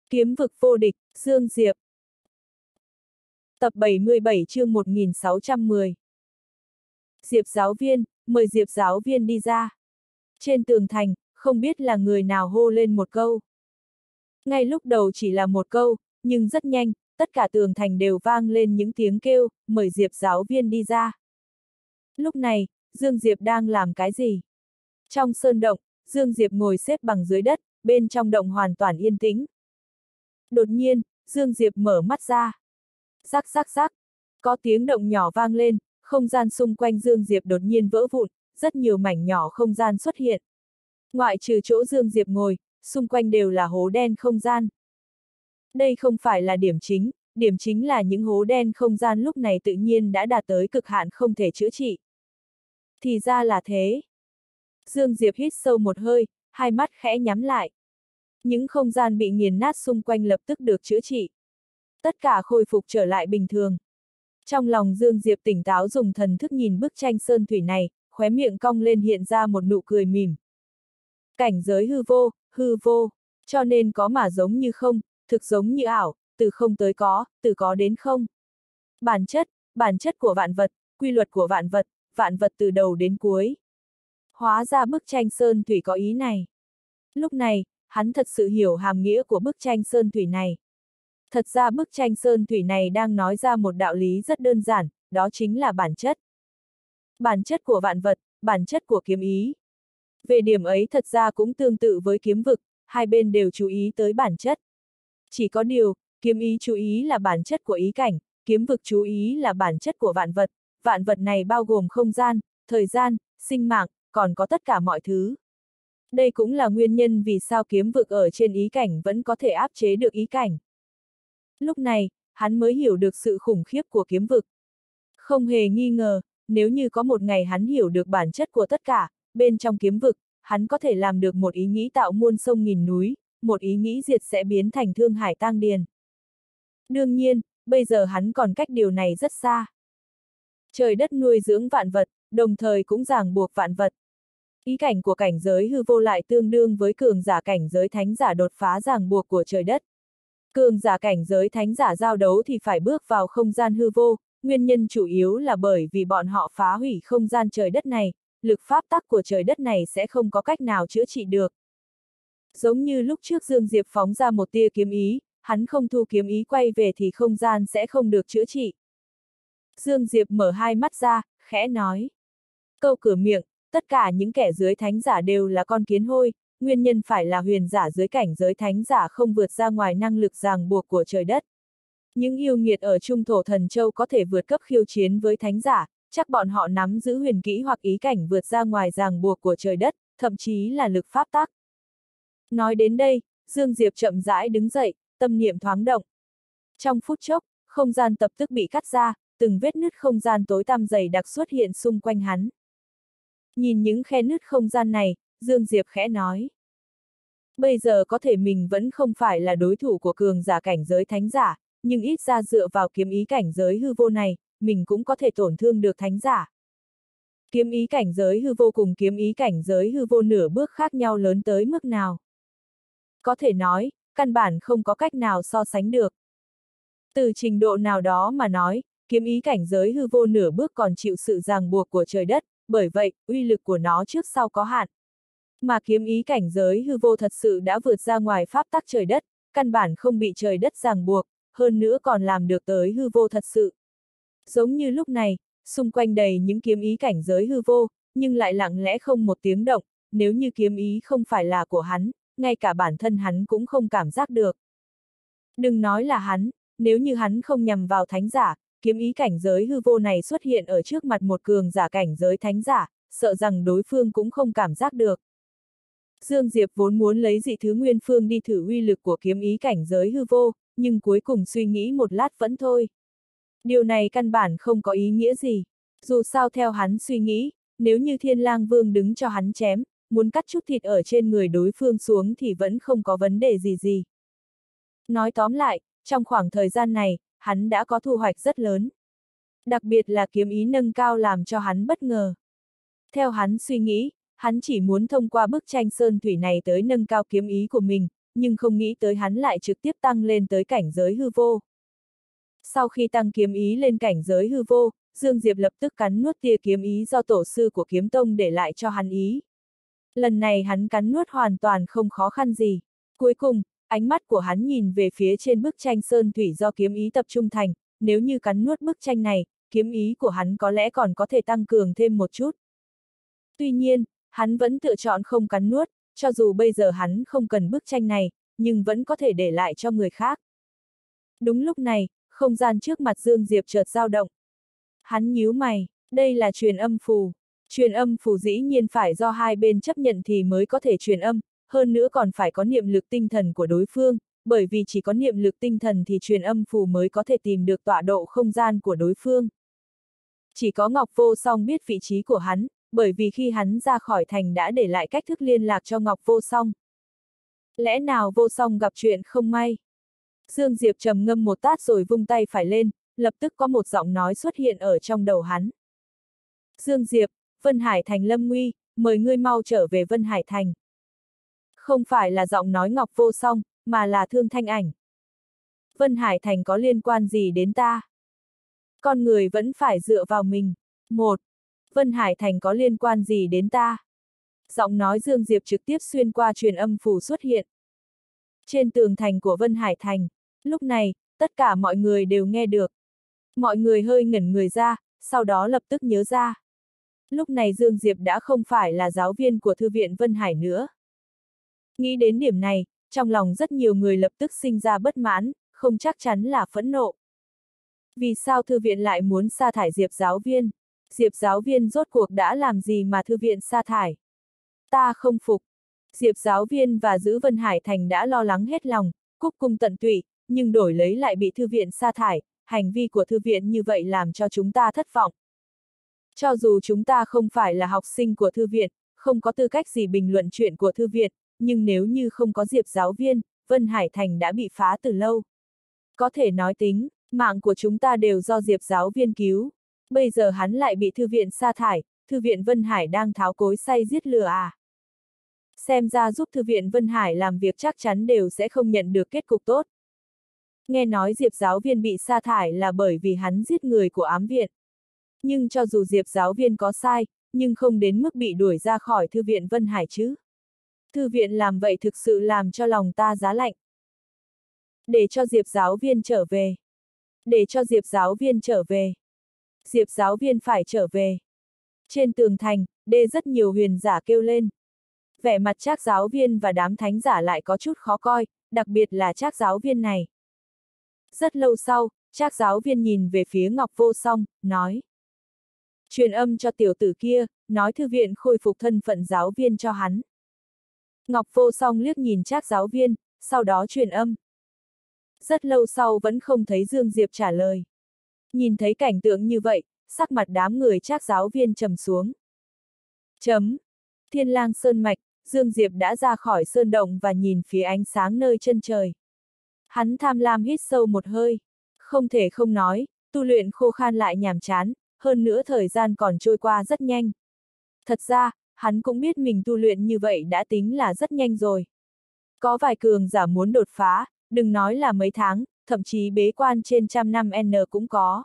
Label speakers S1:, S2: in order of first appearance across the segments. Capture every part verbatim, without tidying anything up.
S1: Kiếm vực vô địch, Dương Diệp. Tập bảy mươi bảy chương một nghìn sáu trăm mười. Diệp giáo viên, mời Diệp giáo viên đi ra. Trên tường thành, không biết là người nào hô lên một câu. Ngay lúc đầu chỉ là một câu, nhưng rất nhanh, tất cả tường thành đều vang lên những tiếng kêu, mời Diệp giáo viên đi ra. Lúc này, Dương Diệp đang làm cái gì? Trong sơn động, Dương Diệp ngồi xếp bằng dưới đất, bên trong động hoàn toàn yên tĩnh. Đột nhiên, Dương Diệp mở mắt ra. Rắc rắc rắc, có tiếng động nhỏ vang lên, không gian xung quanh Dương Diệp đột nhiên vỡ vụn, rất nhiều mảnh nhỏ không gian xuất hiện. Ngoại trừ chỗ Dương Diệp ngồi, xung quanh đều là hố đen không gian. Đây không phải là điểm chính, điểm chính là những hố đen không gian lúc này tự nhiên đã đạt tới cực hạn không thể chữa trị. Thì ra là thế. Dương Diệp hít sâu một hơi, hai mắt khẽ nhắm lại. Những không gian bị nghiền nát xung quanh lập tức được chữa trị. Tất cả khôi phục trở lại bình thường. Trong lòng Dương Diệp tỉnh táo dùng thần thức nhìn bức tranh sơn thủy này, khóe miệng cong lên hiện ra một nụ cười mỉm. Cảnh giới hư vô, hư vô, cho nên có mà giống như không, thực giống như ảo, từ không tới có, từ có đến không. Bản chất, bản chất của vạn vật, quy luật của vạn vật, vạn vật từ đầu đến cuối. Hóa ra bức tranh sơn thủy có ý này. Lúc này, hắn thật sự hiểu hàm nghĩa của bức tranh sơn thủy này. Thật ra bức tranh sơn thủy này đang nói ra một đạo lý rất đơn giản, đó chính là bản chất. Bản chất của vạn vật, bản chất của kiếm ý. Về điểm ấy thật ra cũng tương tự với kiếm vực, hai bên đều chú ý tới bản chất. Chỉ có điều, kiếm ý chú ý là bản chất của ý cảnh, kiếm vực chú ý là bản chất của vạn vật, vạn vật này bao gồm không gian, thời gian, sinh mạng, còn có tất cả mọi thứ. Đây cũng là nguyên nhân vì sao kiếm vực ở trên ý cảnh vẫn có thể áp chế được ý cảnh. Lúc này, hắn mới hiểu được sự khủng khiếp của kiếm vực. Không hề nghi ngờ, nếu như có một ngày hắn hiểu được bản chất của tất cả, bên trong kiếm vực, hắn có thể làm được một ý nghĩ tạo muôn sông nghìn núi, một ý nghĩ diệt sẽ biến thành thương hải tang điền. Đương nhiên, bây giờ hắn còn cách điều này rất xa. Trời đất nuôi dưỡng vạn vật, đồng thời cũng ràng buộc vạn vật. Ý cảnh của cảnh giới hư vô lại tương đương với cường giả cảnh giới thánh giả đột phá ràng buộc của trời đất. Cường giả cảnh giới thánh giả giao đấu thì phải bước vào không gian hư vô, nguyên nhân chủ yếu là bởi vì bọn họ phá hủy không gian trời đất này, lực pháp tắc của trời đất này sẽ không có cách nào chữa trị được. Giống như lúc trước Dương Diệp phóng ra một tia kiếm ý, hắn không thu kiếm ý quay về thì không gian sẽ không được chữa trị. Dương Diệp mở hai mắt ra, khẽ nói. Câu cửa miệng, tất cả những kẻ dưới thánh giả đều là con kiến hôi, nguyên nhân phải là huyền giả dưới cảnh giới thánh giả không vượt ra ngoài năng lực ràng buộc của trời đất. Những yêu nghiệt ở Trung Thổ Thần Châu có thể vượt cấp khiêu chiến với thánh giả, chắc bọn họ nắm giữ huyền kỹ hoặc ý cảnh vượt ra ngoài ràng buộc của trời đất, thậm chí là lực pháp tắc. Nói đến đây, Dương Diệp chậm rãi đứng dậy, tâm niệm thoáng động. Trong phút chốc, không gian lập tức bị cắt ra, từng vết nứt không gian tối tăm dày đặc xuất hiện xung quanh hắn. Nhìn những khe nứt không gian này, Dương Diệp khẽ nói. Bây giờ có thể mình vẫn không phải là đối thủ của cường giả cảnh giới thánh giả, nhưng ít ra dựa vào kiếm ý cảnh giới hư vô này, mình cũng có thể tổn thương được thánh giả. Kiếm ý cảnh giới hư vô cùng kiếm ý cảnh giới hư vô nửa bước khác nhau lớn tới mức nào? Có thể nói, căn bản không có cách nào so sánh được. Từ trình độ nào đó mà nói, kiếm ý cảnh giới hư vô nửa bước còn chịu sự ràng buộc của trời đất, bởi vậy, uy lực của nó trước sau có hạn. Mà kiếm ý cảnh giới hư vô thật sự đã vượt ra ngoài pháp tắc trời đất, căn bản không bị trời đất ràng buộc, hơn nữa còn làm được tới hư vô thật sự. Giống như lúc này, xung quanh đầy những kiếm ý cảnh giới hư vô, nhưng lại lặng lẽ không một tiếng động, nếu như kiếm ý không phải là của hắn, ngay cả bản thân hắn cũng không cảm giác được. Đừng nói là hắn, nếu như hắn không nhằm vào thánh giả, kiếm ý cảnh giới hư vô này xuất hiện ở trước mặt một cường giả cảnh giới thánh giả, sợ rằng đối phương cũng không cảm giác được. Dương Diệp vốn muốn lấy dị thứ nguyên phương đi thử uy lực của kiếm ý cảnh giới hư vô, nhưng cuối cùng suy nghĩ một lát vẫn thôi. Điều này căn bản không có ý nghĩa gì. Dù sao theo hắn suy nghĩ, nếu như Thiên Lang Vương đứng cho hắn chém, muốn cắt chút thịt ở trên người đối phương xuống thì vẫn không có vấn đề gì gì. Nói tóm lại, trong khoảng thời gian này, hắn đã có thu hoạch rất lớn. Đặc biệt là kiếm ý nâng cao làm cho hắn bất ngờ. Theo hắn suy nghĩ, hắn chỉ muốn thông qua bức tranh sơn thủy này tới nâng cao kiếm ý của mình, nhưng không nghĩ tới hắn lại trực tiếp tăng lên tới cảnh giới hư vô. Sau khi tăng kiếm ý lên cảnh giới hư vô, Dương Diệp lập tức cắn nuốt tia kiếm ý do tổ sư của kiếm tông để lại cho hắn ý. Lần này hắn cắn nuốt hoàn toàn không khó khăn gì. Cuối cùng, ánh mắt của hắn nhìn về phía trên bức tranh sơn thủy do kiếm ý tập trung thành, nếu như cắn nuốt bức tranh này, kiếm ý của hắn có lẽ còn có thể tăng cường thêm một chút. Tuy nhiên, hắn vẫn lựa chọn không cắn nuốt, cho dù bây giờ hắn không cần bức tranh này, nhưng vẫn có thể để lại cho người khác. Đúng lúc này, không gian trước mặt Dương Diệp chợt dao động. Hắn nhíu mày, đây là truyền âm phù. Truyền âm phù dĩ nhiên phải do hai bên chấp nhận thì mới có thể truyền âm, hơn nữa còn phải có niệm lực tinh thần của đối phương, bởi vì chỉ có niệm lực tinh thần thì truyền âm phù mới có thể tìm được tọa độ không gian của đối phương. Chỉ có Ngọc Vô Song biết vị trí của hắn, bởi vì khi hắn ra khỏi thành đã để lại cách thức liên lạc cho Ngọc Vô Song. Lẽ nào Vô Song gặp chuyện không may? Dương Diệp trầm ngâm một tát rồi vung tay phải lên, lập tức có một giọng nói xuất hiện ở trong đầu hắn. Dương Diệp, Vân Hải Thành lâm nguy, mời ngươi mau trở về Vân Hải Thành. Không phải là giọng nói Ngọc Vô Song, mà là Thương Thanh Ảnh. Vân Hải Thành có liên quan gì đến ta? Con người vẫn phải dựa vào mình. Một, Vân Hải Thành có liên quan gì đến ta? Giọng nói Dương Diệp trực tiếp xuyên qua truyền âm phù xuất hiện. Trên tường thành của Vân Hải Thành, lúc này, tất cả mọi người đều nghe được. Mọi người hơi ngẩn người ra, sau đó lập tức nhớ ra. Lúc này Dương Diệp đã không phải là giáo viên của Thư viện Vân Hải nữa. Nghĩ đến điểm này, trong lòng rất nhiều người lập tức sinh ra bất mãn, không chắc chắn là phẫn nộ. Vì sao Thư viện lại muốn sa thải Diệp giáo viên? Diệp giáo viên rốt cuộc đã làm gì mà Thư viện sa thải? Ta không phục. Diệp giáo viên và giữ Vân Hải Thành đã lo lắng hết lòng, cúc cung tận tụy, nhưng đổi lấy lại bị Thư viện sa thải, hành vi của Thư viện như vậy làm cho chúng ta thất vọng. Cho dù chúng ta không phải là học sinh của Thư viện, không có tư cách gì bình luận chuyện của Thư viện, nhưng nếu như không có Diệp giáo viên, Vân Hải Thành đã bị phá từ lâu. Có thể nói tính, mạng của chúng ta đều do Diệp giáo viên cứu. Bây giờ hắn lại bị Thư viện sa thải, Thư viện Vân Hải đang tháo cối xay giết lừa à. Xem ra giúp Thư viện Vân Hải làm việc chắc chắn đều sẽ không nhận được kết cục tốt. Nghe nói Diệp giáo viên bị sa thải là bởi vì hắn giết người của ám viện. Nhưng cho dù Diệp giáo viên có sai, nhưng không đến mức bị đuổi ra khỏi Thư viện Vân Hải chứ. Thư viện làm vậy thực sự làm cho lòng ta giá lạnh. Để cho Diệp giáo viên trở về. Để cho Diệp giáo viên trở về. Diệp giáo viên phải trở về. Trên tường thành, đê rất nhiều huyền giả kêu lên. Vẻ mặt Trác giáo viên và đám thánh giả lại có chút khó coi, đặc biệt là Trác giáo viên này. Rất lâu sau, Trác giáo viên nhìn về phía Ngọc Vô Song, nói. Truyền âm cho tiểu tử kia, nói thư viện khôi phục thân phận giáo viên cho hắn. Ngọc Vô Song liếc nhìn Trác giáo viên, sau đó truyền âm. Rất lâu sau vẫn không thấy Dương Diệp trả lời. Nhìn thấy cảnh tượng như vậy, sắc mặt đám người Trác giáo viên trầm xuống. Chấm. Thiên Lang Sơn Mạch, Dương Diệp đã ra khỏi sơn động và nhìn phía ánh sáng nơi chân trời. Hắn tham lam hít sâu một hơi. Không thể không nói, tu luyện khô khan lại nhàm chán, hơn nữa thời gian còn trôi qua rất nhanh. Thật ra, hắn cũng biết mình tu luyện như vậy đã tính là rất nhanh rồi. Có vài cường giả muốn đột phá, đừng nói là mấy tháng, thậm chí bế quan trên trăm năm N cũng có.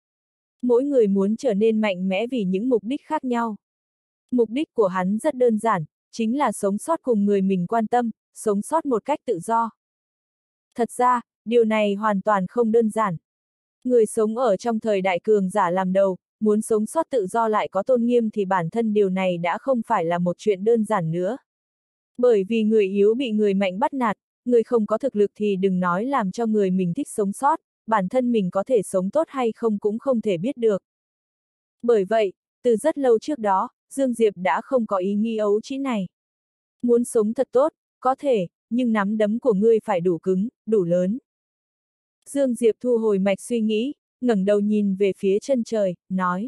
S1: Mỗi người muốn trở nên mạnh mẽ vì những mục đích khác nhau. Mục đích của hắn rất đơn giản, chính là sống sót cùng người mình quan tâm, sống sót một cách tự do. Thật ra, điều này hoàn toàn không đơn giản. Người sống ở trong thời đại cường giả làm đầu, muốn sống sót tự do lại có tôn nghiêm thì bản thân điều này đã không phải là một chuyện đơn giản nữa. Bởi vì người yếu bị người mạnh bắt nạt, người không có thực lực thì đừng nói làm cho người mình thích sống sót, bản thân mình có thể sống tốt hay không cũng không thể biết được. Bởi vậy, từ rất lâu trước đó, Dương Diệp đã không có ý nghi ấu trĩ này. Muốn sống thật tốt, có thể, nhưng nắm đấm của ngươi phải đủ cứng, đủ lớn. Dương Diệp thu hồi mạch suy nghĩ, ngẩng đầu nhìn về phía chân trời, nói.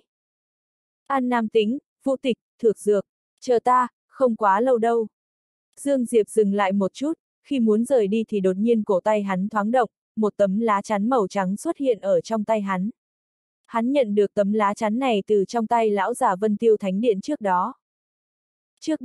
S1: An Nam Tĩnh, Vũ Tịch, Thược Dược, chờ ta, không quá lâu đâu. Dương Diệp dừng lại một chút, khi muốn rời đi thì đột nhiên cổ tay hắn thoáng động, một tấm lá chắn màu trắng xuất hiện ở trong tay hắn. Hắn nhận được tấm lá chắn này từ trong tay lão già Vân Tiêu Thánh Điện trước đó. Trước đây,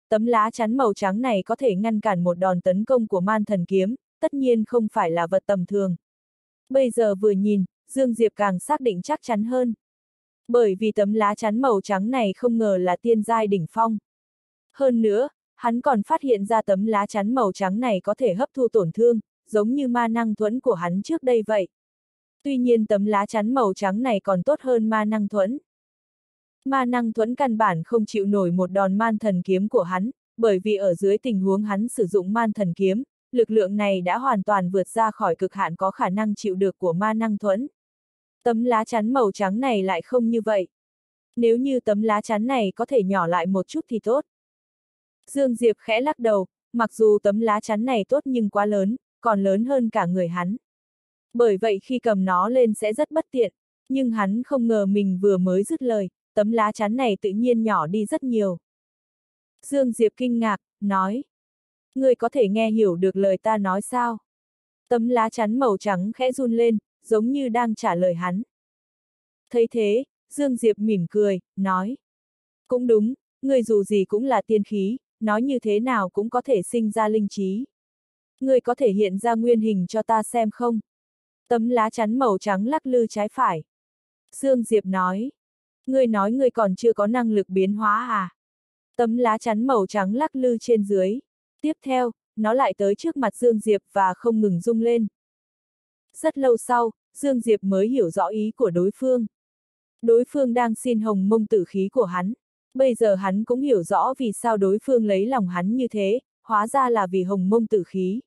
S1: tấm lá chắn màu trắng này có thể ngăn cản một đòn tấn công của man thần kiếm, tất nhiên không phải là vật tầm thường. Bây giờ vừa nhìn, Dương Diệp càng xác định chắc chắn hơn. Bởi vì tấm lá chắn màu trắng này không ngờ là tiên giai đỉnh phong. Hơn nữa, hắn còn phát hiện ra tấm lá chắn màu trắng này có thể hấp thu tổn thương, giống như ma năng thuẫn của hắn trước đây vậy. Tuy nhiên tấm lá chắn màu trắng này còn tốt hơn ma năng thuẫn. Ma năng thuẫn căn bản không chịu nổi một đòn man thần kiếm của hắn, bởi vì ở dưới tình huống hắn sử dụng man thần kiếm, lực lượng này đã hoàn toàn vượt ra khỏi cực hạn có khả năng chịu được của ma năng thuẫn. Tấm lá chắn màu trắng này lại không như vậy. Nếu như tấm lá chắn này có thể nhỏ lại một chút thì tốt. Dương Diệp khẽ lắc đầu, mặc dù tấm lá chắn này tốt nhưng quá lớn, còn lớn hơn cả người hắn. Bởi vậy khi cầm nó lên sẽ rất bất tiện, nhưng hắn không ngờ mình vừa mới dứt lời, tấm lá chắn này tự nhiên nhỏ đi rất nhiều. Dương Diệp kinh ngạc, nói. Ngươi có thể nghe hiểu được lời ta nói sao? Tấm lá chắn màu trắng khẽ run lên, giống như đang trả lời hắn. Thấy thế, Dương Diệp mỉm cười, nói. Cũng đúng, ngươi dù gì cũng là tiên khí, nói như thế nào cũng có thể sinh ra linh trí. Ngươi có thể hiện ra nguyên hình cho ta xem không? Tấm lá chắn màu trắng lắc lư trái phải. Dương Diệp nói. Ngươi nói ngươi còn chưa có năng lực biến hóa à? Tấm lá chắn màu trắng lắc lư trên dưới. Tiếp theo, nó lại tới trước mặt Dương Diệp và không ngừng rung lên. Rất lâu sau, Dương Diệp mới hiểu rõ ý của đối phương. Đối phương đang xin hồng mông tử khí của hắn. Bây giờ hắn cũng hiểu rõ vì sao đối phương lấy lòng hắn như thế, hóa ra là vì hồng mông tử khí.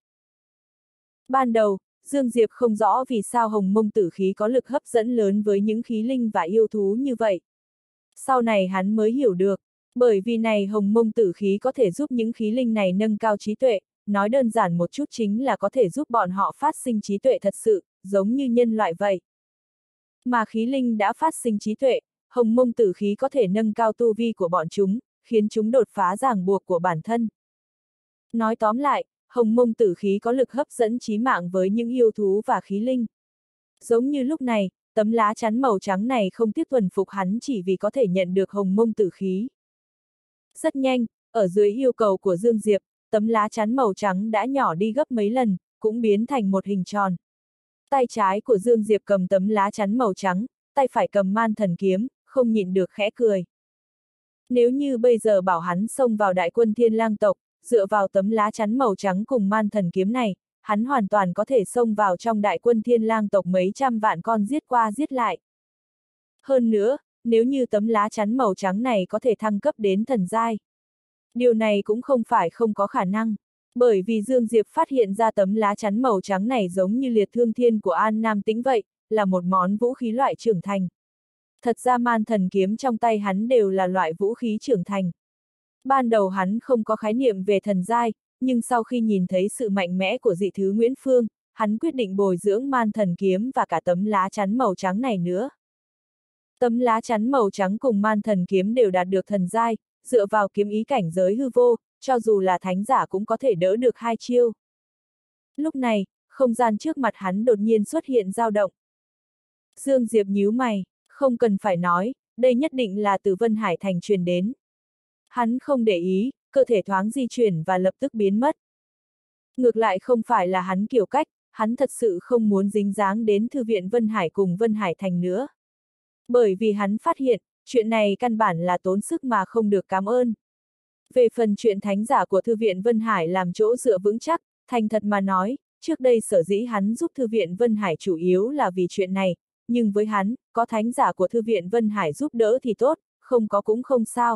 S1: Ban đầu, Dương Diệp không rõ vì sao hồng mông tử khí có lực hấp dẫn lớn với những khí linh và yêu thú như vậy. Sau này hắn mới hiểu được, bởi vì này hồng mông tử khí có thể giúp những khí linh này nâng cao trí tuệ, nói đơn giản một chút chính là có thể giúp bọn họ phát sinh trí tuệ thật sự, giống như nhân loại vậy. Mà khí linh đã phát sinh trí tuệ, hồng mông tử khí có thể nâng cao tu vi của bọn chúng, khiến chúng đột phá ràng buộc của bản thân. Nói tóm lại, hồng mông tử khí có lực hấp dẫn chí mạng với những yêu thú và khí linh. Giống như lúc này, tấm lá chắn màu trắng này không tiếc thuần phục hắn chỉ vì có thể nhận được hồng mông tử khí. Rất nhanh, ở dưới yêu cầu của Dương Diệp, tấm lá chắn màu trắng đã nhỏ đi gấp mấy lần, cũng biến thành một hình tròn. Tay trái của Dương Diệp cầm tấm lá chắn màu trắng, tay phải cầm man thần kiếm, không nhịn được khẽ cười. Nếu như bây giờ bảo hắn xông vào đại quân Thiên Lang tộc, dựa vào tấm lá chắn màu trắng cùng man thần kiếm này, hắn hoàn toàn có thể xông vào trong đại quân Thiên Lang tộc mấy trăm vạn con giết qua giết lại. Hơn nữa, nếu như tấm lá chắn màu trắng này có thể thăng cấp đến thần giai. Điều này cũng không phải không có khả năng, bởi vì Dương Diệp phát hiện ra tấm lá chắn màu trắng này giống như liệt thương thiên của An Nam Tĩnh vậy, là một món vũ khí loại trưởng thành. Thật ra man thần kiếm trong tay hắn đều là loại vũ khí trưởng thành. Ban đầu hắn không có khái niệm về thần giai, nhưng sau khi nhìn thấy sự mạnh mẽ của dị thứ Nguyễn Phương, hắn quyết định bồi dưỡng man thần kiếm và cả tấm lá chắn màu trắng này nữa. Tấm lá chắn màu trắng cùng man thần kiếm đều đạt được thần giai, dựa vào kiếm ý cảnh giới hư vô, cho dù là thánh giả cũng có thể đỡ được hai chiêu. Lúc này, không gian trước mặt hắn đột nhiên xuất hiện dao động. Dương Diệp nhíu mày, không cần phải nói, đây nhất định là từ Vân Hải Thành truyền đến. Hắn không để ý, cơ thể thoáng di chuyển và lập tức biến mất. Ngược lại không phải là hắn kiểu cách, hắn thật sự không muốn dính dáng đến Thư viện Vân Hải cùng Vân Hải Thành nữa. Bởi vì hắn phát hiện, chuyện này căn bản là tốn sức mà không được cảm ơn. Về phần chuyện thánh giả của Thư viện Vân Hải làm chỗ dựa vững chắc, thành thật mà nói, trước đây sở dĩ hắn giúp Thư viện Vân Hải chủ yếu là vì chuyện này, nhưng với hắn, có thánh giả của Thư viện Vân Hải giúp đỡ thì tốt, không có cũng không sao.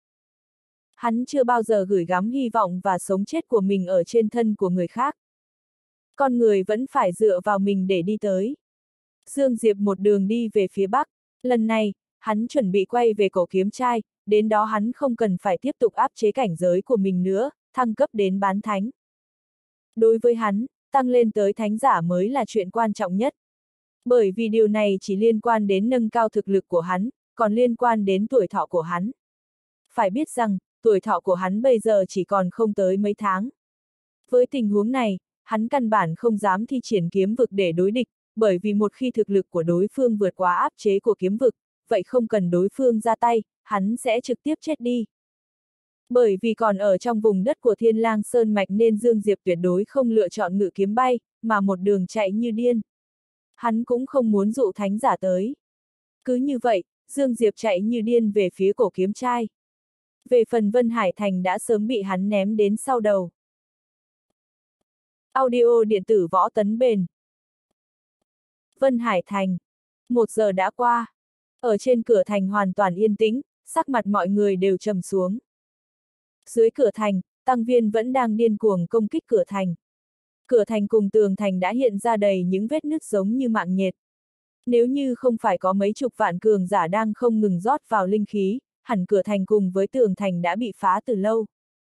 S1: Hắn chưa bao giờ gửi gắm hy vọng và sống chết của mình ở trên thân của người khác. Con người vẫn phải dựa vào mình để đi tới. Dương Diệp một đường đi về phía bắc, lần này, hắn chuẩn bị quay về cổ kiếm trai, đến đó hắn không cần phải tiếp tục áp chế cảnh giới của mình nữa, thăng cấp đến bán thánh. Đối với hắn, tăng lên tới thánh giả mới là chuyện quan trọng nhất. Bởi vì điều này chỉ liên quan đến nâng cao thực lực của hắn, còn liên quan đến tuổi thọ của hắn. Phải biết rằng, tuổi thọ của hắn bây giờ chỉ còn không tới mấy tháng. Với tình huống này, hắn căn bản không dám thi triển kiếm vực để đối địch, bởi vì một khi thực lực của đối phương vượt quá áp chế của kiếm vực, vậy không cần đối phương ra tay, hắn sẽ trực tiếp chết đi. Bởi vì còn ở trong vùng đất của Thiên Lang Sơn Mạch nên Dương Diệp tuyệt đối không lựa chọn ngự kiếm bay, mà một đường chạy như điên. Hắn cũng không muốn dụ thánh giả tới. Cứ như vậy, Dương Diệp chạy như điên về phía cổ kiếm trai. Về phần Vân Hải Thành đã sớm bị hắn ném đến sau đầu. Audio điện tử võ tấn bền. Vân Hải Thành. Một giờ đã qua. Ở trên cửa thành hoàn toàn yên tĩnh, sắc mặt mọi người đều trầm xuống. Dưới cửa thành, tăng viên vẫn đang điên cuồng công kích cửa thành. Cửa thành cùng tường thành đã hiện ra đầy những vết nứt giống như mạng nhện. Nếu như không phải có mấy chục vạn cường giả đang không ngừng rót vào linh khí, hẳn cửa thành cùng với tường thành đã bị phá từ lâu.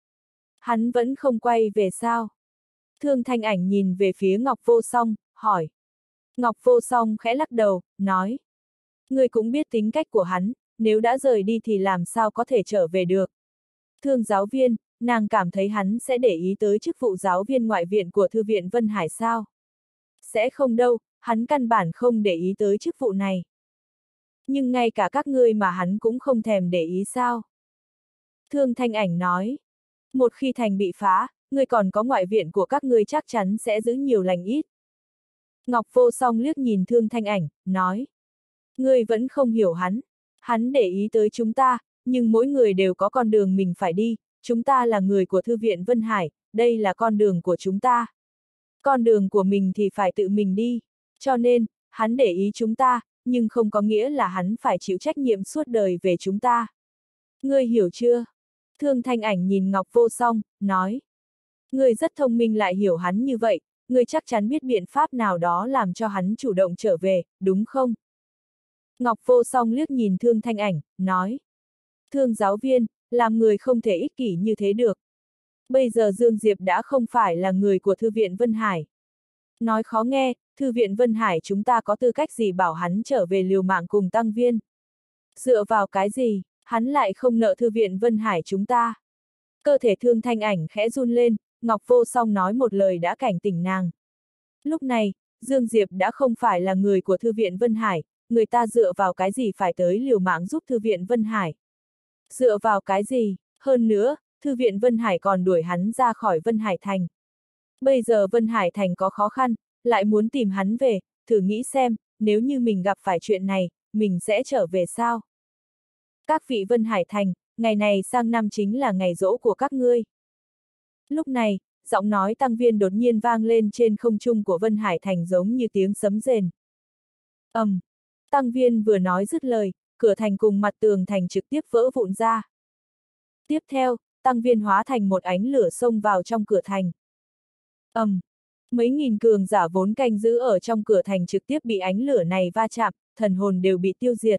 S1: Hắn vẫn không quay về sao? Thương Thanh Ảnh nhìn về phía Ngọc Vô Song, hỏi. Ngọc Vô Song khẽ lắc đầu, nói. Ngươi cũng biết tính cách của hắn, nếu đã rời đi thì làm sao có thể trở về được. Thương giáo viên, nàng cảm thấy hắn sẽ để ý tới chức vụ giáo viên ngoại viện của Thư viện Vân Hải sao? Sẽ không đâu, hắn căn bản không để ý tới chức vụ này. Nhưng ngay cả các ngươi mà hắn cũng không thèm để ý sao? Thương Thanh Ảnh nói. Một khi thành bị phá, ngươi còn có ngoại viện của các ngươi chắc chắn sẽ giữ nhiều lành ít. Ngọc Vô Song liếc nhìn Thương Thanh Ảnh, nói. Ngươi vẫn không hiểu hắn. Hắn để ý tới chúng ta, nhưng mỗi người đều có con đường mình phải đi, chúng ta là người của Thư viện Vân Hải, đây là con đường của chúng ta. Con đường của mình thì phải tự mình đi, cho nên, hắn để ý chúng ta, nhưng không có nghĩa là hắn phải chịu trách nhiệm suốt đời về chúng ta. Ngươi hiểu chưa? Thương Thanh Ảnh nhìn Ngọc Vô Song, nói. Ngươi rất thông minh lại hiểu hắn như vậy, ngươi chắc chắn biết biện pháp nào đó làm cho hắn chủ động trở về, đúng không? Ngọc Vô Song liếc nhìn Thương Thanh Ảnh, nói. Thương giáo viên, làm người không thể ích kỷ như thế được. Bây giờ Dương Diệp đã không phải là người của Thư viện Vân Hải. Nói khó nghe, Thư viện Vân Hải chúng ta có tư cách gì bảo hắn trở về liều mạng cùng tăng viên? Dựa vào cái gì, hắn lại không nợ Thư viện Vân Hải chúng ta? Cơ thể Thương Thanh Ảnh khẽ run lên, Ngọc Vô Song nói một lời đã cảnh tỉnh nàng. Lúc này, Dương Diệp đã không phải là người của Thư viện Vân Hải, người ta dựa vào cái gì phải tới liều mạng giúp Thư viện Vân Hải? Dựa vào cái gì? Hơn nữa, Thư viện Vân Hải còn đuổi hắn ra khỏi Vân Hải Thành. Bây giờ Vân Hải Thành có khó khăn, lại muốn tìm hắn về, thử nghĩ xem, nếu như mình gặp phải chuyện này, mình sẽ trở về sao? Các vị Vân Hải Thành, ngày này sang năm chính là ngày giỗ của các ngươi. Lúc này, giọng nói tăng viên đột nhiên vang lên trên không trung của Vân Hải Thành giống như tiếng sấm rền. ầm, um, tăng viên vừa nói dứt lời, cửa thành cùng mặt tường thành trực tiếp vỡ vụn ra. Tiếp theo, tăng viên hóa thành một ánh lửa xông vào trong cửa thành. ầm, um, mấy nghìn cường giả vốn canh giữ ở trong cửa thành trực tiếp bị ánh lửa này va chạm, thần hồn đều bị tiêu diệt.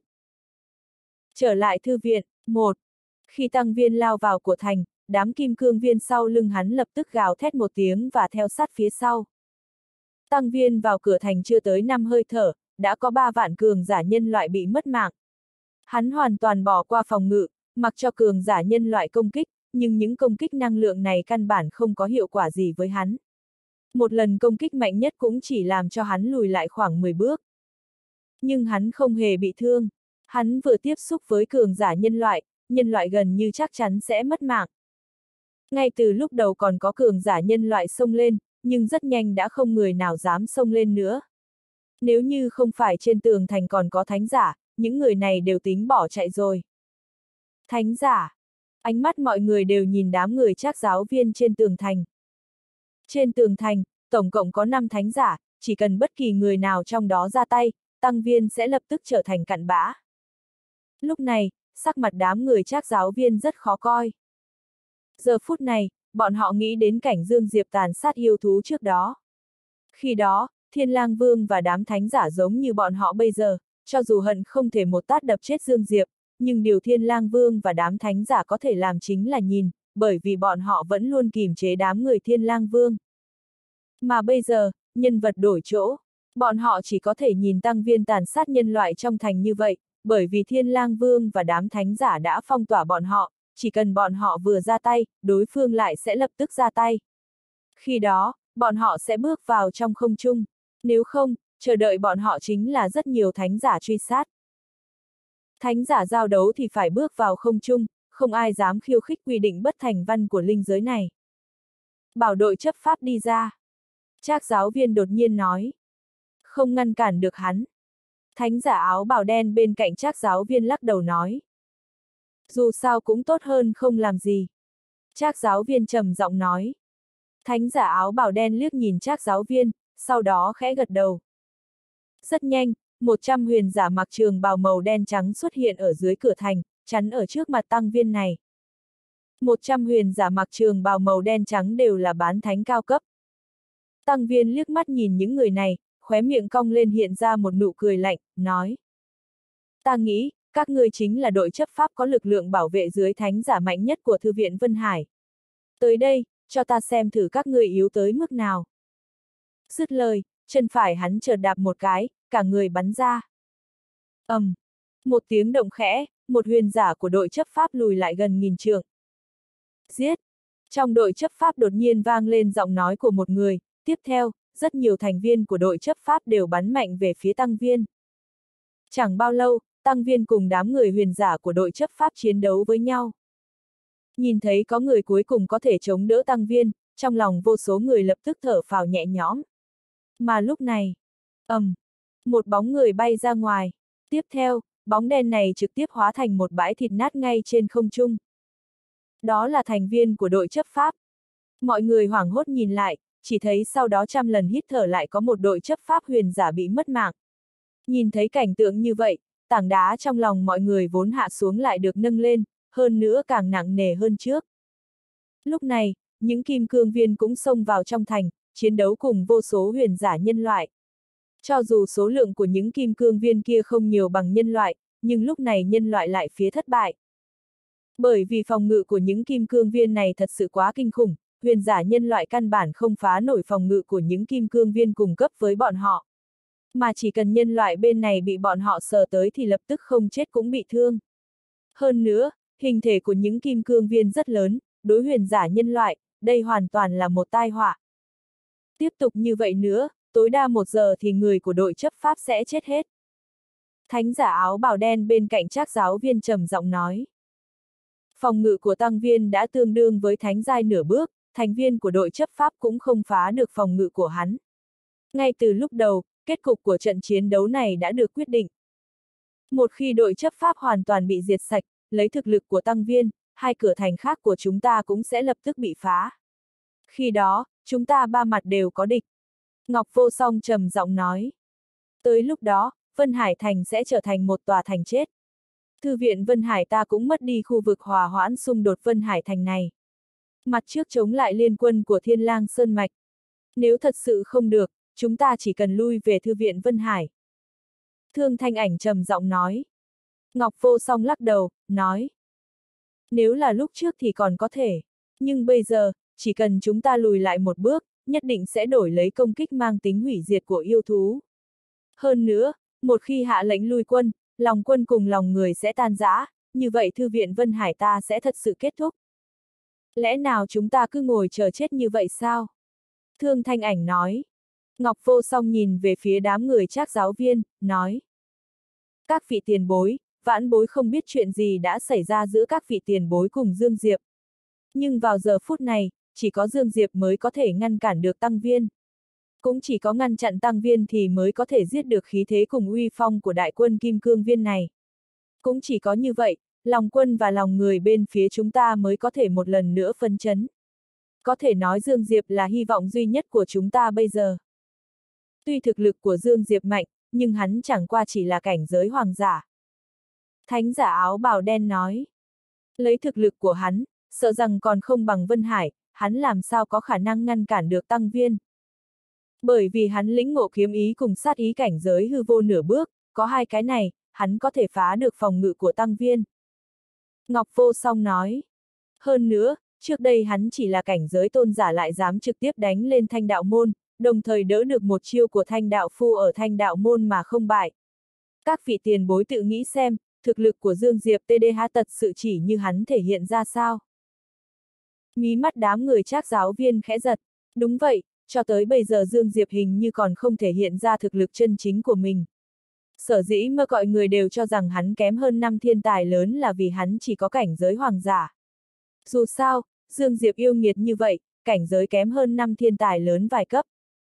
S1: Trở lại thư viện, một. Khi tăng viên lao vào của thành, đám kim cương viên sau lưng hắn lập tức gào thét một tiếng và theo sát phía sau. Tăng viên vào cửa thành chưa tới năm hơi thở, đã có ba vạn cường giả nhân loại bị mất mạng. Hắn hoàn toàn bỏ qua phòng ngự, mặc cho cường giả nhân loại công kích, nhưng những công kích năng lượng này căn bản không có hiệu quả gì với hắn. Một lần công kích mạnh nhất cũng chỉ làm cho hắn lùi lại khoảng mười bước. Nhưng hắn không hề bị thương. Hắn vừa tiếp xúc với cường giả nhân loại, nhân loại gần như chắc chắn sẽ mất mạng. Ngay từ lúc đầu còn có cường giả nhân loại xông lên, nhưng rất nhanh đã không người nào dám xông lên nữa. Nếu như không phải trên tường thành còn có thánh giả, những người này đều tính bỏ chạy rồi. Thánh giả! Ánh mắt mọi người đều nhìn đám người Trác giáo viên trên tường thành. Trên tường thành, tổng cộng có năm thánh giả, chỉ cần bất kỳ người nào trong đó ra tay, tăng viên sẽ lập tức trở thành cặn bã. Lúc này, sắc mặt đám người Trác giáo viên rất khó coi. Giờ phút này, bọn họ nghĩ đến cảnh Dương Diệp tàn sát yêu thú trước đó. Khi đó, Thiên Lang Vương và đám thánh giả giống như bọn họ bây giờ, cho dù hận không thể một tát đập chết Dương Diệp, nhưng điều Thiên Lang Vương và đám thánh giả có thể làm chính là nhìn, bởi vì bọn họ vẫn luôn kìm chế đám người Thiên Lang Vương. Mà bây giờ, nhân vật đổi chỗ, bọn họ chỉ có thể nhìn tăng viên tàn sát nhân loại trong thành như vậy, bởi vì Thiên Lang Vương và đám thánh giả đã phong tỏa bọn họ, chỉ cần bọn họ vừa ra tay, đối phương lại sẽ lập tức ra tay. Khi đó, bọn họ sẽ bước vào trong không trung, nếu không, chờ đợi bọn họ chính là rất nhiều thánh giả truy sát. Thánh giả giao đấu thì phải bước vào không trung, không ai dám khiêu khích quy định bất thành văn của linh giới này. Bảo đội chấp pháp đi ra. Trác giáo viên đột nhiên nói. Không ngăn cản được hắn. Thánh giả áo bào đen bên cạnh Trác giáo viên lắc đầu nói. Dù sao cũng tốt hơn không làm gì. Trác giáo viên trầm giọng nói. Thánh giả áo bào đen liếc nhìn Trác giáo viên, sau đó khẽ gật đầu. Rất nhanh, một trăm huyền giả mặc trường bào màu đen trắng xuất hiện ở dưới cửa thành, chắn ở trước mặt tăng viên này. một trăm huyền giả mặc trường bào màu đen trắng đều là bán thánh cao cấp. Tăng viên liếc mắt nhìn những người này, khóe miệng cong lên hiện ra một nụ cười lạnh, nói. Ta nghĩ, các ngươi chính là đội chấp pháp có lực lượng bảo vệ dưới thánh giả mạnh nhất của Thư viện Vân Hải. Tới đây, cho ta xem thử các ngươi yếu tới mức nào. Dứt lời, chân phải hắn chợt đạp một cái, cả người bắn ra. ầm, um, một tiếng động khẽ, một huyền giả của đội chấp pháp lùi lại gần nghìn trượng. Giết! Trong đội chấp pháp đột nhiên vang lên giọng nói của một người, tiếp theo, rất nhiều thành viên của đội chấp pháp đều bắn mạnh về phía tăng viên. Chẳng bao lâu, tăng viên cùng đám người huyền giả của đội chấp pháp chiến đấu với nhau. Nhìn thấy có người cuối cùng có thể chống đỡ tăng viên, trong lòng vô số người lập tức thở phào nhẹ nhõm. Mà lúc này, ầm, um, một bóng người bay ra ngoài. Tiếp theo, bóng đen này trực tiếp hóa thành một bãi thịt nát ngay trên không trung. Đó là thành viên của đội chấp pháp. Mọi người hoảng hốt nhìn lại, chỉ thấy sau đó trăm lần hít thở lại có một đội chấp pháp huyền giả bị mất mạng. Nhìn thấy cảnh tượng như vậy, tảng đá trong lòng mọi người vốn hạ xuống lại được nâng lên, hơn nữa càng nặng nề hơn trước. Lúc này, những kim cương viên cũng xông vào trong thành, chiến đấu cùng vô số huyền giả nhân loại. Cho dù số lượng của những kim cương viên kia không nhiều bằng nhân loại, nhưng lúc này nhân loại lại phía thất bại. Bởi vì phòng ngự của những kim cương viên này thật sự quá kinh khủng, huyền giả nhân loại căn bản không phá nổi phòng ngự của những kim cương viên cùng cấp với bọn họ. Mà chỉ cần nhân loại bên này bị bọn họ sờ tới thì lập tức không chết cũng bị thương. Hơn nữa, hình thể của những kim cương viên rất lớn, đối huyền giả nhân loại, đây hoàn toàn là một tai họa. Tiếp tục như vậy nữa, tối đa một giờ thì người của đội chấp pháp sẽ chết hết. Thánh giả áo bào đen bên cạnh Trác giáo viên trầm giọng nói. Phòng ngự của tăng viên đã tương đương với thánh giai nửa bước, thành viên của đội chấp pháp cũng không phá được phòng ngự của hắn. Ngay từ lúc đầu, kết cục của trận chiến đấu này đã được quyết định. Một khi đội chấp pháp hoàn toàn bị diệt sạch, lấy thực lực của tăng viên, hai cửa thành khác của chúng ta cũng sẽ lập tức bị phá. Khi đó, chúng ta ba mặt đều có địch. Ngọc Vô Song trầm giọng nói. Tới lúc đó, Vân Hải Thành sẽ trở thành một tòa thành chết. Thư viện Vân Hải ta cũng mất đi khu vực hòa hoãn xung đột Vân Hải Thành này. Mặt trước chống lại liên quân của Thiên Lang Sơn Mạch. Nếu thật sự không được, chúng ta chỉ cần lui về Thư viện Vân Hải. Thương Thanh Ảnh trầm giọng nói. Ngọc Vô Song lắc đầu, nói. Nếu là lúc trước thì còn có thể, nhưng bây giờ, chỉ cần chúng ta lùi lại một bước, nhất định sẽ đổi lấy công kích mang tính hủy diệt của yêu thú. Hơn nữa, một khi hạ lệnh lui quân, lòng quân cùng lòng người sẽ tan rã, như vậy Thư viện Vân Hải ta sẽ thật sự kết thúc. Lẽ nào chúng ta cứ ngồi chờ chết như vậy sao? Thương Thanh Ảnh nói. Ngọc Vô Song nhìn về phía đám người Trác giáo viên, nói. Các vị tiền bối, vãn bối không biết chuyện gì đã xảy ra giữa các vị tiền bối cùng Dương Diệp. Nhưng vào giờ phút này, chỉ có Dương Diệp mới có thể ngăn cản được tăng viên. Cũng chỉ có ngăn chặn tăng viên thì mới có thể giết được khí thế cùng uy phong của đại quân kim cương viên này. Cũng chỉ có như vậy, lòng quân và lòng người bên phía chúng ta mới có thể một lần nữa phấn chấn. Có thể nói Dương Diệp là hy vọng duy nhất của chúng ta bây giờ. Tuy thực lực của Dương Diệp mạnh, nhưng hắn chẳng qua chỉ là cảnh giới hoàng giả. Thánh giả áo bào đen nói. Lấy thực lực của hắn, sợ rằng còn không bằng Vân Hải, hắn làm sao có khả năng ngăn cản được tăng viên. Bởi vì hắn lĩnh ngộ kiếm ý cùng sát ý cảnh giới hư vô nửa bước, có hai cái này, hắn có thể phá được phòng ngự của tăng viên. Ngọc Vô Song nói. Hơn nữa, trước đây hắn chỉ là cảnh giới tôn giả lại dám trực tiếp đánh lên Thanh Đạo Môn, đồng thời đỡ được một chiêu của Thanh Đạo Phu ở Thanh Đạo Môn mà không bại. Các vị tiền bối tự nghĩ xem, thực lực của Dương Diệp tê đê há thật sự chỉ như hắn thể hiện ra sao? Mí mắt đám người Trác giáo viên khẽ giật. Đúng vậy, cho tới bây giờ Dương Diệp hình như còn không thể hiện ra thực lực chân chính của mình. Sở dĩ mà mọi người đều cho rằng hắn kém hơn năm thiên tài lớn là vì hắn chỉ có cảnh giới hoàng giả. Dù sao, Dương Diệp yêu nghiệt như vậy, cảnh giới kém hơn năm thiên tài lớn vài cấp.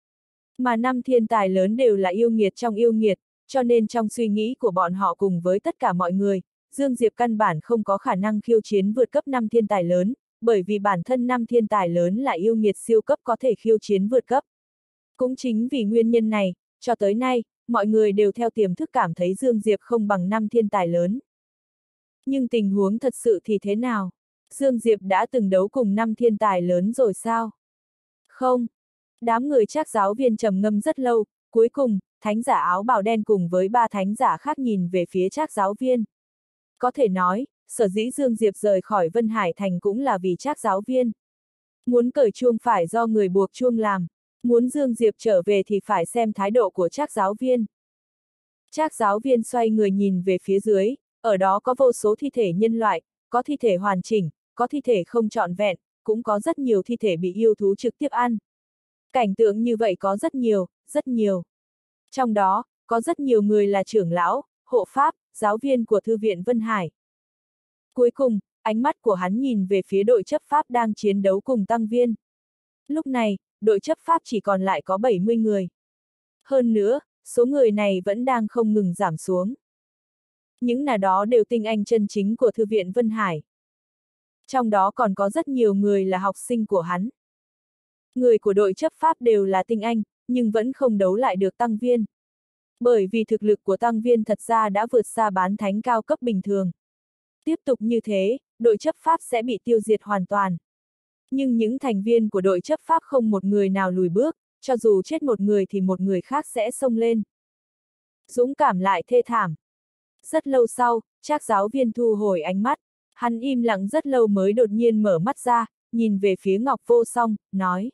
S1: Mà năm thiên tài lớn đều là yêu nghiệt trong yêu nghiệt, cho nên trong suy nghĩ của bọn họ cùng với tất cả mọi người, Dương Diệp căn bản không có khả năng khiêu chiến vượt cấp năm thiên tài lớn, bởi vì bản thân năm thiên tài lớn là yêu nghiệt siêu cấp có thể khiêu chiến vượt cấp. Cũng chính vì nguyên nhân này, cho tới nay, mọi người đều theo tiềm thức cảm thấy Dương Diệp không bằng năm thiên tài lớn. Nhưng tình huống thật sự thì thế nào? Dương Diệp đã từng đấu cùng năm thiên tài lớn rồi sao? Không. Đám người Trác giáo viên trầm ngâm rất lâu, cuối cùng, thánh giả áo bào đen cùng với ba thánh giả khác nhìn về phía Trác giáo viên. Có thể nói, sở dĩ Dương Diệp rời khỏi Vân Hải Thành cũng là vì Trác giáo viên. Muốn cởi chuông phải do người buộc chuông làm, muốn Dương Diệp trở về thì phải xem thái độ của Trác giáo viên. Trác giáo viên xoay người nhìn về phía dưới, ở đó có vô số thi thể nhân loại, có thi thể hoàn chỉnh, có thi thể không trọn vẹn, cũng có rất nhiều thi thể bị yêu thú trực tiếp ăn. Cảnh tượng như vậy có rất nhiều, rất nhiều. Trong đó, có rất nhiều người là trưởng lão, hộ pháp, giáo viên của Thư viện Vân Hải. Cuối cùng, ánh mắt của hắn nhìn về phía đội chấp pháp đang chiến đấu cùng tăng viên. Lúc này, đội chấp pháp chỉ còn lại có bảy mươi người. Hơn nữa, số người này vẫn đang không ngừng giảm xuống. Những là đó đều tinh anh chân chính của Thư viện Vân Hải. Trong đó còn có rất nhiều người là học sinh của hắn. Người của đội chấp pháp đều là tinh anh, nhưng vẫn không đấu lại được tăng viên. Bởi vì thực lực của tăng viên thật ra đã vượt xa bán thánh cao cấp bình thường. Tiếp tục như thế, đội chấp pháp sẽ bị tiêu diệt hoàn toàn. Nhưng những thành viên của đội chấp pháp không một người nào lùi bước, cho dù chết một người thì một người khác sẽ xông lên. Dũng cảm lại thê thảm. Rất lâu sau, Trác giáo viên thu hồi ánh mắt, hắn im lặng rất lâu mới đột nhiên mở mắt ra, nhìn về phía Ngọc Vô Song, nói.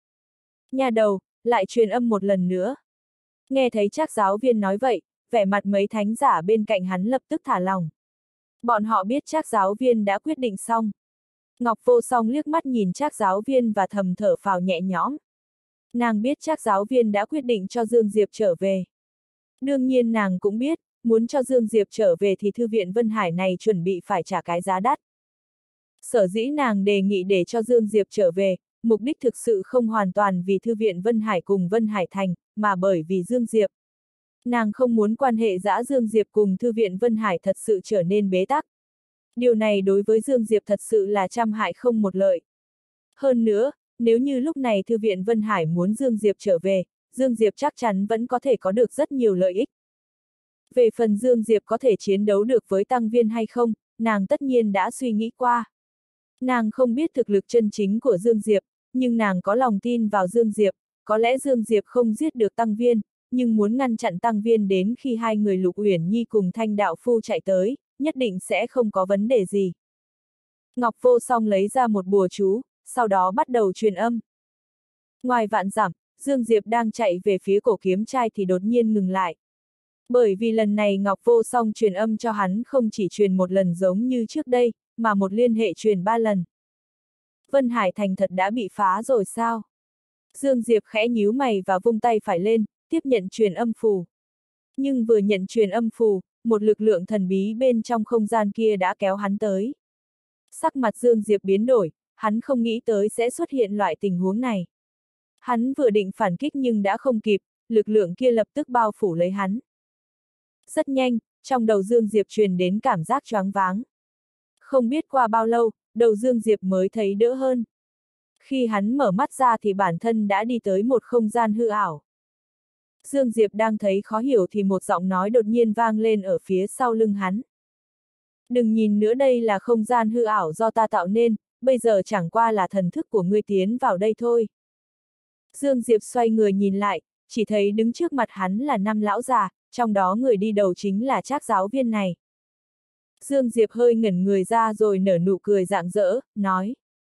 S1: Nhà đầu, lại truyền âm một lần nữa. Nghe thấy Trác giáo viên nói vậy, vẻ mặt mấy thánh giả bên cạnh hắn lập tức thả lòng. Bọn họ biết Trác giáo viên đã quyết định xong. Ngọc Vô Song liếc mắt nhìn Trác giáo viên và thầm thở phào nhẹ nhõm. Nàng biết Trác giáo viên đã quyết định cho Dương Diệp trở về. Đương nhiên nàng cũng biết, muốn cho Dương Diệp trở về thì Thư viện Vân Hải này chuẩn bị phải trả cái giá đắt. Sở dĩ nàng đề nghị để cho Dương Diệp trở về, mục đích thực sự không hoàn toàn vì Thư viện Vân Hải cùng Vân Hải Thành, mà bởi vì Dương Diệp. Nàng không muốn quan hệ giữa Dương Diệp cùng Thư viện Vân Hải thật sự trở nên bế tắc. Điều này đối với Dương Diệp thật sự là trăm hại không một lợi. Hơn nữa, nếu như lúc này Thư viện Vân Hải muốn Dương Diệp trở về, Dương Diệp chắc chắn vẫn có thể có được rất nhiều lợi ích. Về phần Dương Diệp có thể chiến đấu được với tăng viên hay không, nàng tất nhiên đã suy nghĩ qua. Nàng không biết thực lực chân chính của Dương Diệp, nhưng nàng có lòng tin vào Dương Diệp, có lẽ Dương Diệp không giết được tăng viên, nhưng muốn ngăn chặn tăng viên đến khi hai người Lục Uyển Nhi cùng Thanh Đạo Phu chạy tới, nhất định sẽ không có vấn đề gì. Ngọc Vô Song lấy ra một bùa chú, sau đó bắt đầu truyền âm. Ngoài vạn dặm, Dương Diệp đang chạy về phía cổ kiếm trai thì đột nhiên ngừng lại. Bởi vì lần này Ngọc Vô Song truyền âm cho hắn không chỉ truyền một lần giống như trước đây, mà một liên hệ truyền ba lần. Vân Hải Thành thật đã bị phá rồi sao? Dương Diệp khẽ nhíu mày và vung tay phải lên, tiếp nhận truyền âm phù. Nhưng vừa nhận truyền âm phù, một lực lượng thần bí bên trong không gian kia đã kéo hắn tới. Sắc mặt Dương Diệp biến đổi, hắn không nghĩ tới sẽ xuất hiện loại tình huống này. Hắn vừa định phản kích nhưng đã không kịp, lực lượng kia lập tức bao phủ lấy hắn. Rất nhanh, trong đầu Dương Diệp truyền đến cảm giác choáng váng. Không biết qua bao lâu, đầu Dương Diệp mới thấy đỡ hơn. Khi hắn mở mắt ra thì bản thân đã đi tới một không gian hư ảo. Dương Diệp đang thấy khó hiểu thì một giọng nói đột nhiên vang lên ở phía sau lưng hắn. Đừng nhìn nữa, đây là không gian hư ảo do ta tạo nên, bây giờ chẳng qua là thần thức của ngươi tiến vào đây thôi. Dương Diệp xoay người nhìn lại, chỉ thấy đứng trước mặt hắn là năm lão già, trong đó người đi đầu chính là Trác giáo viên này. Dương Diệp hơi ngẩn người ra rồi nở nụ cười rạng rỡ, nói.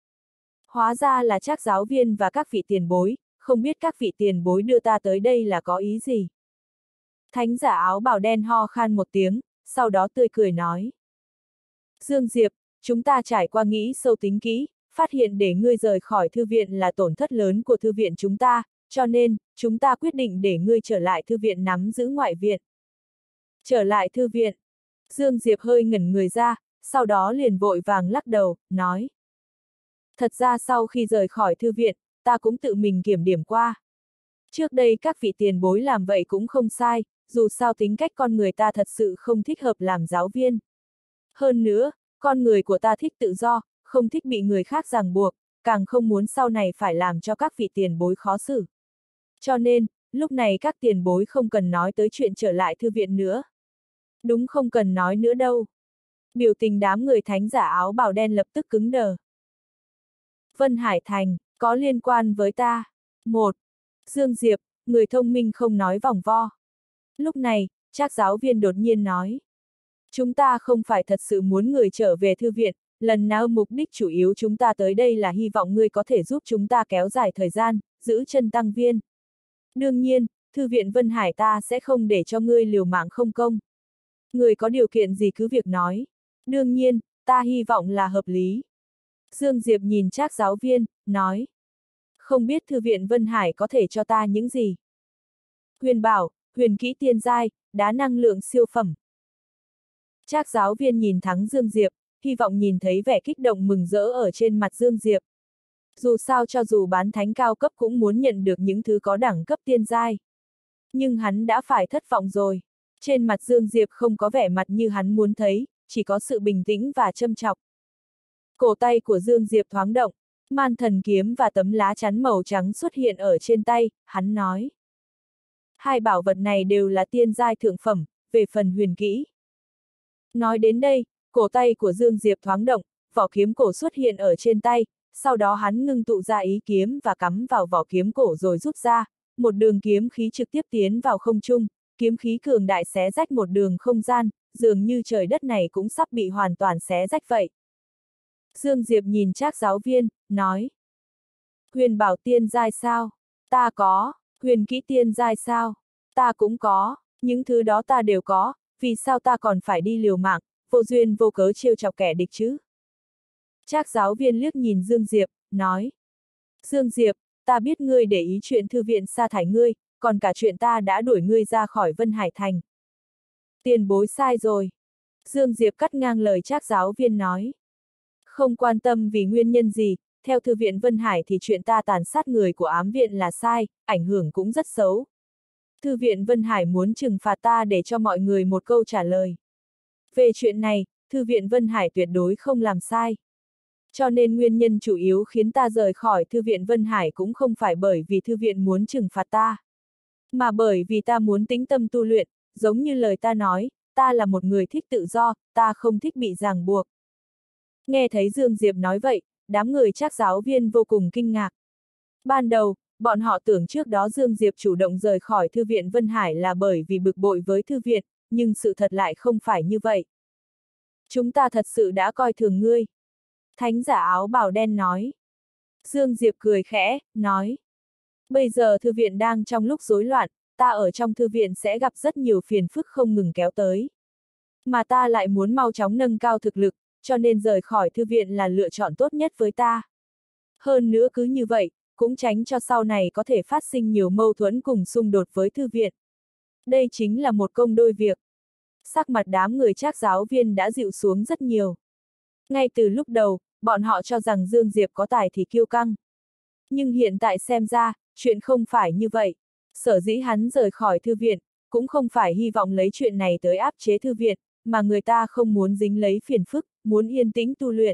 S1: Hóa ra là Trác giáo viên và các vị tiền bối, không biết các vị tiền bối đưa ta tới đây là có ý gì? Thánh giả áo bào đen ho khan một tiếng, sau đó tươi cười nói. Dương Diệp, chúng ta trải qua nghĩ sâu tính kỹ, phát hiện để ngươi rời khỏi thư viện là tổn thất lớn của thư viện chúng ta, cho nên, chúng ta quyết định để ngươi trở lại thư viện nắm giữ ngoại viện. Trở lại thư viện. Dương Diệp hơi ngẩn người ra, sau đó liền vội vàng lắc đầu, nói. Thật ra sau khi rời khỏi thư viện, ta cũng tự mình kiểm điểm qua. Trước đây các vị tiền bối làm vậy cũng không sai, dù sao tính cách con người ta thật sự không thích hợp làm giáo viên. Hơn nữa, con người của ta thích tự do, không thích bị người khác ràng buộc, càng không muốn sau này phải làm cho các vị tiền bối khó xử. Cho nên, lúc này các tiền bối không cần nói tới chuyện trở lại thư viện nữa. Đúng không cần nói nữa đâu. Biểu tình đám người thánh giả áo bào đen lập tức cứng đờ. Vân Hải Thành, có liên quan với ta. Một. Dương Diệp, người thông minh không nói vòng vo. Lúc này, Trác giáo viên đột nhiên nói. Chúng ta không phải thật sự muốn người trở về thư viện, lần nào mục đích chủ yếu chúng ta tới đây là hy vọng ngươi có thể giúp chúng ta kéo dài thời gian, giữ chân tăng viên. Đương nhiên, thư viện Vân Hải ta sẽ không để cho ngươi liều mạng không công. Người có điều kiện gì cứ việc nói. Đương nhiên, ta hy vọng là hợp lý. Dương Diệp nhìn Trác giáo viên, nói. Không biết thư viện Vân Hải có thể cho ta những gì? Huyền bảo, huyền kỹ tiên giai, đá năng lượng siêu phẩm. Trác giáo viên nhìn thắng Dương Diệp, hy vọng nhìn thấy vẻ kích động mừng rỡ ở trên mặt Dương Diệp. Dù sao cho dù bán thánh cao cấp cũng muốn nhận được những thứ có đẳng cấp tiên giai. Nhưng hắn đã phải thất vọng rồi. Trên mặt Dương Diệp không có vẻ mặt như hắn muốn thấy, chỉ có sự bình tĩnh và châm chọc. Cổ tay của Dương Diệp thoáng động, man thần kiếm và tấm lá chắn màu trắng xuất hiện ở trên tay, hắn nói. Hai bảo vật này đều là tiên giai thượng phẩm, về phần huyền kỹ. Nói đến đây, cổ tay của Dương Diệp thoáng động, vỏ kiếm cổ xuất hiện ở trên tay, sau đó hắn ngưng tụ ra ý kiếm và cắm vào vỏ kiếm cổ rồi rút ra, một đường kiếm khí trực tiếp tiến vào không trung, kiếm khí cường đại xé rách một đường không gian, dường như trời đất này cũng sắp bị hoàn toàn xé rách vậy. Dương Diệp nhìn Trác giáo viên, nói. Huyền bảo tiên giai sao? Ta có. Huyền kỹ tiên giai sao? Ta cũng có. Những thứ đó ta đều có, vì sao ta còn phải đi liều mạng, vô duyên vô cớ trêu chọc kẻ địch chứ? Trác giáo viên liếc nhìn Dương Diệp, nói. Dương Diệp, ta biết ngươi để ý chuyện thư viện sa thải ngươi, còn cả chuyện ta đã đuổi ngươi ra khỏi Vân Hải Thành. Tiền bối sai rồi. Dương Diệp cắt ngang lời Trác giáo viên nói. Không quan tâm vì nguyên nhân gì, theo thư viện Vân Hải thì chuyện ta tàn sát người của ám viện là sai, ảnh hưởng cũng rất xấu. Thư viện Vân Hải muốn trừng phạt ta để cho mọi người một câu trả lời. Về chuyện này, thư viện Vân Hải tuyệt đối không làm sai. Cho nên nguyên nhân chủ yếu khiến ta rời khỏi thư viện Vân Hải cũng không phải bởi vì thư viện muốn trừng phạt ta, mà bởi vì ta muốn tĩnh tâm tu luyện, giống như lời ta nói, ta là một người thích tự do, ta không thích bị ràng buộc. Nghe thấy Dương Diệp nói vậy, đám người Trác giáo viên vô cùng kinh ngạc. Ban đầu, bọn họ tưởng trước đó Dương Diệp chủ động rời khỏi thư viện Vân Hải là bởi vì bực bội với thư viện, nhưng sự thật lại không phải như vậy. Chúng ta thật sự đã coi thường ngươi. Thánh giả áo bào đen nói. Dương Diệp cười khẽ, nói. Bây giờ thư viện đang trong lúc rối loạn, ta ở trong thư viện sẽ gặp rất nhiều phiền phức không ngừng kéo tới. Mà ta lại muốn mau chóng nâng cao thực lực, cho nên rời khỏi thư viện là lựa chọn tốt nhất với ta. Hơn nữa cứ như vậy, cũng tránh cho sau này có thể phát sinh nhiều mâu thuẫn cùng xung đột với thư viện. Đây chính là một công đôi việc. Sắc mặt đám người Trác giáo viên đã dịu xuống rất nhiều. Ngay từ lúc đầu, bọn họ cho rằng Dương Diệp có tài thì kiêu căng. Nhưng hiện tại xem ra, chuyện không phải như vậy. Sở dĩ hắn rời khỏi thư viện, cũng không phải hy vọng lấy chuyện này tới áp chế thư viện, mà người ta không muốn dính lấy phiền phức, muốn yên tĩnh tu luyện.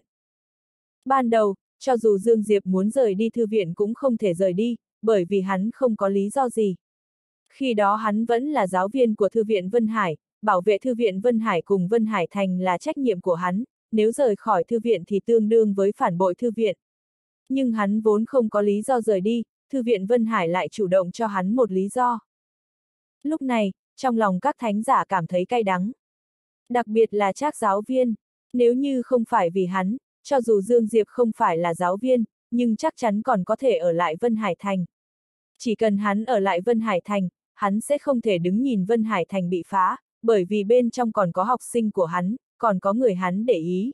S1: Ban đầu, cho dù Dương Diệp muốn rời đi thư viện cũng không thể rời đi, bởi vì hắn không có lý do gì. Khi đó hắn vẫn là giáo viên của thư viện Vân Hải, bảo vệ thư viện Vân Hải cùng Vân Hải Thành là trách nhiệm của hắn, nếu rời khỏi thư viện thì tương đương với phản bội thư viện. Nhưng hắn vốn không có lý do rời đi, thư viện Vân Hải lại chủ động cho hắn một lý do. Lúc này, trong lòng các thánh giả cảm thấy cay đắng. Đặc biệt là Trác giáo viên, nếu như không phải vì hắn, cho dù Dương Diệp không phải là giáo viên, nhưng chắc chắn còn có thể ở lại Vân Hải Thành. Chỉ cần hắn ở lại Vân Hải Thành, hắn sẽ không thể đứng nhìn Vân Hải Thành bị phá, bởi vì bên trong còn có học sinh của hắn, còn có người hắn để ý.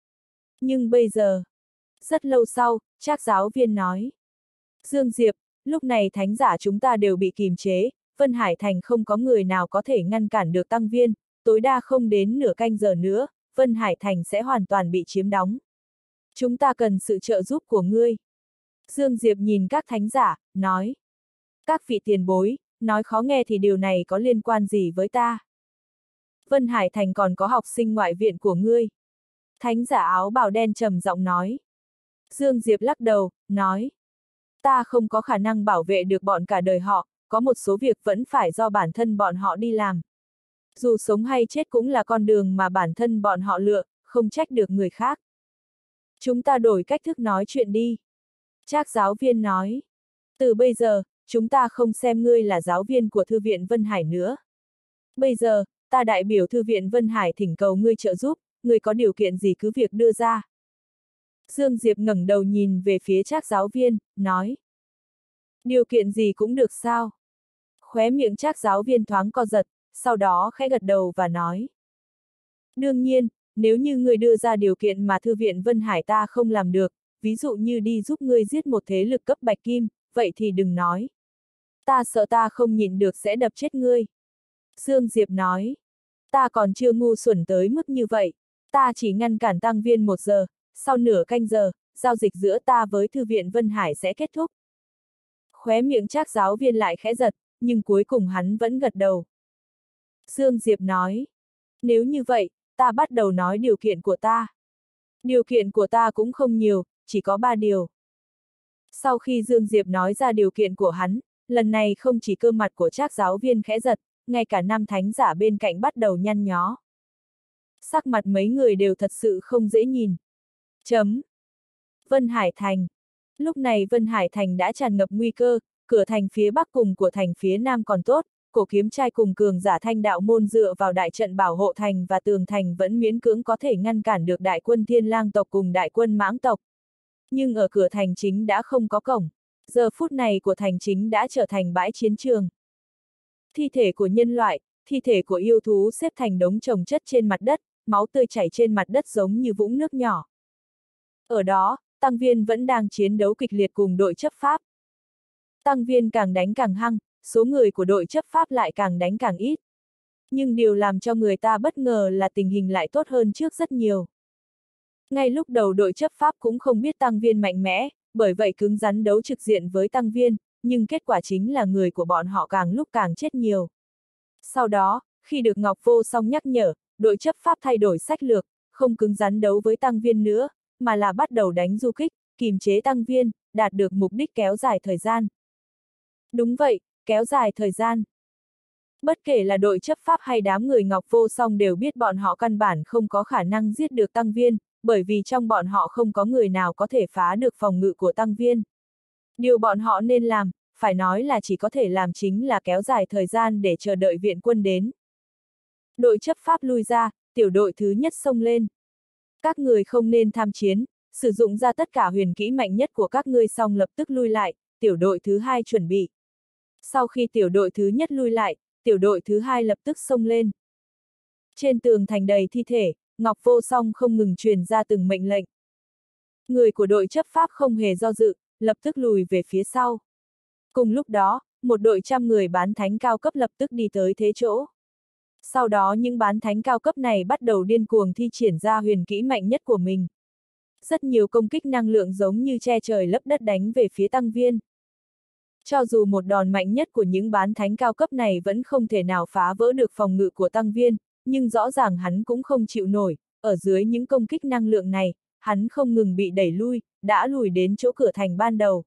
S1: Nhưng bây giờ, rất lâu sau, Trác giáo viên nói. Dương Diệp, lúc này thánh giả chúng ta đều bị kìm chế, Vân Hải Thành không có người nào có thể ngăn cản được tăng viên, tối đa không đến nửa canh giờ nữa, Vân Hải Thành sẽ hoàn toàn bị chiếm đóng. Chúng ta cần sự trợ giúp của ngươi. Dương Diệp nhìn các thánh giả, nói. Các vị tiền bối, nói khó nghe thì điều này có liên quan gì với ta? Vân Hải Thành còn có học sinh ngoại viện của ngươi. Thánh giả áo bào đen trầm giọng nói. Dương Diệp lắc đầu, nói. Ta không có khả năng bảo vệ được bọn cả đời họ, có một số việc vẫn phải do bản thân bọn họ đi làm. Dù sống hay chết cũng là con đường mà bản thân bọn họ lựa, không trách được người khác. Chúng ta đổi cách thức nói chuyện đi. Trác giáo viên nói. Từ bây giờ, chúng ta không xem ngươi là giáo viên của Thư viện Vân Hải nữa. Bây giờ, ta đại biểu Thư viện Vân Hải thỉnh cầu ngươi trợ giúp, ngươi có điều kiện gì cứ việc đưa ra. Dương Diệp ngẩng đầu nhìn về phía Trác giáo viên, nói. Điều kiện gì cũng được sao? Khóe miệng Trác giáo viên thoáng co giật, sau đó khẽ gật đầu và nói. Đương nhiên, nếu như ngươi đưa ra điều kiện mà Thư viện Vân Hải ta không làm được, ví dụ như đi giúp ngươi giết một thế lực cấp bạch kim, vậy thì đừng nói. Ta sợ ta không nhịn được sẽ đập chết ngươi. Dương Diệp nói. Ta còn chưa ngu xuẩn tới mức như vậy, ta chỉ ngăn cản tăng viên một giờ, sau nửa canh giờ, giao dịch giữa ta với Thư viện Vân Hải sẽ kết thúc. Khóe miệng Trác giáo viên lại khẽ giật, nhưng cuối cùng hắn vẫn gật đầu. Dương Diệp nói. Nếu như vậy, ta bắt đầu nói điều kiện của ta. Điều kiện của ta cũng không nhiều, chỉ có ba điều. Sau khi Dương Diệp nói ra điều kiện của hắn, lần này không chỉ cơ mặt của Trác giáo viên khẽ giật, ngay cả năm thánh giả bên cạnh bắt đầu nhăn nhó. Sắc mặt mấy người đều thật sự không dễ nhìn. Chấm. Vân Hải Thành. Lúc này Vân Hải Thành đã tràn ngập nguy cơ, cửa thành phía bắc cùng của thành phía nam còn tốt, cổ kiếm trai cùng cường giả thanh đạo môn dựa vào đại trận bảo hộ thành và tường thành vẫn miễn cưỡng có thể ngăn cản được đại quân Thiên Lang tộc cùng đại quân Mãng tộc. Nhưng ở cửa thành chính đã không có cổng, giờ phút này của thành chính đã trở thành bãi chiến trường. Thi thể của nhân loại, thi thể của yêu thú xếp thành đống chồng chất trên mặt đất, máu tươi chảy trên mặt đất giống như vũng nước nhỏ. Ở đó, tăng viên vẫn đang chiến đấu kịch liệt cùng đội chấp pháp. Tăng viên càng đánh càng hăng, số người của đội chấp pháp lại càng đánh càng ít. Nhưng điều làm cho người ta bất ngờ là tình hình lại tốt hơn trước rất nhiều. Ngay lúc đầu đội chấp pháp cũng không biết tăng viên mạnh mẽ, bởi vậy cứng rắn đấu trực diện với tăng viên, nhưng kết quả chính là người của bọn họ càng lúc càng chết nhiều. Sau đó, khi được Ngọc Vô Song nhắc nhở, đội chấp pháp thay đổi sách lược, không cứng rắn đấu với tăng viên nữa, mà là bắt đầu đánh du kích, kìm chế tăng viên, đạt được mục đích kéo dài thời gian. Đúng vậy, kéo dài thời gian. Bất kể là đội chấp pháp hay đám người Ngọc Vô Song đều biết bọn họ căn bản không có khả năng giết được tăng viên, bởi vì trong bọn họ không có người nào có thể phá được phòng ngự của tăng viên. Điều bọn họ nên làm, phải nói là chỉ có thể làm chính là kéo dài thời gian để chờ đợi viện quân đến. Đội chấp pháp lui ra, tiểu đội thứ nhất xông lên. Các người không nên tham chiến, sử dụng ra tất cả huyền kỹ mạnh nhất của các ngươi xong lập tức lui lại, tiểu đội thứ hai chuẩn bị. Sau khi tiểu đội thứ nhất lui lại, tiểu đội thứ hai lập tức xông lên. Trên tường thành đầy thi thể, Ngọc Vô Song không ngừng truyền ra từng mệnh lệnh. Người của đội chấp pháp không hề do dự, lập tức lùi về phía sau. Cùng lúc đó, một đội trăm người bán thánh cao cấp lập tức đi tới thế chỗ. Sau đó những bán thánh cao cấp này bắt đầu điên cuồng thi triển ra huyền kỹ mạnh nhất của mình. Rất nhiều công kích năng lượng giống như che trời lấp đất đánh về phía tăng viên. Cho dù một đòn mạnh nhất của những bán thánh cao cấp này vẫn không thể nào phá vỡ được phòng ngự của tăng viên, nhưng rõ ràng hắn cũng không chịu nổi, ở dưới những công kích năng lượng này, hắn không ngừng bị đẩy lui, đã lùi đến chỗ cửa thành ban đầu.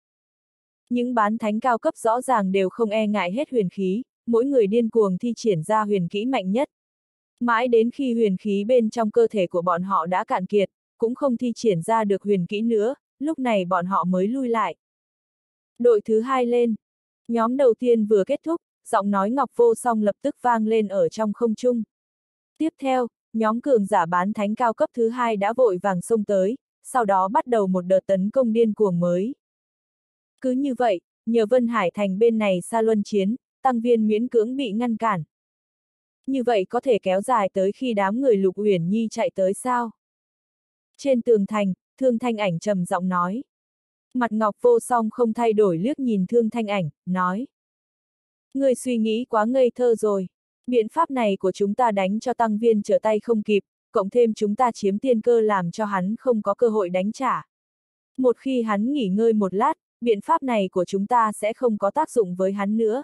S1: Những bán thánh cao cấp rõ ràng đều không e ngại hết huyền khí, mỗi người điên cuồng thi triển ra huyền kỹ mạnh nhất. Mãi đến khi huyền khí bên trong cơ thể của bọn họ đã cạn kiệt, cũng không thi triển ra được huyền kỹ nữa, lúc này bọn họ mới lui lại. Đội thứ hai lên. Nhóm đầu tiên vừa kết thúc, giọng nói Ngọc Vô Song lập tức vang lên ở trong không trung. Tiếp theo, nhóm cường giả bán thánh cao cấp thứ hai đã vội vàng xông tới, sau đó bắt đầu một đợt tấn công điên cuồng mới. Cứ như vậy, nhờ Vân Hải Thành bên này xa luân chiến, tăng viên miễn cưỡng bị ngăn cản. Như vậy có thể kéo dài tới khi đám người Lục Uyển Nhi chạy tới sao? Trên tường thành, Thương Thanh Ảnh trầm giọng nói. Mặt Ngọc Vô Song không thay đổi liếc nhìn Thương Thanh Ảnh, nói. Ngươi suy nghĩ quá ngây thơ rồi. Biện pháp này của chúng ta đánh cho tăng viên trở tay không kịp, cộng thêm chúng ta chiếm tiên cơ làm cho hắn không có cơ hội đánh trả. Một khi hắn nghỉ ngơi một lát, biện pháp này của chúng ta sẽ không có tác dụng với hắn nữa.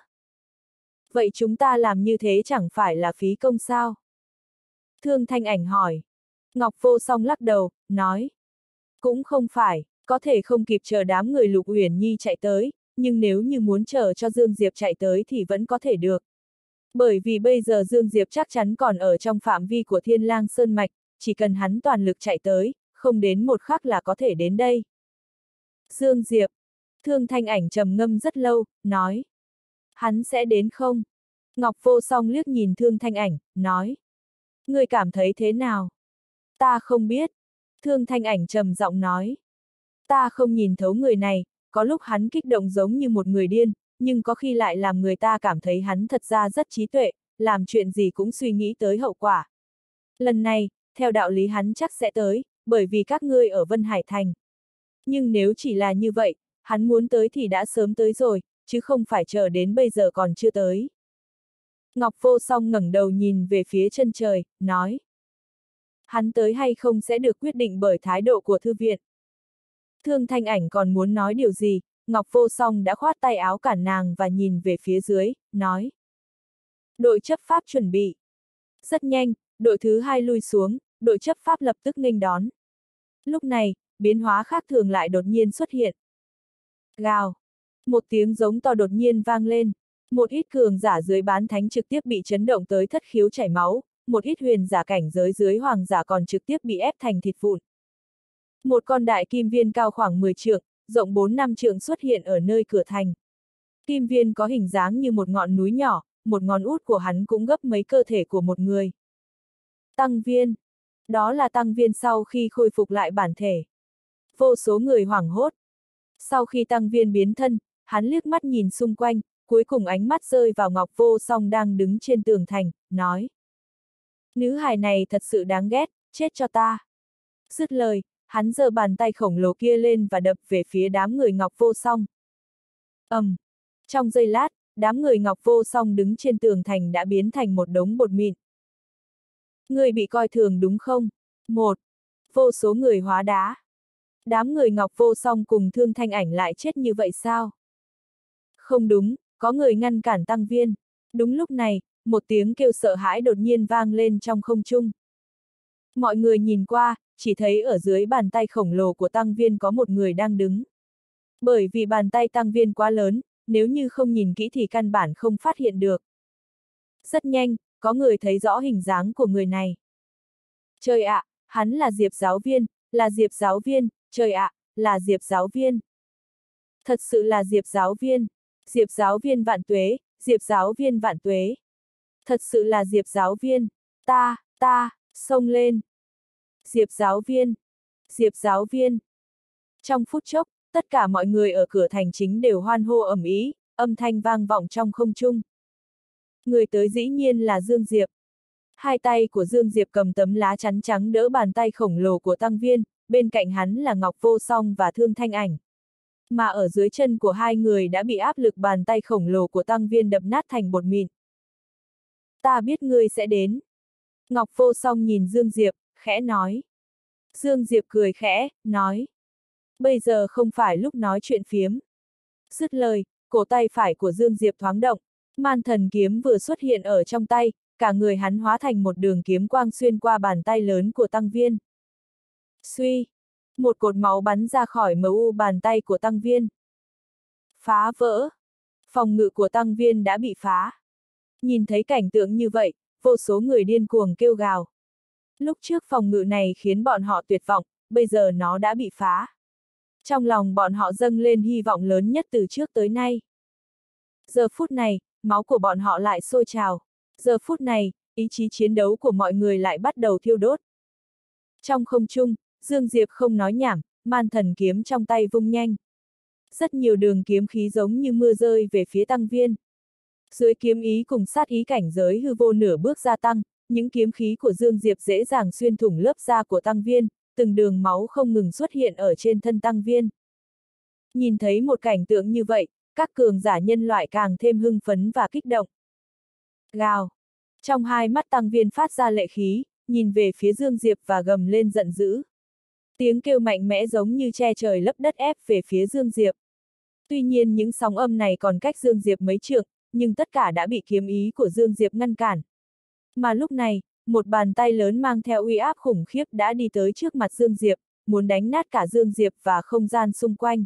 S1: Vậy chúng ta làm như thế chẳng phải là phí công sao? Thương Thanh Ảnh hỏi. Ngọc Vô Song lắc đầu, nói. Cũng không phải, có thể không kịp chờ đám người Lục Uyển Nhi chạy tới, nhưng nếu như muốn chờ cho Dương Diệp chạy tới thì vẫn có thể được. Bởi vì bây giờ Dương Diệp chắc chắn còn ở trong phạm vi của Thiên Lang Sơn Mạch, chỉ cần hắn toàn lực chạy tới, không đến một khắc là có thể đến đây. Dương Diệp. Thương Thanh Ảnh trầm ngâm rất lâu, nói. Hắn sẽ đến không? Ngọc Vô Song liếc nhìn Thương Thanh Ảnh, nói. Ngươi cảm thấy thế nào? Ta không biết. Thương Thanh Ảnh trầm giọng nói. Ta không nhìn thấu người này, có lúc hắn kích động giống như một người điên, nhưng có khi lại làm người ta cảm thấy hắn thật ra rất trí tuệ, làm chuyện gì cũng suy nghĩ tới hậu quả. Lần này, theo đạo lý hắn chắc sẽ tới, bởi vì các ngươi ở Vân Hải Thành. Nhưng nếu chỉ là như vậy, hắn muốn tới thì đã sớm tới rồi, chứ không phải chờ đến bây giờ còn chưa tới. Ngọc Vô Song ngẩng đầu nhìn về phía chân trời, nói. Hắn tới hay không sẽ được quyết định bởi thái độ của thư viện. Thương Thanh Ảnh còn muốn nói điều gì, Ngọc Vô Song đã khoát tay áo cản nàng và nhìn về phía dưới, nói. Đội chấp pháp chuẩn bị. Rất nhanh, đội thứ hai lui xuống, đội chấp pháp lập tức nghênh đón. Lúc này, biến hóa khác thường lại đột nhiên xuất hiện. Gào. Một tiếng giống to đột nhiên vang lên. Một ít cường giả dưới bán thánh trực tiếp bị chấn động tới thất khiếu chảy máu, một ít huyền giả cảnh giới dưới hoàng giả còn trực tiếp bị ép thành thịt vụn. Một con đại kim viên cao khoảng mười trượng, rộng bốn năm trượng xuất hiện ở nơi cửa thành. Kim viên có hình dáng như một ngọn núi nhỏ, một ngón út của hắn cũng gấp mấy cơ thể của một người. Tăng viên. Đó là tăng viên sau khi khôi phục lại bản thể. Vô số người hoảng hốt. Sau khi tăng viên biến thân, hắn liếc mắt nhìn xung quanh, cuối cùng ánh mắt rơi vào Ngọc Vô Song đang đứng trên tường thành, nói. Nữ hài này thật sự đáng ghét, chết cho ta. Dứt lời, hắn giơ bàn tay khổng lồ kia lên và đập về phía đám người Ngọc Vô Song. ầm, um, trong giây lát, đám người Ngọc Vô Song đứng trên tường thành đã biến thành một đống bột mịn. Người bị coi thường đúng không? Một. Vô số người hóa đá. Đám người Ngọc Vô Song cùng Thương Thanh Ảnh lại chết như vậy sao? Không đúng, có người ngăn cản tăng viên. Đúng lúc này, một tiếng kêu sợ hãi đột nhiên vang lên trong không trung. Mọi người nhìn qua, chỉ thấy ở dưới bàn tay khổng lồ của tăng viên có một người đang đứng. Bởi vì bàn tay tăng viên quá lớn, nếu như không nhìn kỹ thì căn bản không phát hiện được. Rất nhanh, có người thấy rõ hình dáng của người này. Trời ạ, à, hắn là Diệp giáo viên, là Diệp giáo viên, trời ạ, à, là Diệp giáo viên. Thật sự là Diệp giáo viên, Diệp giáo viên vạn tuế, Diệp giáo viên vạn tuế. Thật sự là Diệp giáo viên, ta, ta, xông lên. Diệp giáo viên, Diệp giáo viên. Trong phút chốc, tất cả mọi người ở cửa thành chính đều hoan hô ầm ĩ, âm thanh vang vọng trong không trung. Người tới dĩ nhiên là Dương Diệp. Hai tay của Dương Diệp cầm tấm lá chắn trắng đỡ bàn tay khổng lồ của tăng viên, bên cạnh hắn là Ngọc Vô Song và Thương Thanh Ảnh. Mà ở dưới chân của hai người đã bị áp lực bàn tay khổng lồ của tăng viên đập nát thành bột mịn. Ta biết ngươi sẽ đến. Ngọc Vô Song nhìn Dương Diệp, khẽ nói. Dương Diệp cười khẽ, nói. Bây giờ không phải lúc nói chuyện phiếm. Dứt lời, cổ tay phải của Dương Diệp thoáng động, man thần kiếm vừa xuất hiện ở trong tay, cả người hắn hóa thành một đường kiếm quang xuyên qua bàn tay lớn của tăng viên. Suy! Một cột máu bắn ra khỏi em u bàn tay của tăng viên. Phá vỡ! Phòng ngự của tăng viên đã bị phá. Nhìn thấy cảnh tượng như vậy, vô số người điên cuồng kêu gào. Lúc trước phòng ngự này khiến bọn họ tuyệt vọng, bây giờ nó đã bị phá. Trong lòng bọn họ dâng lên hy vọng lớn nhất từ trước tới nay. Giờ phút này, máu của bọn họ lại sôi trào. Giờ phút này, ý chí chiến đấu của mọi người lại bắt đầu thiêu đốt. Trong không trung, Dương Diệp không nói nhảm, man thần kiếm trong tay vung nhanh. Rất nhiều đường kiếm khí giống như mưa rơi về phía tăng viên. Dưới kiếm ý cùng sát ý cảnh giới hư vô nửa bước gia tăng, những kiếm khí của Dương Diệp dễ dàng xuyên thủng lớp da của tăng viên, từng đường máu không ngừng xuất hiện ở trên thân tăng viên. Nhìn thấy một cảnh tượng như vậy, các cường giả nhân loại càng thêm hưng phấn và kích động. Gào! Trong hai mắt Tăng Viên phát ra lệ khí, nhìn về phía Dương Diệp và gầm lên giận dữ. Tiếng kêu mạnh mẽ giống như che trời lấp đất ép về phía Dương Diệp. Tuy nhiên những sóng âm này còn cách Dương Diệp mấy trượng, nhưng tất cả đã bị kiếm ý của Dương Diệp ngăn cản. Mà lúc này, một bàn tay lớn mang theo uy áp khủng khiếp đã đi tới trước mặt Dương Diệp, muốn đánh nát cả Dương Diệp và không gian xung quanh.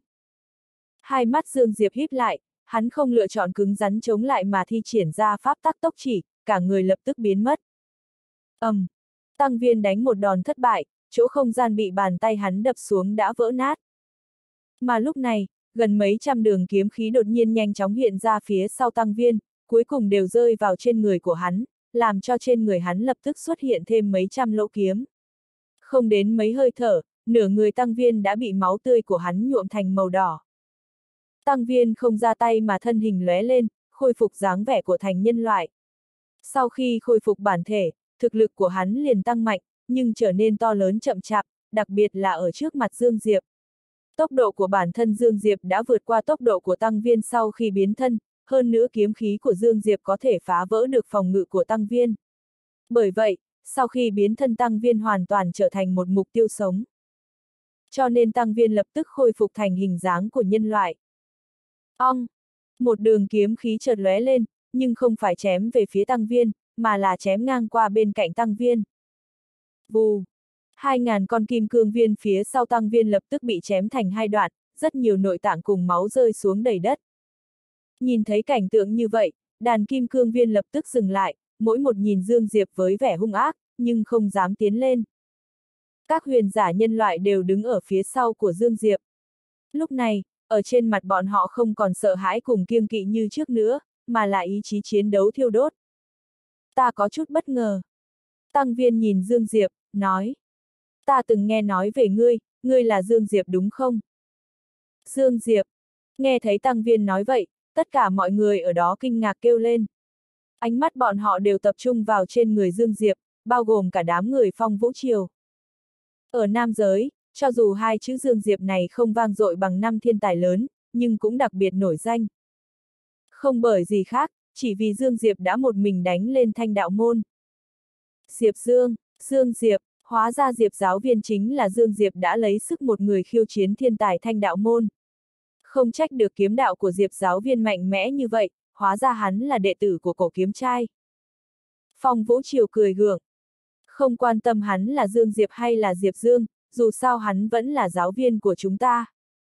S1: Hai mắt Dương Diệp híp lại, hắn không lựa chọn cứng rắn chống lại mà thi triển ra pháp tắc tốc chỉ, cả người lập tức biến mất. ầm, um, Tăng Viên đánh một đòn thất bại, chỗ không gian bị bàn tay hắn đập xuống đã vỡ nát. Mà lúc này, gần mấy trăm đường kiếm khí đột nhiên nhanh chóng hiện ra phía sau Tăng Viên, cuối cùng đều rơi vào trên người của hắn, làm cho trên người hắn lập tức xuất hiện thêm mấy trăm lỗ kiếm. Không đến mấy hơi thở, nửa người Tăng Viên đã bị máu tươi của hắn nhuộm thành màu đỏ. Tăng Viên không ra tay mà thân hình lóe lên, khôi phục dáng vẻ của thành nhân loại. Sau khi khôi phục bản thể, thực lực của hắn liền tăng mạnh, nhưng trở nên to lớn chậm chạp, đặc biệt là ở trước mặt Dương Diệp. Tốc độ của bản thân Dương Diệp đã vượt qua tốc độ của Tăng Viên sau khi biến thân, hơn nữa kiếm khí của Dương Diệp có thể phá vỡ được phòng ngự của Tăng Viên. Bởi vậy, sau khi biến thân Tăng Viên hoàn toàn trở thành một mục tiêu sống. Cho nên Tăng Viên lập tức khôi phục thành hình dáng của nhân loại. Ong! Một đường kiếm khí chợt lóe lên, nhưng không phải chém về phía Tăng Viên, mà là chém ngang qua bên cạnh Tăng Viên. Vù! Hai ngàn con kim cương viên phía sau Tăng Viên lập tức bị chém thành hai đoạn, rất nhiều nội tạng cùng máu rơi xuống đầy đất. Nhìn thấy cảnh tượng như vậy, đàn kim cương viên lập tức dừng lại, mỗi một nhìn Dương Diệp với vẻ hung ác, nhưng không dám tiến lên. Các huyền giả nhân loại đều đứng ở phía sau của Dương Diệp. Lúc này, ở trên mặt bọn họ không còn sợ hãi cùng kiêng kỵ như trước nữa, mà là ý chí chiến đấu thiêu đốt. Ta có chút bất ngờ. Tăng Viên nhìn Dương Diệp, nói. Ta từng nghe nói về ngươi, ngươi là Dương Diệp đúng không? Dương Diệp. Nghe thấy Tăng Viên nói vậy, tất cả mọi người ở đó kinh ngạc kêu lên. Ánh mắt bọn họ đều tập trung vào trên người Dương Diệp, bao gồm cả đám người Phong Vũ Triều. Ở nam giới, cho dù hai chữ Dương Diệp này không vang dội bằng năm thiên tài lớn, nhưng cũng đặc biệt nổi danh. Không bởi gì khác, chỉ vì Dương Diệp đã một mình đánh lên Thanh Đạo Môn. Diệp Dương, Dương Diệp, hóa ra Diệp giáo viên chính là Dương Diệp đã lấy sức một người khiêu chiến thiên tài Thanh Đạo Môn. Không trách được kiếm đạo của Diệp giáo viên mạnh mẽ như vậy, hóa ra hắn là đệ tử của cổ kiếm trai. Phong Vũ Triều cười gượng. Không quan tâm hắn là Dương Diệp hay là Diệp Dương, dù sao hắn vẫn là giáo viên của chúng ta.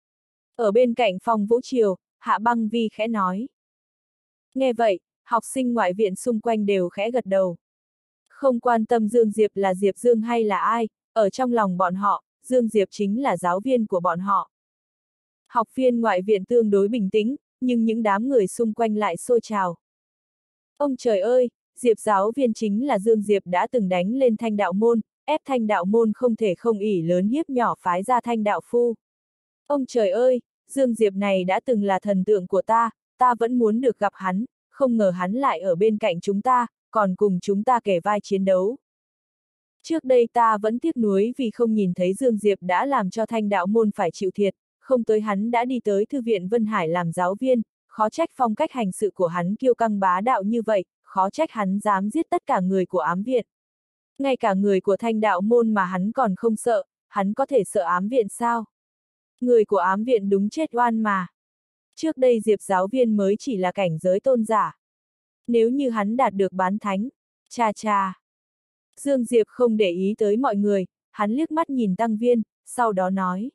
S1: Ở bên cạnh Phong Vũ Triều, Hạ Băng Vi khẽ nói. Nghe vậy, học sinh ngoại viện xung quanh đều khẽ gật đầu. Không quan tâm Dương Diệp là Diệp Dương hay là ai, ở trong lòng bọn họ, Dương Diệp chính là giáo viên của bọn họ. Học viên ngoại viện tương đối bình tĩnh, nhưng những đám người xung quanh lại sôi trào. Ông trời ơi, Diệp giáo viên chính là Dương Diệp đã từng đánh lên Thanh Đạo Môn, ép Thanh Đạo Môn không thể không ỷ lớn hiếp nhỏ phái ra Thanh Đạo Phu. Ông trời ơi, Dương Diệp này đã từng là thần tượng của ta, ta vẫn muốn được gặp hắn, không ngờ hắn lại ở bên cạnh chúng ta, còn cùng chúng ta kể vai chiến đấu. Trước đây ta vẫn tiếc nuối vì không nhìn thấy Dương Diệp đã làm cho Thanh Đạo Môn phải chịu thiệt, không tới hắn đã đi tới Thư viện Vân Hải làm giáo viên, khó trách phong cách hành sự của hắn kiêu căng bá đạo như vậy, khó trách hắn dám giết tất cả người của ám viện. Ngay cả người của Thanh Đạo Môn mà hắn còn không sợ, hắn có thể sợ ám viện sao? Người của ám viện đúng chết oan mà. Trước đây Diệp giáo viên mới chỉ là cảnh giới tôn giả. Nếu như hắn đạt được bán thánh, cha cha. Dương Diệp không để ý tới mọi người, hắn liếc mắt nhìn Tăng Viên, sau đó nói.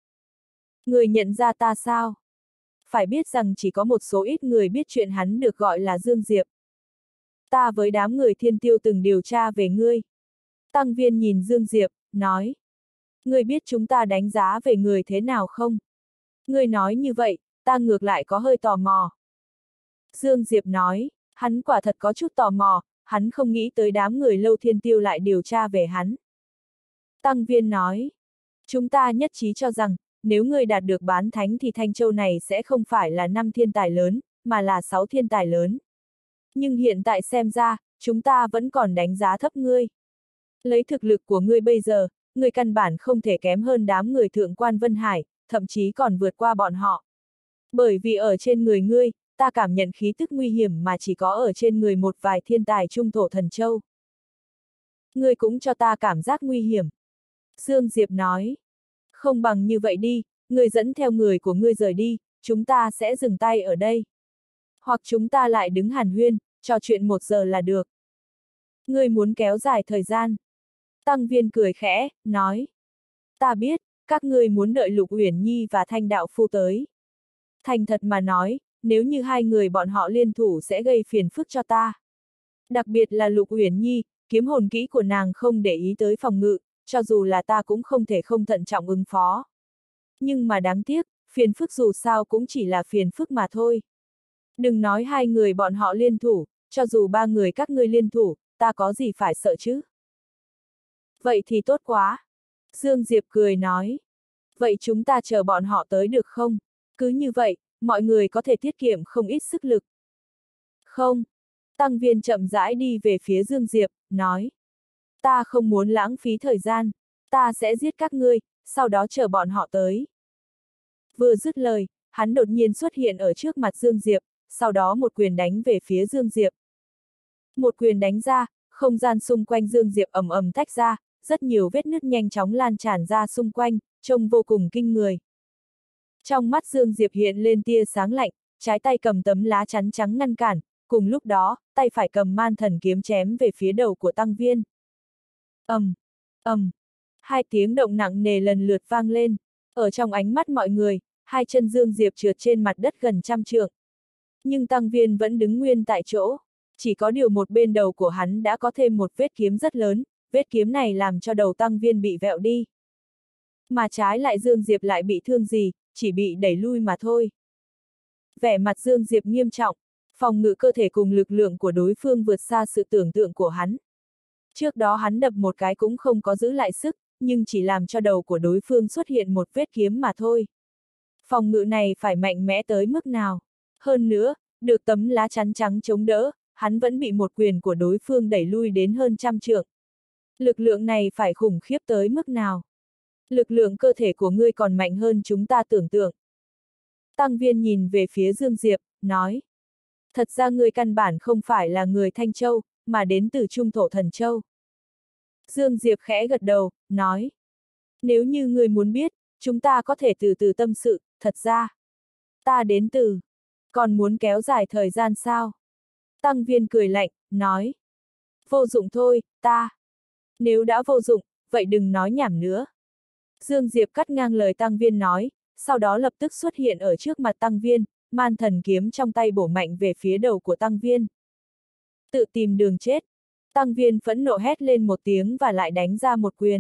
S1: Người nhận ra ta sao? Phải biết rằng chỉ có một số ít người biết chuyện hắn được gọi là Dương Diệp. Ta với đám người Thiên Tiêu từng điều tra về ngươi. Tăng Viên nhìn Dương Diệp, nói. Ngươi biết chúng ta đánh giá về người thế nào không? Ngươi nói như vậy, ta ngược lại có hơi tò mò. Dương Diệp nói, hắn quả thật có chút tò mò, hắn không nghĩ tới đám người Lâu Thiên Tiêu lại điều tra về hắn. Tăng Viên nói, chúng ta nhất trí cho rằng, nếu ngươi đạt được bán thánh thì Thanh Châu này sẽ không phải là năm thiên tài lớn, mà là sáu thiên tài lớn. Nhưng hiện tại xem ra, chúng ta vẫn còn đánh giá thấp ngươi. Lấy thực lực của ngươi bây giờ, ngươi căn bản không thể kém hơn đám người thượng quan Vân Hải, thậm chí còn vượt qua bọn họ. Bởi vì ở trên người ngươi, ta cảm nhận khí tức nguy hiểm mà chỉ có ở trên người một vài thiên tài trung thổ thần châu. Ngươi cũng cho ta cảm giác nguy hiểm. Dương Diệp nói. Không bằng như vậy đi, ngươi dẫn theo người của ngươi rời đi, chúng ta sẽ dừng tay ở đây. Hoặc chúng ta lại đứng hàn huyên, trò chuyện một giờ là được. Ngươi muốn kéo dài thời gian. Tăng Viên cười khẽ, nói. Ta biết, các ngươi muốn đợi Lục Uyển Nhi và Thanh Đạo Phu tới. Thành thật mà nói, nếu như hai người bọn họ liên thủ sẽ gây phiền phức cho ta. Đặc biệt là Lục Uyển Nhi, kiếm hồn kỹ của nàng không để ý tới phòng ngự, cho dù là ta cũng không thể không thận trọng ứng phó. Nhưng mà đáng tiếc, phiền phức dù sao cũng chỉ là phiền phức mà thôi. Đừng nói hai người bọn họ liên thủ, cho dù ba người các ngươi liên thủ, ta có gì phải sợ chứ? Vậy thì tốt quá. Dương Diệp cười nói. Vậy chúng ta chờ bọn họ tới được không? Cứ như vậy, mọi người có thể tiết kiệm không ít sức lực. Không. Tăng Viên chậm rãi đi về phía Dương Diệp, nói. Ta không muốn lãng phí thời gian, ta sẽ giết các ngươi, sau đó chờ bọn họ tới. Vừa dứt lời, hắn đột nhiên xuất hiện ở trước mặt Dương Diệp, sau đó một quyền đánh về phía Dương Diệp. Một quyền đánh ra, không gian xung quanh Dương Diệp ầm ầm tách ra, rất nhiều vết nứt nhanh chóng lan tràn ra xung quanh, trông vô cùng kinh người. Trong mắt Dương Diệp hiện lên tia sáng lạnh, trái tay cầm tấm lá chắn trắng ngăn cản, cùng lúc đó, tay phải cầm man thần kiếm chém về phía đầu của Tăng Viên. ầm, ầm, hai tiếng động nặng nề lần lượt vang lên, ở trong ánh mắt mọi người, hai chân Dương Diệp trượt trên mặt đất gần trăm trượng. Nhưng Tăng Viên vẫn đứng nguyên tại chỗ, chỉ có điều một bên đầu của hắn đã có thêm một vết kiếm rất lớn, vết kiếm này làm cho đầu Tăng Viên bị vẹo đi. Mà trái lại Dương Diệp lại bị thương gì, chỉ bị đẩy lui mà thôi. Vẻ mặt Dương Diệp nghiêm trọng, phòng ngự cơ thể cùng lực lượng của đối phương vượt xa sự tưởng tượng của hắn. Trước đó hắn đập một cái cũng không có giữ lại sức, nhưng chỉ làm cho đầu của đối phương xuất hiện một vết kiếm mà thôi. Phòng ngự này phải mạnh mẽ tới mức nào? Hơn nữa, được tấm lá chắn trắng chống đỡ, hắn vẫn bị một quyền của đối phương đẩy lui đến hơn trăm trượng. Lực lượng này phải khủng khiếp tới mức nào? Lực lượng cơ thể của ngươi còn mạnh hơn chúng ta tưởng tượng. Tăng Viên nhìn về phía Dương Diệp, nói. Thật ra ngươi căn bản không phải là người Thanh Châu, mà đến từ Trung Thổ Thần Châu. Dương Diệp khẽ gật đầu, nói. Nếu như ngươi muốn biết, chúng ta có thể từ từ tâm sự, thật ra. Ta đến từ. Còn muốn kéo dài thời gian sao? Tăng Viên cười lạnh, nói. Vô dụng thôi, ta. Nếu đã vô dụng, vậy đừng nói nhảm nữa. Dương Diệp cắt ngang lời Tăng Viên nói, sau đó lập tức xuất hiện ở trước mặt Tăng Viên, man thần kiếm trong tay bổ mạnh về phía đầu của Tăng Viên. Tự tìm đường chết. Tăng Viên phẫn nộ hét lên một tiếng và lại đánh ra một quyền.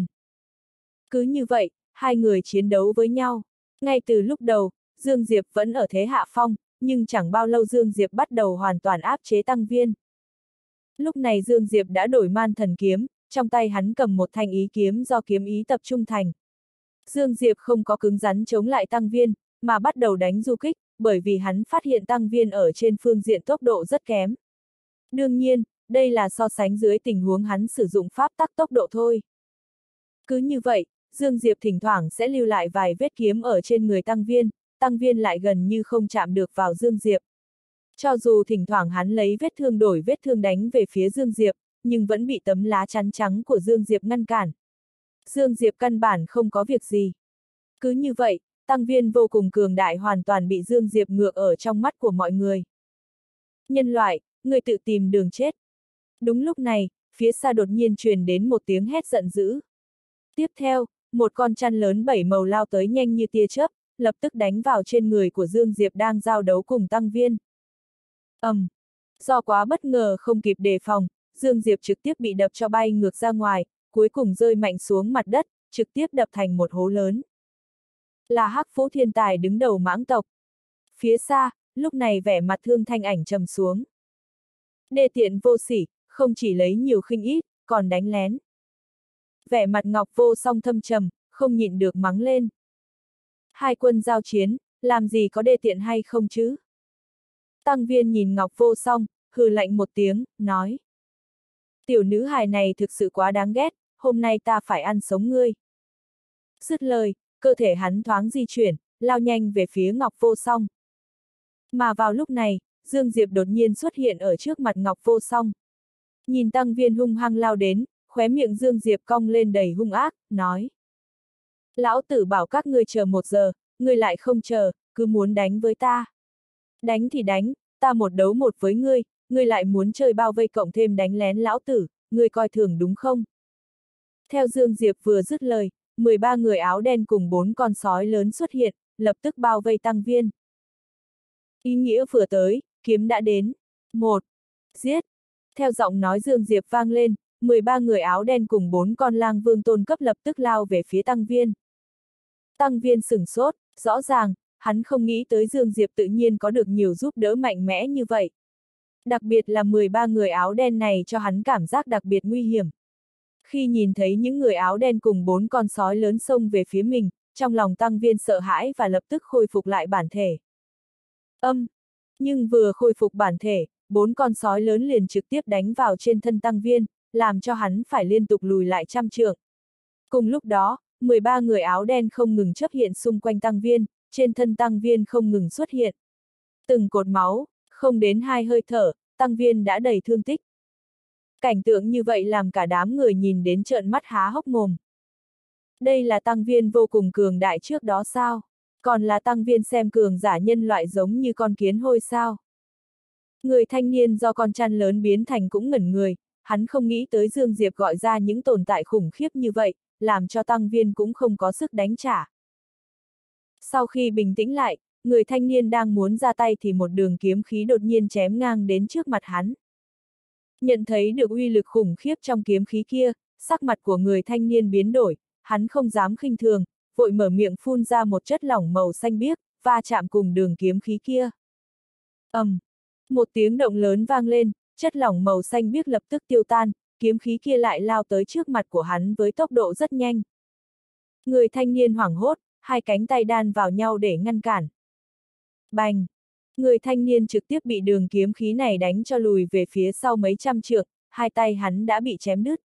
S1: Cứ như vậy, hai người chiến đấu với nhau. Ngay từ lúc đầu, Dương Diệp vẫn ở thế hạ phong, nhưng chẳng bao lâu Dương Diệp bắt đầu hoàn toàn áp chế Tăng Viên. Lúc này Dương Diệp đã đổi man thần kiếm, trong tay hắn cầm một thanh ý kiếm do kiếm ý tập trung thành. Dương Diệp không có cứng rắn chống lại Tăng Viên, mà bắt đầu đánh du kích, bởi vì hắn phát hiện Tăng Viên ở trên phương diện tốc độ rất kém. Đương nhiên, đây là so sánh dưới tình huống hắn sử dụng pháp tắc tốc độ thôi. Cứ như vậy, Dương Diệp thỉnh thoảng sẽ lưu lại vài vết kiếm ở trên người Tăng Viên, Tăng Viên lại gần như không chạm được vào Dương Diệp. Cho dù thỉnh thoảng hắn lấy vết thương đổi vết thương đánh về phía Dương Diệp, nhưng vẫn bị tấm lá chắn trắng của Dương Diệp ngăn cản. Dương Diệp căn bản không có việc gì. Cứ như vậy, Tăng Viên vô cùng cường đại hoàn toàn bị Dương Diệp ngược ở trong mắt của mọi người. Nhân loại, người tự tìm đường chết. Đúng lúc này, phía xa đột nhiên truyền đến một tiếng hét giận dữ. Tiếp theo, một con chăn lớn bảy màu lao tới nhanh như tia chớp, lập tức đánh vào trên người của Dương Diệp đang giao đấu cùng Tăng Viên. ầm, um, do quá bất ngờ không kịp đề phòng, Dương Diệp trực tiếp bị đập cho bay ngược ra ngoài, cuối cùng rơi mạnh xuống mặt đất, trực tiếp đập thành một hố lớn. Là Hắc Phú thiên tài đứng đầu mãng tộc. Phía xa, lúc này vẻ mặt Thương Thanh Ảnh trầm xuống. Đê tiện vô sỉ, không chỉ lấy nhiều khinh ít, còn đánh lén. Vẻ mặt Ngọc Vô Song thâm trầm, không nhịn được mắng lên. Hai quân giao chiến, làm gì có đê tiện hay không chứ? Tăng Viên nhìn Ngọc Vô Song, hừ lạnh một tiếng, nói. Tiểu nữ hài này thực sự quá đáng ghét, hôm nay ta phải ăn sống ngươi. Dứt lời, cơ thể hắn thoáng di chuyển, lao nhanh về phía Ngọc Vô Song. Mà vào lúc này, Dương Diệp đột nhiên xuất hiện ở trước mặt Ngọc Vô Song. Nhìn Tăng Viên hung hăng lao đến, khóe miệng Dương Diệp cong lên đầy hung ác, nói. Lão tử bảo các ngươi chờ một giờ, ngươi lại không chờ, cứ muốn đánh với ta. Đánh thì đánh, ta một đấu một với ngươi, ngươi lại muốn chơi bao vây cộng thêm đánh lén lão tử, ngươi coi thường đúng không? Theo Dương Diệp vừa dứt lời, mười ba người áo đen cùng bốn con sói lớn xuất hiện, lập tức bao vây Tăng Viên. Ý nghĩa vừa tới, kiếm đã đến. Một. Giết. Theo giọng nói Dương Diệp vang lên, mười ba người áo đen cùng bốn con lang vương tôn cấp lập tức lao về phía Tăng Viên. Tăng Viên sửng sốt, rõ ràng, hắn không nghĩ tới Dương Diệp tự nhiên có được nhiều giúp đỡ mạnh mẽ như vậy. Đặc biệt là mười ba người áo đen này cho hắn cảm giác đặc biệt nguy hiểm. Khi nhìn thấy những người áo đen cùng bốn con sói lớn xông về phía mình, trong lòng Tăng Viên sợ hãi và lập tức khôi phục lại bản thể. Âm! Nhưng vừa khôi phục bản thể, bốn con sói lớn liền trực tiếp đánh vào trên thân Tăng Viên, làm cho hắn phải liên tục lùi lại trăm trượng. Cùng lúc đó, mười ba người áo đen không ngừng chấp hiện xung quanh Tăng Viên, trên thân Tăng Viên không ngừng xuất hiện. Từng cột máu, không đến hai hơi thở, Tăng Viên đã đầy thương tích. Cảnh tượng như vậy làm cả đám người nhìn đến trợn mắt há hốc mồm. Đây là Tăng Viên vô cùng cường đại trước đó sao? Còn là Tăng Viên xem cường giả nhân loại giống như con kiến hôi sao? Người thanh niên do con chăn lớn biến thành cũng ngẩn người, hắn không nghĩ tới Dương Diệp gọi ra những tồn tại khủng khiếp như vậy, làm cho Tăng Viên cũng không có sức đánh trả. Sau khi bình tĩnh lại, người thanh niên đang muốn ra tay thì một đường kiếm khí đột nhiên chém ngang đến trước mặt hắn. Nhận thấy được uy lực khủng khiếp trong kiếm khí kia, sắc mặt của người thanh niên biến đổi, hắn không dám khinh thường, vội mở miệng phun ra một chất lỏng màu xanh biếc, va chạm cùng đường kiếm khí kia. ầm, um, một tiếng động lớn vang lên, chất lỏng màu xanh biếc lập tức tiêu tan, kiếm khí kia lại lao tới trước mặt của hắn với tốc độ rất nhanh. Người thanh niên hoảng hốt, hai cánh tay đan vào nhau để ngăn cản. Bành! Người thanh niên trực tiếp bị đường kiếm khí này đánh cho lùi về phía sau mấy trăm trượng, hai tay hắn đã bị chém đứt.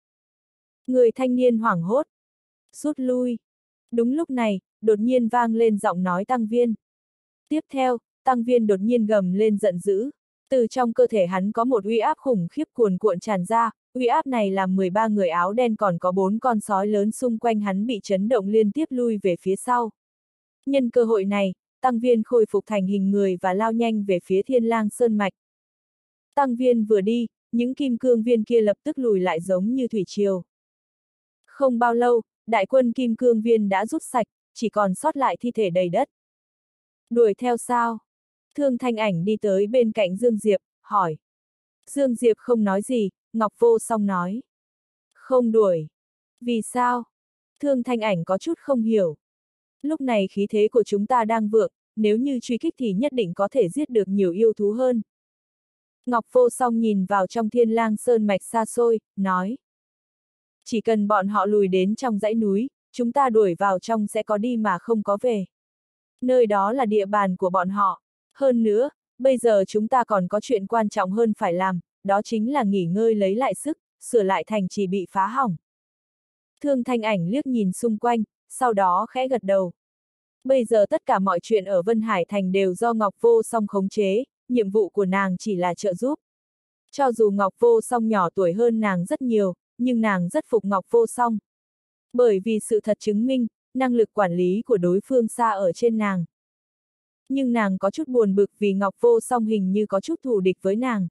S1: Người thanh niên hoảng hốt. Rút lui. Đúng lúc này, đột nhiên vang lên giọng nói Tăng Viên. Tiếp theo, Tăng Viên đột nhiên gầm lên giận dữ. Từ trong cơ thể hắn có một uy áp khủng khiếp cuồn cuộn tràn ra, uy áp này làm mười ba người áo đen còn có bốn con sói lớn xung quanh hắn bị chấn động liên tiếp lui về phía sau. Nhân cơ hội này, Tăng Viên khôi phục thành hình người và lao nhanh về phía Thiên Lang Sơn Mạch. Tăng Viên vừa đi, những kim cương viên kia lập tức lùi lại giống như thủy triều. Không bao lâu, đại quân kim cương viên đã rút sạch, chỉ còn sót lại thi thể đầy đất. Đuổi theo sao? Thương Thanh Ảnh đi tới bên cạnh Dương Diệp, hỏi. Dương Diệp không nói gì, Ngọc Vô Song nói. Không đuổi. Vì sao? Thương Thanh Ảnh có chút không hiểu. Lúc này khí thế của chúng ta đang vượng, nếu như truy kích thì nhất định có thể giết được nhiều yêu thú hơn. Ngọc Vô Song nhìn vào trong Thiên Lang Sơn Mạch xa xôi, nói. Chỉ cần bọn họ lùi đến trong dãy núi, chúng ta đuổi vào trong sẽ có đi mà không có về. Nơi đó là địa bàn của bọn họ. Hơn nữa, bây giờ chúng ta còn có chuyện quan trọng hơn phải làm, đó chính là nghỉ ngơi lấy lại sức, sửa lại thành trì bị phá hỏng. Thương Thanh Ảnh liếc nhìn xung quanh, sau đó khẽ gật đầu. Bây giờ tất cả mọi chuyện ở Vân Hải Thành đều do Ngọc Vô Song khống chế, nhiệm vụ của nàng chỉ là trợ giúp. Cho dù Ngọc Vô Song nhỏ tuổi hơn nàng rất nhiều, nhưng nàng rất phục Ngọc Vô Song. Bởi vì sự thật chứng minh, năng lực quản lý của đối phương xa ở trên nàng. Nhưng nàng có chút buồn bực vì Ngọc Vô Song hình như có chút thù địch với nàng.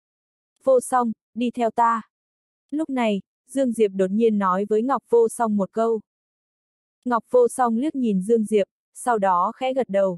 S1: Vô Song, đi theo ta. Lúc này, Dương Diệp đột nhiên nói với Ngọc Vô Song một câu. Ngọc Vô Song liếc nhìn Dương Diệp, sau đó khẽ gật đầu.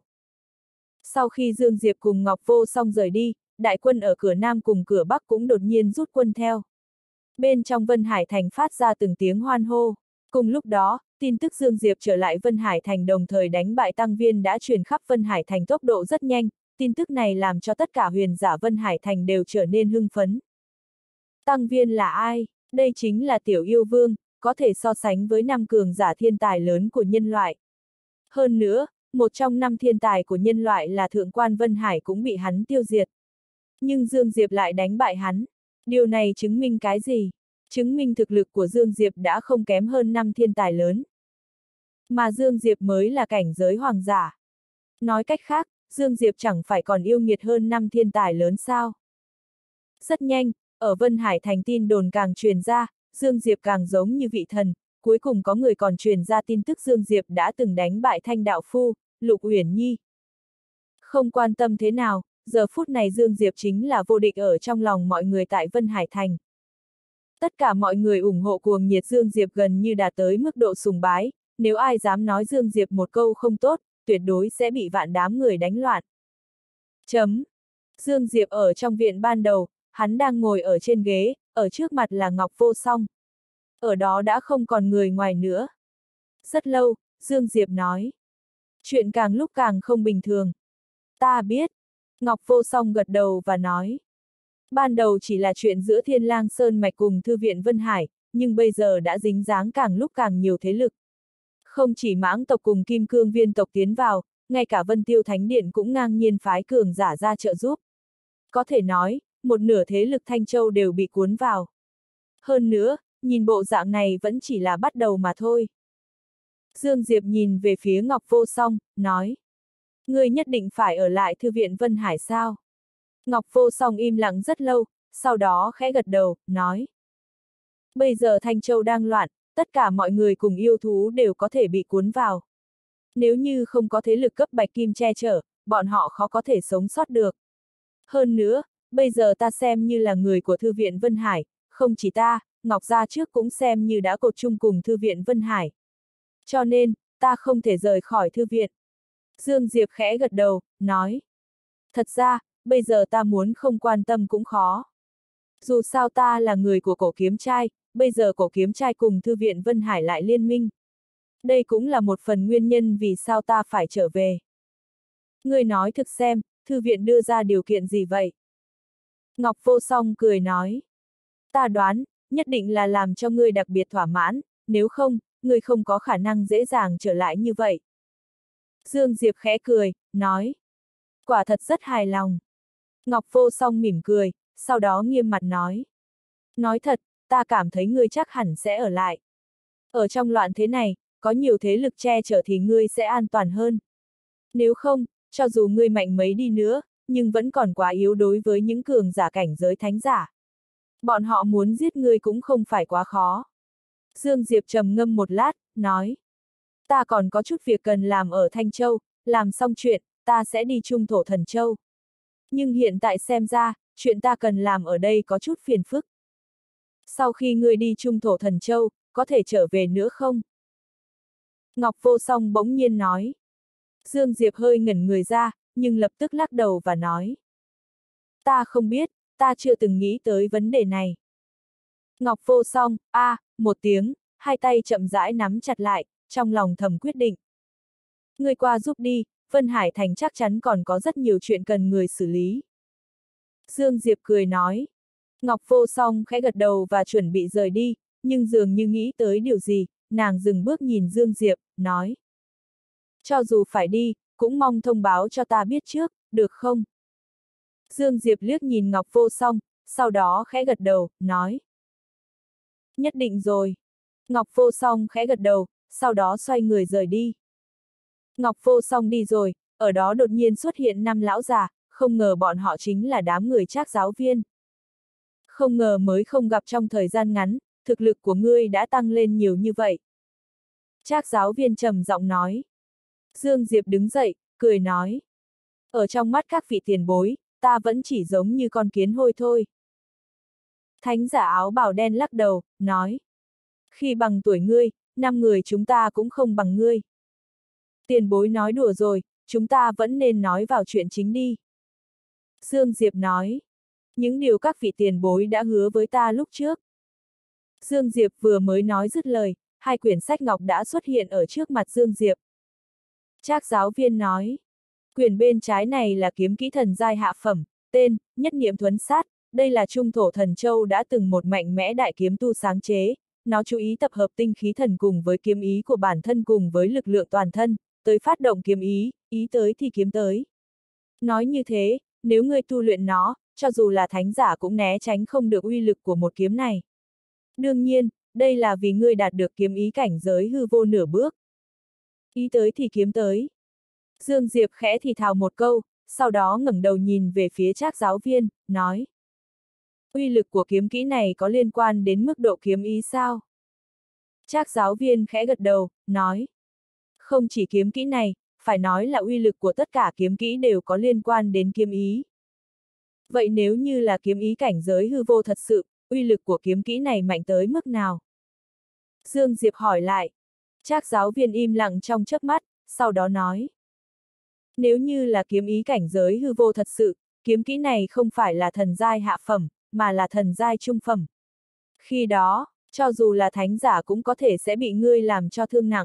S1: Sau khi Dương Diệp cùng Ngọc Vô Song rời đi, đại quân ở cửa Nam cùng cửa Bắc cũng đột nhiên rút quân theo. Bên trong Vân Hải Thành phát ra từng tiếng hoan hô. Cùng lúc đó, tin tức Dương Diệp trở lại Vân Hải Thành đồng thời đánh bại Tăng Viên đã truyền khắp Vân Hải Thành tốc độ rất nhanh, tin tức này làm cho tất cả huyền giả Vân Hải Thành đều trở nên hưng phấn. Tăng Viên là ai? Đây chính là tiểu yêu vương, có thể so sánh với năm cường giả thiên tài lớn của nhân loại. Hơn nữa, một trong năm thiên tài của nhân loại là Thượng quan Vân Hải cũng bị hắn tiêu diệt. Nhưng Dương Diệp lại đánh bại hắn. Điều này chứng minh cái gì? Chứng minh thực lực của Dương Diệp đã không kém hơn năm thiên tài lớn. Mà Dương Diệp mới là cảnh giới hoàng giả. Nói cách khác, Dương Diệp chẳng phải còn yêu nghiệt hơn năm thiên tài lớn sao? Rất nhanh, ở Vân Hải thành tin đồn càng truyền ra, Dương Diệp càng giống như vị thần, cuối cùng có người còn truyền ra tin tức Dương Diệp đã từng đánh bại Thanh đạo phu, Lục Uyển Nhi. Không quan tâm thế nào, giờ phút này Dương Diệp chính là vô địch ở trong lòng mọi người tại Vân Hải thành. Tất cả mọi người ủng hộ cuồng nhiệt Dương Diệp gần như đạt tới mức độ sùng bái, nếu ai dám nói Dương Diệp một câu không tốt, tuyệt đối sẽ bị vạn đám người đánh loạn. Chấm. Dương Diệp ở trong viện ban đầu, hắn đang ngồi ở trên ghế, ở trước mặt là Ngọc Vô Song. Ở đó đã không còn người ngoài nữa. Rất lâu, Dương Diệp nói. Chuyện càng lúc càng không bình thường. Ta biết. Ngọc Vô Song gật đầu và nói. Ban đầu chỉ là chuyện giữa Thiên Lang Sơn Mạch cùng Thư viện Vân Hải, nhưng bây giờ đã dính dáng càng lúc càng nhiều thế lực. Không chỉ Mãng tộc cùng Kim Cương Viên tộc tiến vào, ngay cả Vân Tiêu Thánh Điện cũng ngang nhiên phái cường giả ra trợ giúp. Có thể nói, một nửa thế lực Thanh Châu đều bị cuốn vào. Hơn nữa, nhìn bộ dạng này vẫn chỉ là bắt đầu mà thôi. Dương Diệp nhìn về phía Ngọc Vô Song, nói. Ngươi nhất định phải ở lại Thư viện Vân Hải sao? Ngọc Vô Song im lặng rất lâu, sau đó khẽ gật đầu, nói. Bây giờ Thanh Châu đang loạn, tất cả mọi người cùng yêu thú đều có thể bị cuốn vào. Nếu như không có thế lực cấp bạch kim che chở, bọn họ khó có thể sống sót được. Hơn nữa, bây giờ ta xem như là người của Thư viện Vân Hải, không chỉ ta, Ngọc Gia trước cũng xem như đã cột chung cùng Thư viện Vân Hải. Cho nên, ta không thể rời khỏi Thư viện. Dương Diệp khẽ gật đầu, nói. Thật ra, bây giờ ta muốn không quan tâm cũng khó. Dù sao ta là người của cổ kiếm trai, bây giờ cổ kiếm trai cùng Thư viện Vân Hải lại liên minh. Đây cũng là một phần nguyên nhân vì sao ta phải trở về. Ngươi nói thực xem, Thư viện đưa ra điều kiện gì vậy? Ngọc Vô Song cười nói. Ta đoán, nhất định là làm cho ngươi đặc biệt thỏa mãn, nếu không, ngươi không có khả năng dễ dàng trở lại như vậy. Dương Diệp khẽ cười, nói. Quả thật rất hài lòng. Ngọc Vô Song mỉm cười, sau đó nghiêm mặt nói. Nói thật, ta cảm thấy ngươi chắc hẳn sẽ ở lại. Ở trong loạn thế này, có nhiều thế lực che chở thì ngươi sẽ an toàn hơn. Nếu không, cho dù ngươi mạnh mấy đi nữa, nhưng vẫn còn quá yếu đối với những cường giả cảnh giới thánh giả. Bọn họ muốn giết ngươi cũng không phải quá khó. Dương Diệp trầm ngâm một lát, nói. Ta còn có chút việc cần làm ở Thanh Châu, làm xong chuyện, ta sẽ đi Trung Thổ Thần Châu. Nhưng hiện tại xem ra, chuyện ta cần làm ở đây có chút phiền phức. Sau khi ngươi đi Trung Thổ Thần Châu, có thể trở về nữa không? Ngọc Vô Song bỗng nhiên nói. Dương Diệp hơi ngẩn người ra, nhưng lập tức lắc đầu và nói. Ta không biết, ta chưa từng nghĩ tới vấn đề này. Ngọc Vô Song, a, à, một tiếng, hai tay chậm rãi nắm chặt lại, trong lòng thầm quyết định. Ngươi qua giúp đi, Vân Hải Thành chắc chắn còn có rất nhiều chuyện cần người xử lý. Dương Diệp cười nói. Ngọc Vô Song khẽ gật đầu và chuẩn bị rời đi, nhưng dường như nghĩ tới điều gì, nàng dừng bước nhìn Dương Diệp, nói. Cho dù phải đi, cũng mong thông báo cho ta biết trước, được không? Dương Diệp liếc nhìn Ngọc Vô Song, sau đó khẽ gật đầu, nói. Nhất định rồi. Ngọc Vô Song khẽ gật đầu, sau đó xoay người rời đi. Ngọc Vô Song đi rồi, ở đó đột nhiên xuất hiện năm lão già, không ngờ bọn họ chính là đám người Trác giáo viên. Không ngờ mới không gặp trong thời gian ngắn, thực lực của ngươi đã tăng lên nhiều như vậy. Trác giáo viên trầm giọng nói. Dương Diệp đứng dậy, cười nói. Ở trong mắt các vị tiền bối, ta vẫn chỉ giống như con kiến hôi thôi. Thánh giả áo bào đen lắc đầu, nói. Khi bằng tuổi ngươi, năm người chúng ta cũng không bằng ngươi. Tiền bối nói đùa rồi, chúng ta vẫn nên nói vào chuyện chính đi. Dương Diệp nói. Những điều các vị tiền bối đã hứa với ta lúc trước. Dương Diệp vừa mới nói dứt lời, hai quyển sách ngọc đã xuất hiện ở trước mặt Dương Diệp. Trác giáo viên nói. Quyển bên trái này là kiếm kỹ thần giai hạ phẩm, tên, Nhất Niệm Thuấn Sát, đây là Trung Thổ Thần Châu đã từng một mạnh mẽ đại kiếm tu sáng chế, nó chú ý tập hợp tinh khí thần cùng với kiếm ý của bản thân cùng với lực lượng toàn thân, tới phát động kiếm ý, ý tới thì kiếm tới. Nói như thế, nếu ngươi tu luyện nó, cho dù là thánh giả cũng né tránh không được uy lực của một kiếm này. Đương nhiên, đây là vì ngươi đạt được kiếm ý cảnh giới hư vô nửa bước. Ý tới thì kiếm tới. Dương Diệp khẽ thì thào một câu, sau đó ngẩng đầu nhìn về phía Trác giáo viên, nói. Uy lực của kiếm kỹ này có liên quan đến mức độ kiếm ý sao? Trác giáo viên khẽ gật đầu, nói. Không chỉ kiếm kỹ này, phải nói là uy lực của tất cả kiếm kỹ đều có liên quan đến kiếm ý. Vậy nếu như là kiếm ý cảnh giới hư vô thật sự, uy lực của kiếm kỹ này mạnh tới mức nào? Dương Diệp hỏi lại. Trác giáo viên im lặng trong chớp mắt, sau đó nói. Nếu như là kiếm ý cảnh giới hư vô thật sự, kiếm kỹ này không phải là thần giai hạ phẩm, mà là thần giai trung phẩm. Khi đó, cho dù là thánh giả cũng có thể sẽ bị ngươi làm cho thương nặng.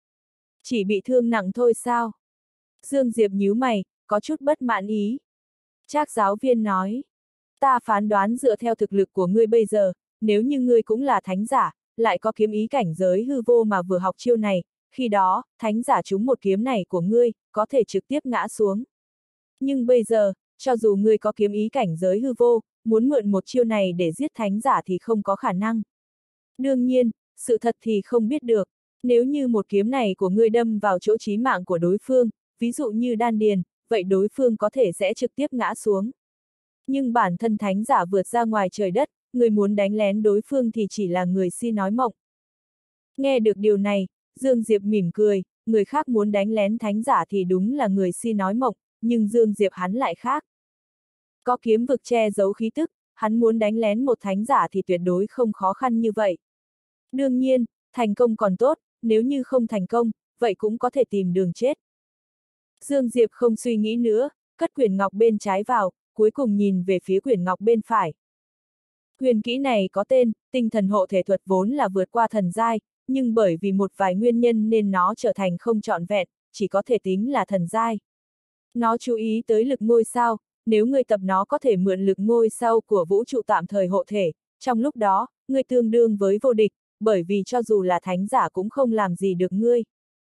S1: Chỉ bị thương nặng thôi sao? Dương Diệp nhíu mày, có chút bất mãn ý. Trác giáo viên nói. Ta phán đoán dựa theo thực lực của ngươi bây giờ, nếu như ngươi cũng là thánh giả, lại có kiếm ý cảnh giới hư vô mà vừa học chiêu này, khi đó, thánh giả trúng một kiếm này của ngươi, có thể trực tiếp ngã xuống. Nhưng bây giờ, cho dù ngươi có kiếm ý cảnh giới hư vô, muốn mượn một chiêu này để giết thánh giả thì không có khả năng. Đương nhiên, sự thật thì không biết được, nếu như một kiếm này của ngươi đâm vào chỗ chí mạng của đối phương, ví dụ như đan điền, vậy đối phương có thể sẽ trực tiếp ngã xuống. Nhưng bản thân thánh giả vượt ra ngoài trời đất, người muốn đánh lén đối phương thì chỉ là người si nói mộng. Nghe được điều này, Dương Diệp mỉm cười, người khác muốn đánh lén thánh giả thì đúng là người si nói mộng, nhưng Dương Diệp hắn lại khác. Có kiếm vực che giấu khí tức, hắn muốn đánh lén một thánh giả thì tuyệt đối không khó khăn như vậy. Đương nhiên, thành công còn tốt, nếu như không thành công, vậy cũng có thể tìm đường chết. Dương Diệp không suy nghĩ nữa, cất quyển ngọc bên trái vào, cuối cùng nhìn về phía quyển ngọc bên phải. Huyền kỹ này có tên, tinh thần hộ thể thuật vốn là vượt qua thần giai, nhưng bởi vì một vài nguyên nhân nên nó trở thành không trọn vẹn, chỉ có thể tính là thần giai. Nó chú ý tới lực ngôi sao, nếu ngươi tập nó có thể mượn lực ngôi sao của vũ trụ tạm thời hộ thể, trong lúc đó, ngươi tương đương với vô địch, bởi vì cho dù là thánh giả cũng không làm gì được ngươi.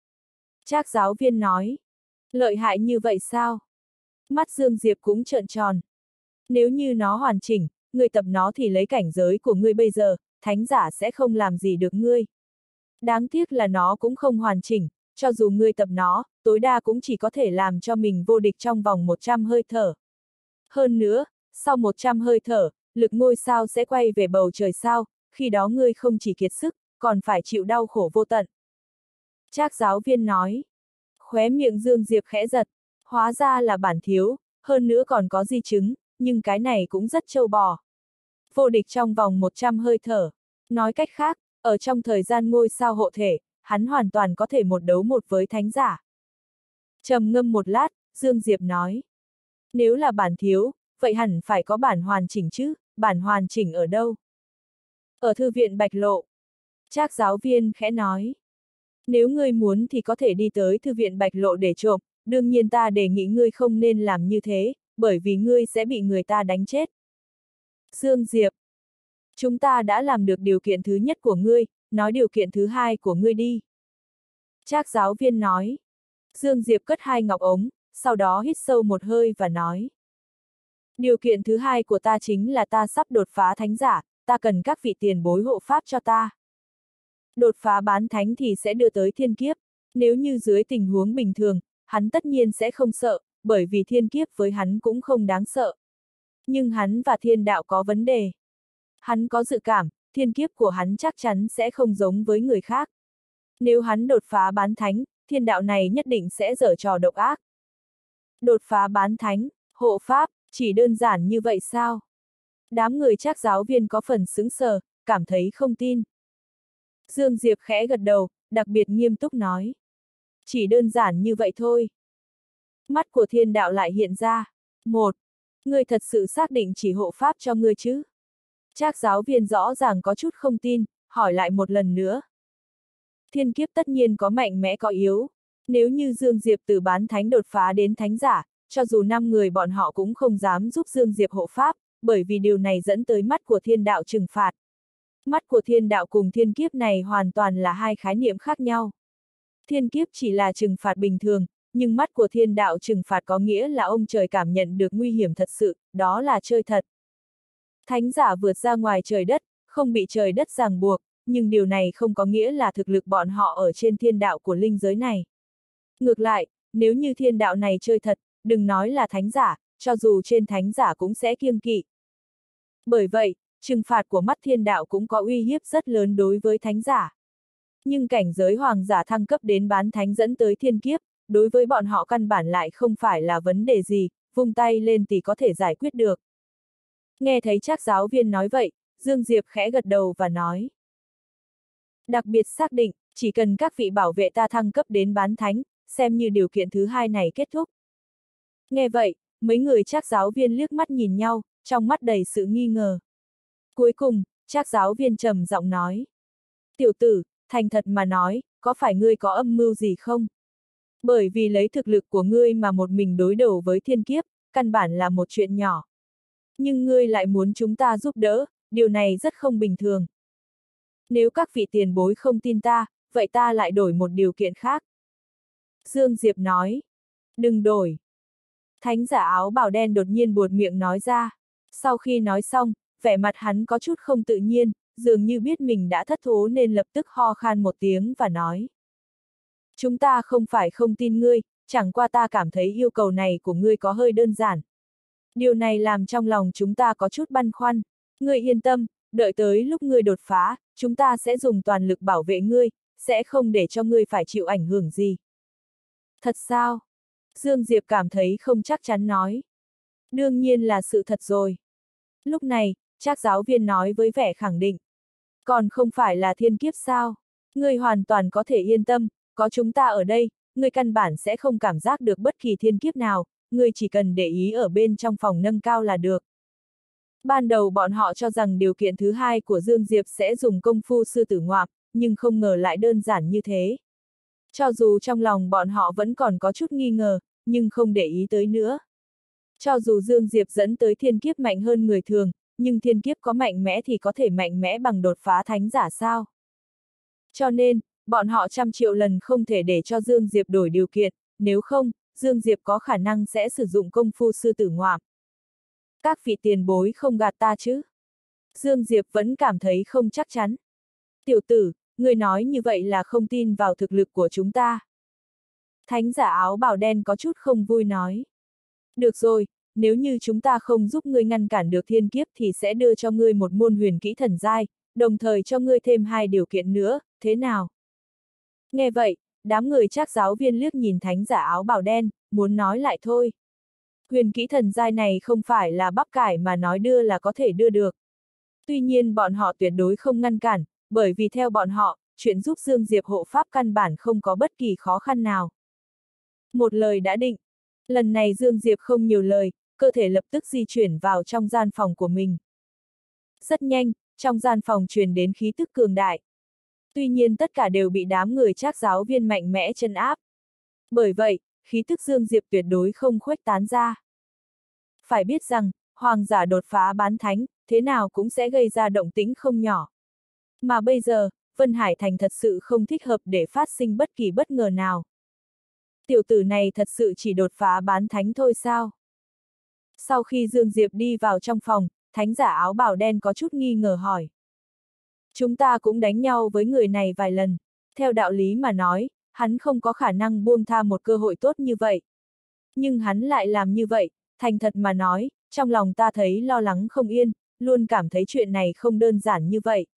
S1: Trác giáo viên nói, lợi hại như vậy sao? Mắt Dương Diệp cũng trợn tròn. Nếu như nó hoàn chỉnh, ngươi tập nó thì lấy cảnh giới của ngươi bây giờ, thánh giả sẽ không làm gì được ngươi. Đáng tiếc là nó cũng không hoàn chỉnh, cho dù ngươi tập nó, tối đa cũng chỉ có thể làm cho mình vô địch trong vòng một trăm hơi thở. Hơn nữa, sau một trăm hơi thở, lực ngôi sao sẽ quay về bầu trời sao, khi đó ngươi không chỉ kiệt sức, còn phải chịu đau khổ vô tận. Trác giáo viên nói. Khóe miệng Dương Diệp khẽ giật, hóa ra là bản thiếu, hơn nữa còn có di chứng, nhưng cái này cũng rất trâu bò. Vô địch trong vòng một trăm hơi thở. Nói cách khác, ở trong thời gian ngôi sao hộ thể, hắn hoàn toàn có thể một đấu một với thánh giả. Trầm ngâm một lát, Dương Diệp nói. Nếu là bản thiếu, vậy hẳn phải có bản hoàn chỉnh chứ, bản hoàn chỉnh ở đâu? Ở thư viện Bạch Lộ. Trác giáo viên khẽ nói. Nếu ngươi muốn thì có thể đi tới thư viện Bạch Lộ để trộm, đương nhiên ta đề nghị ngươi không nên làm như thế, bởi vì ngươi sẽ bị người ta đánh chết. Dương Diệp. Chúng ta đã làm được điều kiện thứ nhất của ngươi, nói điều kiện thứ hai của ngươi đi. Trác giáo viên nói. Dương Diệp cất hai ngọc ống, sau đó hít sâu một hơi và nói. Điều kiện thứ hai của ta chính là ta sắp đột phá thánh giả, ta cần các vị tiền bối hộ pháp cho ta. Đột phá bán thánh thì sẽ đưa tới thiên kiếp, nếu như dưới tình huống bình thường, hắn tất nhiên sẽ không sợ, bởi vì thiên kiếp với hắn cũng không đáng sợ. Nhưng hắn và thiên đạo có vấn đề. Hắn có dự cảm, thiên kiếp của hắn chắc chắn sẽ không giống với người khác. Nếu hắn đột phá bán thánh, thiên đạo này nhất định sẽ giở trò độc ác. Đột phá bán thánh, hộ pháp, chỉ đơn giản như vậy sao? Đám người Trác giáo viên có phần sững sờ, cảm thấy không tin. Dương Diệp khẽ gật đầu, đặc biệt nghiêm túc nói. Chỉ đơn giản như vậy thôi. Mắt của thiên đạo lại hiện ra. Một, ngươi thật sự xác định chỉ hộ pháp cho ngươi chứ? Trác giáo viên rõ ràng có chút không tin, hỏi lại một lần nữa. Thiên kiếp tất nhiên có mạnh mẽ có yếu. Nếu như Dương Diệp từ bán thánh đột phá đến thánh giả, cho dù năm người bọn họ cũng không dám giúp Dương Diệp hộ pháp, bởi vì điều này dẫn tới mắt của thiên đạo trừng phạt. Mắt của thiên đạo cùng thiên kiếp này hoàn toàn là hai khái niệm khác nhau. Thiên kiếp chỉ là trừng phạt bình thường, nhưng mắt của thiên đạo trừng phạt có nghĩa là ông trời cảm nhận được nguy hiểm thật sự, đó là chơi thật. Thánh giả vượt ra ngoài trời đất, không bị trời đất ràng buộc, nhưng điều này không có nghĩa là thực lực bọn họ ở trên thiên đạo của linh giới này. Ngược lại, nếu như thiên đạo này chơi thật, đừng nói là thánh giả, cho dù trên thánh giả cũng sẽ kiêng kỵ. Bởi vậy, trừng phạt của mắt thiên đạo cũng có uy hiếp rất lớn đối với thánh giả. Nhưng cảnh giới hoàng giả thăng cấp đến bán thánh dẫn tới thiên kiếp, đối với bọn họ căn bản lại không phải là vấn đề gì, vung tay lên thì có thể giải quyết được. Nghe thấy Trác giáo viên nói vậy, Dương Diệp khẽ gật đầu và nói. Đặc biệt xác định, chỉ cần các vị bảo vệ ta thăng cấp đến bán thánh, xem như điều kiện thứ hai này kết thúc. Nghe vậy, mấy người Trác giáo viên liếc mắt nhìn nhau, trong mắt đầy sự nghi ngờ. Cuối cùng, Trác giáo viên trầm giọng nói. Tiểu tử, thành thật mà nói, có phải ngươi có âm mưu gì không? Bởi vì lấy thực lực của ngươi mà một mình đối đầu với thiên kiếp, căn bản là một chuyện nhỏ. Nhưng ngươi lại muốn chúng ta giúp đỡ, điều này rất không bình thường. Nếu các vị tiền bối không tin ta, vậy ta lại đổi một điều kiện khác. Dương Diệp nói. Đừng đổi. Thánh giả áo bào đen đột nhiên buột miệng nói ra. Sau khi nói xong, vẻ mặt hắn có chút không tự nhiên, dường như biết mình đã thất thố nên lập tức ho khan một tiếng và nói. Chúng ta không phải không tin ngươi, chẳng qua ta cảm thấy yêu cầu này của ngươi có hơi đơn giản. Điều này làm trong lòng chúng ta có chút băn khoăn. Ngươi yên tâm, đợi tới lúc ngươi đột phá, chúng ta sẽ dùng toàn lực bảo vệ ngươi, sẽ không để cho ngươi phải chịu ảnh hưởng gì. Thật sao? Dương Diệp cảm thấy không chắc chắn nói. Đương nhiên là sự thật rồi. Lúc này, Trác giáo viên nói với vẻ khẳng định. Còn không phải là thiên kiếp sao? Ngươi hoàn toàn có thể yên tâm, có chúng ta ở đây, ngươi căn bản sẽ không cảm giác được bất kỳ thiên kiếp nào, ngươi chỉ cần để ý ở bên trong phòng nâng cao là được. Ban đầu bọn họ cho rằng điều kiện thứ hai của Dương Diệp sẽ dùng công phu sư tử ngoạm, nhưng không ngờ lại đơn giản như thế. Cho dù trong lòng bọn họ vẫn còn có chút nghi ngờ, nhưng không để ý tới nữa. Cho dù Dương Diệp dẫn tới thiên kiếp mạnh hơn người thường, nhưng thiên kiếp có mạnh mẽ thì có thể mạnh mẽ bằng đột phá thánh giả sao? Cho nên, bọn họ trăm triệu lần không thể để cho Dương Diệp đổi điều kiện, nếu không, Dương Diệp có khả năng sẽ sử dụng công phu sư tử ngoạm. Các vị tiền bối không gạt ta chứ? Dương Diệp vẫn cảm thấy không chắc chắn. Tiểu tử, người nói như vậy là không tin vào thực lực của chúng ta. Thánh giả áo bào đen có chút không vui nói. Được rồi, nếu như chúng ta không giúp ngươi ngăn cản được thiên kiếp thì sẽ đưa cho ngươi một môn huyền kỹ thần giai, đồng thời cho ngươi thêm hai điều kiện nữa, thế nào? Nghe vậy, đám người Trác giáo viên liếc nhìn thánh giả áo bào đen, muốn nói lại thôi. Huyền kỹ thần giai này không phải là bắp cải mà nói đưa là có thể đưa được. Tuy nhiên bọn họ tuyệt đối không ngăn cản, bởi vì theo bọn họ, chuyện giúp Dương Diệp hộ pháp căn bản không có bất kỳ khó khăn nào. Một lời đã định. Lần này Dương Diệp không nhiều lời, cơ thể lập tức di chuyển vào trong gian phòng của mình. Rất nhanh, trong gian phòng truyền đến khí tức cường đại. Tuy nhiên tất cả đều bị đám người Trác giáo viên mạnh mẽ chân áp. Bởi vậy, khí tức Dương Diệp tuyệt đối không khuếch tán ra. Phải biết rằng, hoàng giả đột phá bán thánh, thế nào cũng sẽ gây ra động tĩnh không nhỏ. Mà bây giờ, Vân Hải Thành thật sự không thích hợp để phát sinh bất kỳ bất ngờ nào. Tiểu tử này thật sự chỉ đột phá bán thánh thôi sao? Sau khi Dương Diệp đi vào trong phòng, thánh giả áo bào đen có chút nghi ngờ hỏi. Chúng ta cũng đánh nhau với người này vài lần. Theo đạo lý mà nói, hắn không có khả năng buông tha một cơ hội tốt như vậy. Nhưng hắn lại làm như vậy, thành thật mà nói, trong lòng ta thấy lo lắng không yên, luôn cảm thấy chuyện này không đơn giản như vậy.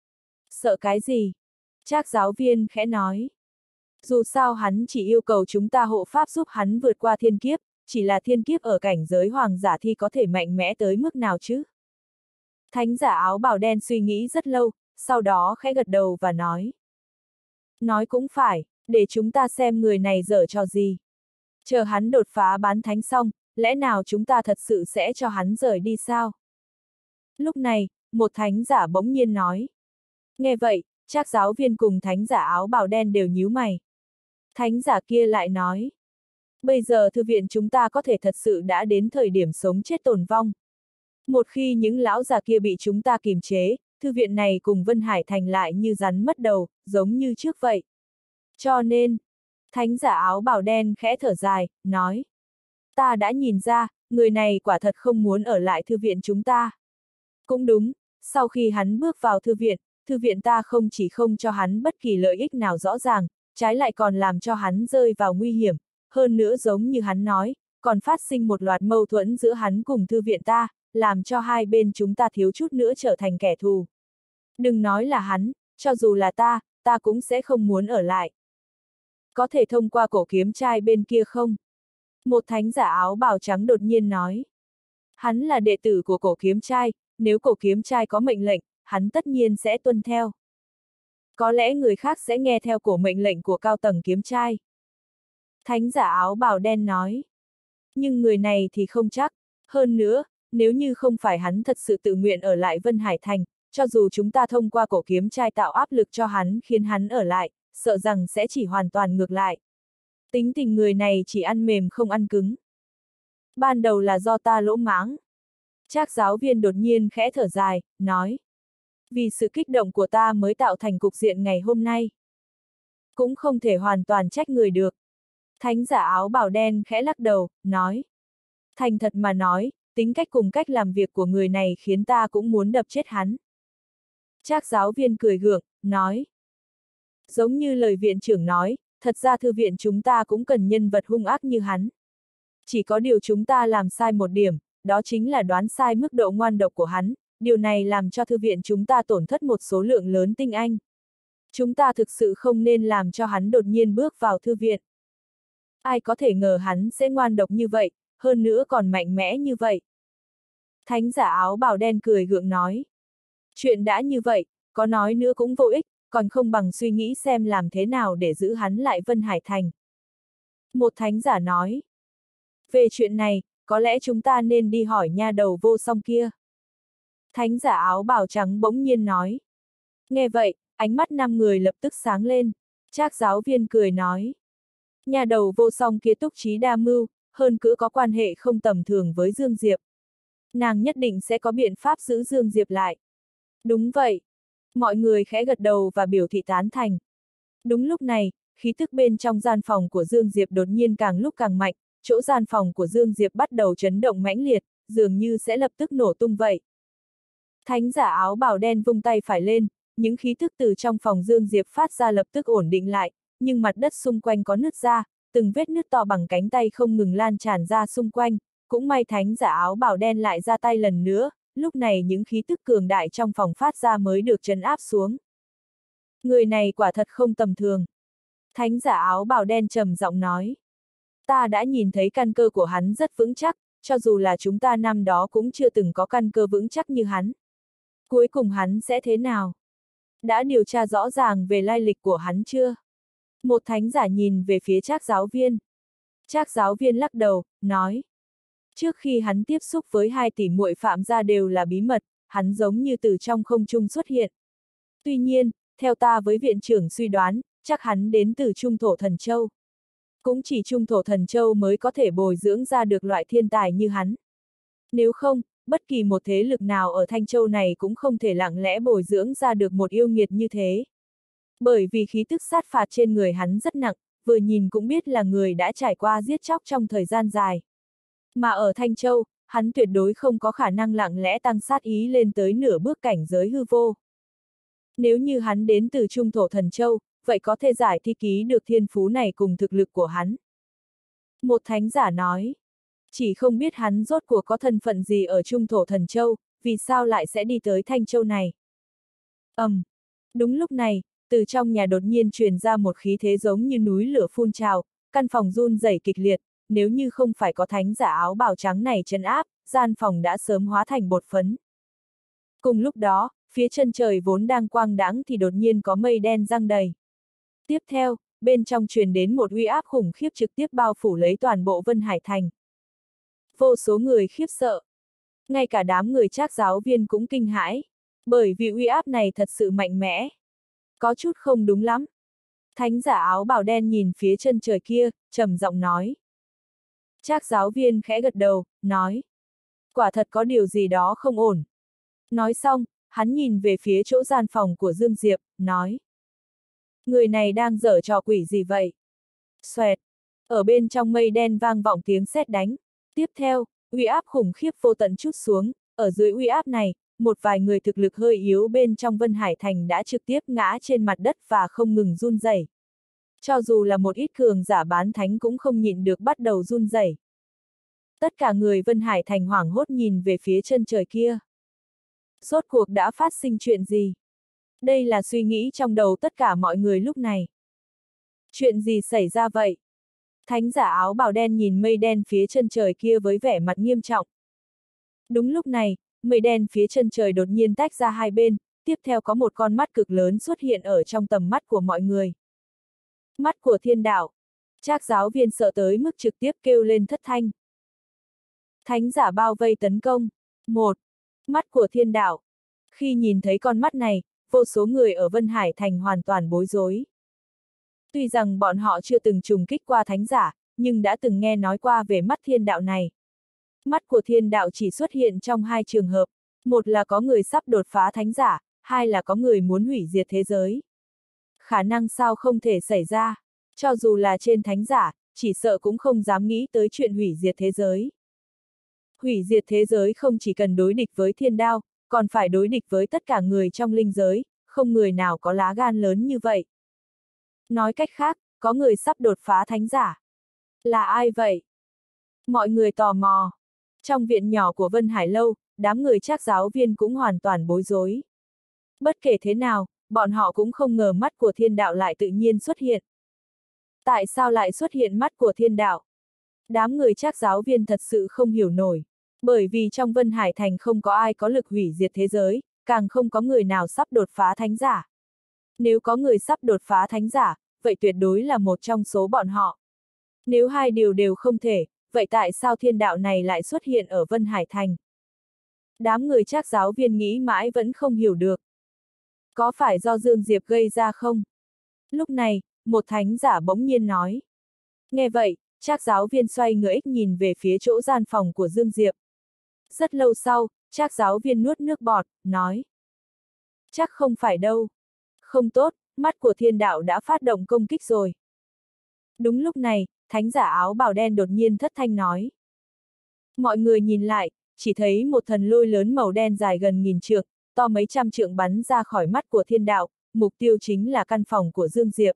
S1: Sợ cái gì? Trác giáo viên khẽ nói. Dù sao hắn chỉ yêu cầu chúng ta hộ pháp giúp hắn vượt qua thiên kiếp, chỉ là thiên kiếp ở cảnh giới hoàng giả thì có thể mạnh mẽ tới mức nào chứ? Thánh giả áo bào đen suy nghĩ rất lâu, sau đó khẽ gật đầu và nói. Nói cũng phải, để chúng ta xem người này dở trò gì. Chờ hắn đột phá bán thánh xong, lẽ nào chúng ta thật sự sẽ cho hắn rời đi sao? Lúc này, một thánh giả bỗng nhiên nói. Nghe vậy, Trác giáo viên cùng thánh giả áo bào đen đều nhíu mày. Thánh giả kia lại nói. Bây giờ thư viện chúng ta có thể thật sự đã đến thời điểm sống chết tồn vong. Một khi những lão già kia bị chúng ta kìm chế, thư viện này cùng Vân Hải Thành lại như rắn mất đầu, giống như trước vậy. Cho nên, thánh giả áo bào đen khẽ thở dài, nói. Ta đã nhìn ra, người này quả thật không muốn ở lại thư viện chúng ta. Cũng đúng, sau khi hắn bước vào thư viện, thư viện ta không chỉ không cho hắn bất kỳ lợi ích nào rõ ràng, trái lại còn làm cho hắn rơi vào nguy hiểm, hơn nữa giống như hắn nói, còn phát sinh một loạt mâu thuẫn giữa hắn cùng thư viện ta, làm cho hai bên chúng ta thiếu chút nữa trở thành kẻ thù. Đừng nói là hắn, cho dù là ta, ta cũng sẽ không muốn ở lại. Có thể thông qua cổ kiếm trai bên kia không? Một thánh giả áo bào trắng đột nhiên nói. Hắn là đệ tử của cổ kiếm trai, nếu cổ kiếm trai có mệnh lệnh, hắn tất nhiên sẽ tuân theo. Có lẽ người khác sẽ nghe theo cổ mệnh lệnh của cao tầng kiếm trai. Thánh giả áo bào đen nói. Nhưng người này thì không chắc. Hơn nữa, nếu như không phải hắn thật sự tự nguyện ở lại Vân Hải Thành, cho dù chúng ta thông qua cổ kiếm trai tạo áp lực cho hắn khiến hắn ở lại, sợ rằng sẽ chỉ hoàn toàn ngược lại. Tính tình người này chỉ ăn mềm không ăn cứng. Ban đầu là do ta lỗ mãng. Trác giáo viên đột nhiên khẽ thở dài, nói. Vì sự kích động của ta mới tạo thành cục diện ngày hôm nay. Cũng không thể hoàn toàn trách người được. Thánh giả áo bào đen khẽ lắc đầu, nói. Thành thật mà nói, tính cách cùng cách làm việc của người này khiến ta cũng muốn đập chết hắn. Trác giáo viên cười gượng, nói. Giống như lời viện trưởng nói, thật ra thư viện chúng ta cũng cần nhân vật hung ác như hắn. Chỉ có điều chúng ta làm sai một điểm, đó chính là đoán sai mức độ ngoan độc của hắn, điều này làm cho thư viện chúng ta tổn thất một số lượng lớn tinh anh. Chúng ta thực sự không nên làm cho hắn đột nhiên bước vào thư viện. Ai có thể ngờ hắn sẽ ngoan độc như vậy, hơn nữa còn mạnh mẽ như vậy. Thánh giả áo bào đen cười gượng nói. Chuyện đã như vậy, có nói nữa cũng vô ích, còn không bằng suy nghĩ xem làm thế nào để giữ hắn lại Vân Hải Thành. Một thánh giả nói. Về chuyện này, có lẽ chúng ta nên đi hỏi nha đầu vô song kia. Thánh giả áo bào trắng bỗng nhiên nói. Nghe vậy, ánh mắt năm người lập tức sáng lên. Trác giáo viên cười nói. Nha đầu vô song kia túc trí đa mưu, hơn nữa có quan hệ không tầm thường với Dương Diệp. Nàng nhất định sẽ có biện pháp giữ Dương Diệp lại. Đúng vậy. Mọi người khẽ gật đầu và biểu thị tán thành. Đúng lúc này, khí tức bên trong gian phòng của Dương Diệp đột nhiên càng lúc càng mạnh, chỗ gian phòng của Dương Diệp bắt đầu chấn động mãnh liệt, dường như sẽ lập tức nổ tung vậy. Thánh giả áo bào đen vung tay phải lên, những khí tức từ trong phòng Dương Diệp phát ra lập tức ổn định lại, nhưng mặt đất xung quanh có nứt ra, từng vết nứt to bằng cánh tay không ngừng lan tràn ra xung quanh, cũng may thánh giả áo bào đen lại ra tay lần nữa, lúc này những khí tức cường đại trong phòng phát ra mới được trấn áp xuống. Người này quả thật không tầm thường. Thánh giả áo bào đen trầm giọng nói. Ta đã nhìn thấy căn cơ của hắn rất vững chắc, cho dù là chúng ta năm đó cũng chưa từng có căn cơ vững chắc như hắn. Cuối cùng hắn sẽ thế nào? Đã điều tra rõ ràng về lai lịch của hắn chưa? Một thánh giả nhìn về phía Trác giáo viên. Trác giáo viên lắc đầu, nói. Trước khi hắn tiếp xúc với hai tỷ muội Phạm gia đều là bí mật, hắn giống như từ trong không trung xuất hiện. Tuy nhiên, theo ta với viện trưởng suy đoán, chắc hắn đến từ Trung Thổ Thần Châu. Cũng chỉ Trung Thổ Thần Châu mới có thể bồi dưỡng ra được loại thiên tài như hắn. Nếu không, bất kỳ một thế lực nào ở Thanh Châu này cũng không thể lặng lẽ bồi dưỡng ra được một yêu nghiệt như thế. Bởi vì khí tức sát phạt trên người hắn rất nặng, vừa nhìn cũng biết là người đã trải qua giết chóc trong thời gian dài. Mà ở Thanh Châu, hắn tuyệt đối không có khả năng lặng lẽ tăng sát ý lên tới nửa bước cảnh giới hư vô. Nếu như hắn đến từ Trung Thổ Thần Châu, vậy có thể giải thi ký được thiên phú này cùng thực lực của hắn. Một thánh giả nói, chỉ không biết hắn rốt cuộc có thân phận gì ở Trung Thổ Thần Châu, vì sao lại sẽ đi tới Thanh Châu này. Ầm, um, đúng lúc này, từ trong nhà đột nhiên truyền ra một khí thế giống như núi lửa phun trào, căn phòng run rẩy kịch liệt, nếu như không phải có thánh giả áo bào trắng này trấn áp, gian phòng đã sớm hóa thành bột phấn. Cùng lúc đó, phía chân trời vốn đang quang đãng thì đột nhiên có mây đen giăng đầy. Tiếp theo, bên trong truyền đến một uy áp khủng khiếp trực tiếp bao phủ lấy toàn bộ Vân Hải Thành. Vô số người khiếp sợ. Ngay cả đám người Trác giáo viên cũng kinh hãi, bởi vì uy áp này thật sự mạnh mẽ. Có chút không đúng lắm. Thánh giả áo bào đen nhìn phía chân trời kia, trầm giọng nói. Trác giáo viên khẽ gật đầu, nói. Quả thật có điều gì đó không ổn. Nói xong, hắn nhìn về phía chỗ gian phòng của Dương Diệp, nói. Người này đang giở trò quỷ gì vậy? Xoẹt. Ở bên trong mây đen vang vọng tiếng sét đánh. Tiếp theo, uy áp khủng khiếp vô tận trút xuống, ở dưới uy áp này, một vài người thực lực hơi yếu bên trong Vân Hải Thành đã trực tiếp ngã trên mặt đất và không ngừng run rẩy. Cho dù là một ít cường giả bán thánh cũng không nhịn được bắt đầu run rẩy. Tất cả người Vân Hải Thành hoảng hốt nhìn về phía chân trời kia. Rốt cuộc đã phát sinh chuyện gì? Đây là suy nghĩ trong đầu tất cả mọi người lúc này. Chuyện gì xảy ra vậy? Thánh giả áo bào đen nhìn mây đen phía chân trời kia với vẻ mặt nghiêm trọng. Đúng lúc này, mây đen phía chân trời đột nhiên tách ra hai bên, tiếp theo có một con mắt cực lớn xuất hiện ở trong tầm mắt của mọi người. Mắt của thiên đạo. Trác giáo viên sợ tới mức trực tiếp kêu lên thất thanh. Thánh giả bao vây tấn công. Một. Mắt của thiên đạo. Khi nhìn thấy con mắt này, vô số người ở Vân Hải Thành hoàn toàn bối rối. Tuy rằng bọn họ chưa từng trùng kích qua thánh giả, nhưng đã từng nghe nói qua về mắt thiên đạo này. Mắt của thiên đạo chỉ xuất hiện trong hai trường hợp, một là có người sắp đột phá thánh giả, hai là có người muốn hủy diệt thế giới. Khả năng sao không thể xảy ra, cho dù là trên thánh giả, chỉ sợ cũng không dám nghĩ tới chuyện hủy diệt thế giới. Hủy diệt thế giới không chỉ cần đối địch với thiên đao, còn phải đối địch với tất cả người trong linh giới, không người nào có lá gan lớn như vậy. Nói cách khác, có người sắp đột phá thánh giả. Là ai vậy? Mọi người tò mò. Trong viện nhỏ của Vân Hải Lâu, đám người Trác giáo viên cũng hoàn toàn bối rối. Bất kể thế nào, bọn họ cũng không ngờ mắt của thiên đạo lại tự nhiên xuất hiện. Tại sao lại xuất hiện mắt của thiên đạo? Đám người Trác giáo viên thật sự không hiểu nổi. Bởi vì trong Vân Hải Thành không có ai có lực hủy diệt thế giới, càng không có người nào sắp đột phá thánh giả. Nếu có người sắp đột phá thánh giả, vậy tuyệt đối là một trong số bọn họ. Nếu hai điều đều không thể, vậy tại sao thiên đạo này lại xuất hiện ở Vân Hải Thành? Đám người Trác giáo viên nghĩ mãi vẫn không hiểu được. Có phải do Dương Diệp gây ra không? Lúc này, một thánh giả bỗng nhiên nói. Nghe vậy, Trác giáo viên xoay người ích nhìn về phía chỗ gian phòng của Dương Diệp. Rất lâu sau, Trác giáo viên nuốt nước bọt, nói. Chắc không phải đâu. Không tốt, mắt của thiên đạo đã phát động công kích rồi. Đúng lúc này, thánh giả áo bào đen đột nhiên thất thanh nói. Mọi người nhìn lại, chỉ thấy một thần lôi lớn màu đen dài gần nghìn trượng, to mấy trăm trượng bắn ra khỏi mắt của thiên đạo, mục tiêu chính là căn phòng của Dương Diệp.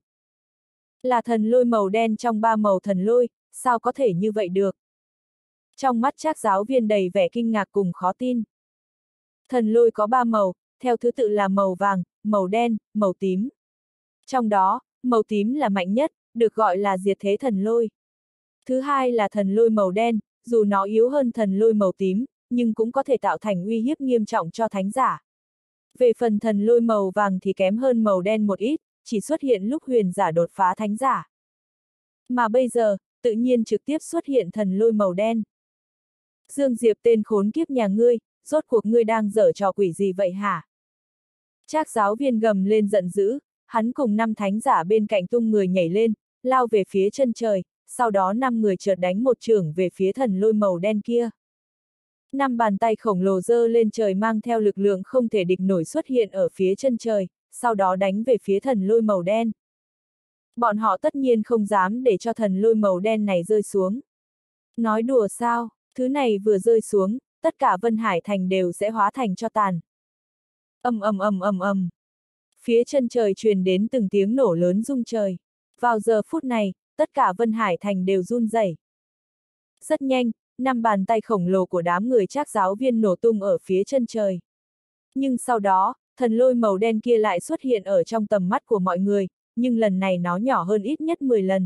S1: Là thần lôi màu đen trong ba màu thần lôi, sao có thể như vậy được? Trong mắt Trác giáo viên đầy vẻ kinh ngạc cùng khó tin. Thần lôi có ba màu, theo thứ tự là màu vàng, màu đen, màu tím. Trong đó, màu tím là mạnh nhất, được gọi là diệt thế thần lôi. Thứ hai là thần lôi màu đen, dù nó yếu hơn thần lôi màu tím, nhưng cũng có thể tạo thành uy hiếp nghiêm trọng cho thánh giả. Về phần thần lôi màu vàng thì kém hơn màu đen một ít, chỉ xuất hiện lúc huyền giả đột phá thánh giả. Mà bây giờ, tự nhiên trực tiếp xuất hiện thần lôi màu đen. Dương Diệp tên khốn kiếp nhà ngươi, rốt cuộc ngươi đang giở trò quỷ gì vậy hả? Trác giáo viên gầm lên giận dữ, hắn cùng năm thánh giả bên cạnh tung người nhảy lên, lao về phía chân trời, sau đó năm người chợt đánh một chưởng về phía thần lôi màu đen kia. Năm bàn tay khổng lồ giơ lên trời mang theo lực lượng không thể địch nổi xuất hiện ở phía chân trời, sau đó đánh về phía thần lôi màu đen. Bọn họ tất nhiên không dám để cho thần lôi màu đen này rơi xuống. Nói đùa sao, thứ này vừa rơi xuống, tất cả Vân Hải Thành đều sẽ hóa thành tro tàn. Ầm ầm ầm ầm ầm. Phía chân trời truyền đến từng tiếng nổ lớn rung trời. Vào giờ phút này, tất cả Vân Hải Thành đều run rẩy. Rất nhanh, năm bàn tay khổng lồ của đám người Trác giáo viên nổ tung ở phía chân trời. Nhưng sau đó, thần lôi màu đen kia lại xuất hiện ở trong tầm mắt của mọi người, nhưng lần này nó nhỏ hơn ít nhất mười lần.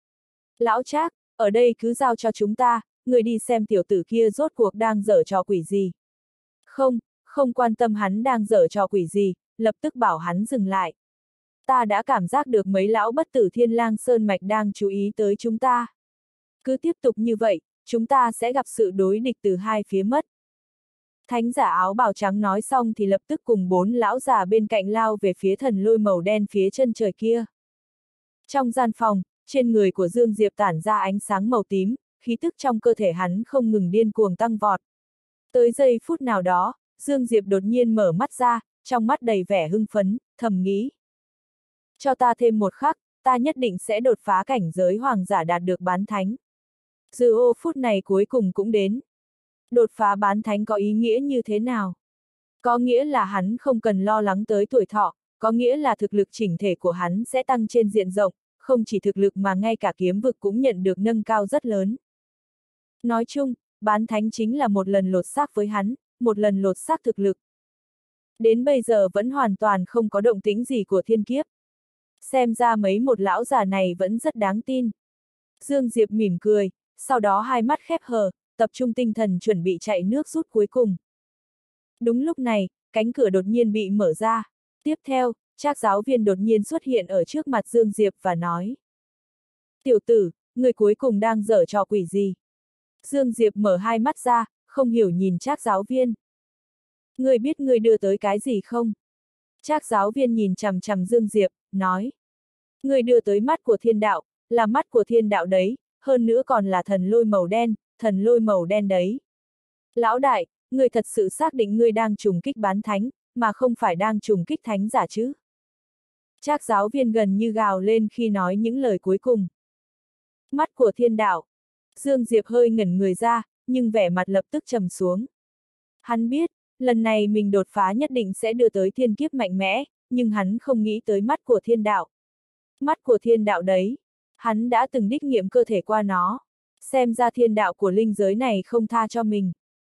S1: Lão Trác, ở đây cứ giao cho chúng ta, người đi xem tiểu tử kia rốt cuộc đang giở trò quỷ gì. Không, không quan tâm hắn đang giở trò quỷ gì, lập tức bảo hắn dừng lại. Ta đã cảm giác được mấy lão bất tử Thiên Lang Sơn Mạch đang chú ý tới chúng ta. Cứ tiếp tục như vậy, chúng ta sẽ gặp sự đối địch từ hai phía mất. Thánh giả áo bào trắng nói xong thì lập tức cùng bốn lão già bên cạnh lao về phía thần lôi màu đen phía chân trời kia. Trong gian phòng, trên người của Dương Diệp tản ra ánh sáng màu tím, khí tức trong cơ thể hắn không ngừng điên cuồng tăng vọt. Tới giây phút nào đó, Dương Diệp đột nhiên mở mắt ra, trong mắt đầy vẻ hưng phấn, thầm nghĩ. Cho ta thêm một khắc, ta nhất định sẽ đột phá cảnh giới hoàng giả đạt được bán thánh. Dư ô phút này cuối cùng cũng đến. Đột phá bán thánh có ý nghĩa như thế nào? Có nghĩa là hắn không cần lo lắng tới tuổi thọ, có nghĩa là thực lực chỉnh thể của hắn sẽ tăng trên diện rộng, không chỉ thực lực mà ngay cả kiếm vực cũng nhận được nâng cao rất lớn. Nói chung, bán thánh chính là một lần lột xác với hắn, một lần lột xác thực lực. Đến bây giờ vẫn hoàn toàn không có động tĩnh gì của thiên kiếp. Xem ra mấy một lão già này vẫn rất đáng tin. Dương Diệp mỉm cười, sau đó hai mắt khép hờ, tập trung tinh thần chuẩn bị chạy nước rút cuối cùng. Đúng lúc này, cánh cửa đột nhiên bị mở ra. Tiếp theo, Trác giáo viên đột nhiên xuất hiện ở trước mặt Dương Diệp và nói. Tiểu tử, người cuối cùng đang giở trò quỷ gì? Dương Diệp mở hai mắt ra, không hiểu nhìn Trác giáo viên. Người biết người đưa tới cái gì không? Trác giáo viên nhìn chằm chằm Dương Diệp, nói. Người đưa tới mắt của thiên đạo, là mắt của thiên đạo đấy, hơn nữa còn là thần lôi màu đen, thần lôi màu đen đấy. Lão đại, người thật sự xác định người đang trùng kích bán thánh, mà không phải đang trùng kích thánh giả chứ? Trác giáo viên gần như gào lên khi nói những lời cuối cùng. Mắt của thiên đạo. Dương Diệp hơi ngẩn người ra, nhưng vẻ mặt lập tức trầm xuống. Hắn biết, lần này mình đột phá nhất định sẽ đưa tới thiên kiếp mạnh mẽ, nhưng hắn không nghĩ tới mắt của thiên đạo. Mắt của thiên đạo đấy, hắn đã từng đích nghiệm cơ thể qua nó. Xem ra thiên đạo của linh giới này không tha cho mình.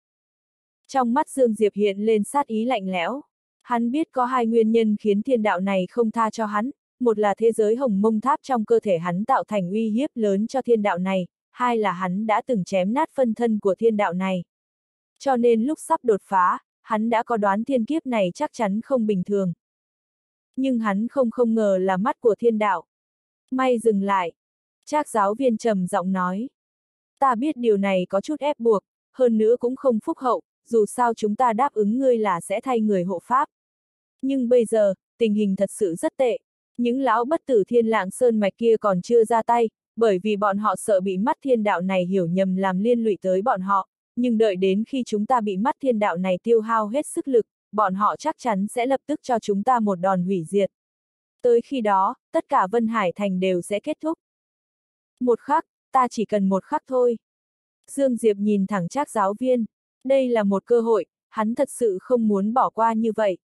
S1: Trong mắt Dương Diệp hiện lên sát ý lạnh lẽo. Hắn biết có hai nguyên nhân khiến thiên đạo này không tha cho hắn, một là thế giới hồng mông tháp trong cơ thể hắn tạo thành uy hiếp lớn cho thiên đạo này, hai là hắn đã từng chém nát phân thân của thiên đạo này. Cho nên lúc sắp đột phá, hắn đã có đoán thiên kiếp này chắc chắn không bình thường. Nhưng hắn không không ngờ là mắt của thiên đạo. May dừng lại. Trác giáo viên trầm giọng nói. Ta biết điều này có chút ép buộc, hơn nữa cũng không phúc hậu, dù sao chúng ta đáp ứng ngươi là sẽ thay người hộ pháp. Nhưng bây giờ, tình hình thật sự rất tệ. Những lão bất tử thiên lạng sơn mạch kia còn chưa ra tay, bởi vì bọn họ sợ bị mắt thiên đạo này hiểu nhầm làm liên lụy tới bọn họ, nhưng đợi đến khi chúng ta bị mắt thiên đạo này tiêu hao hết sức lực, bọn họ chắc chắn sẽ lập tức cho chúng ta một đòn hủy diệt. Tới khi đó, tất cả Vân Hải Thành đều sẽ kết thúc. Một khắc, ta chỉ cần một khắc thôi. Dương Diệp nhìn thẳng Trác giáo viên. Đây là một cơ hội, hắn thật sự không muốn bỏ qua như vậy.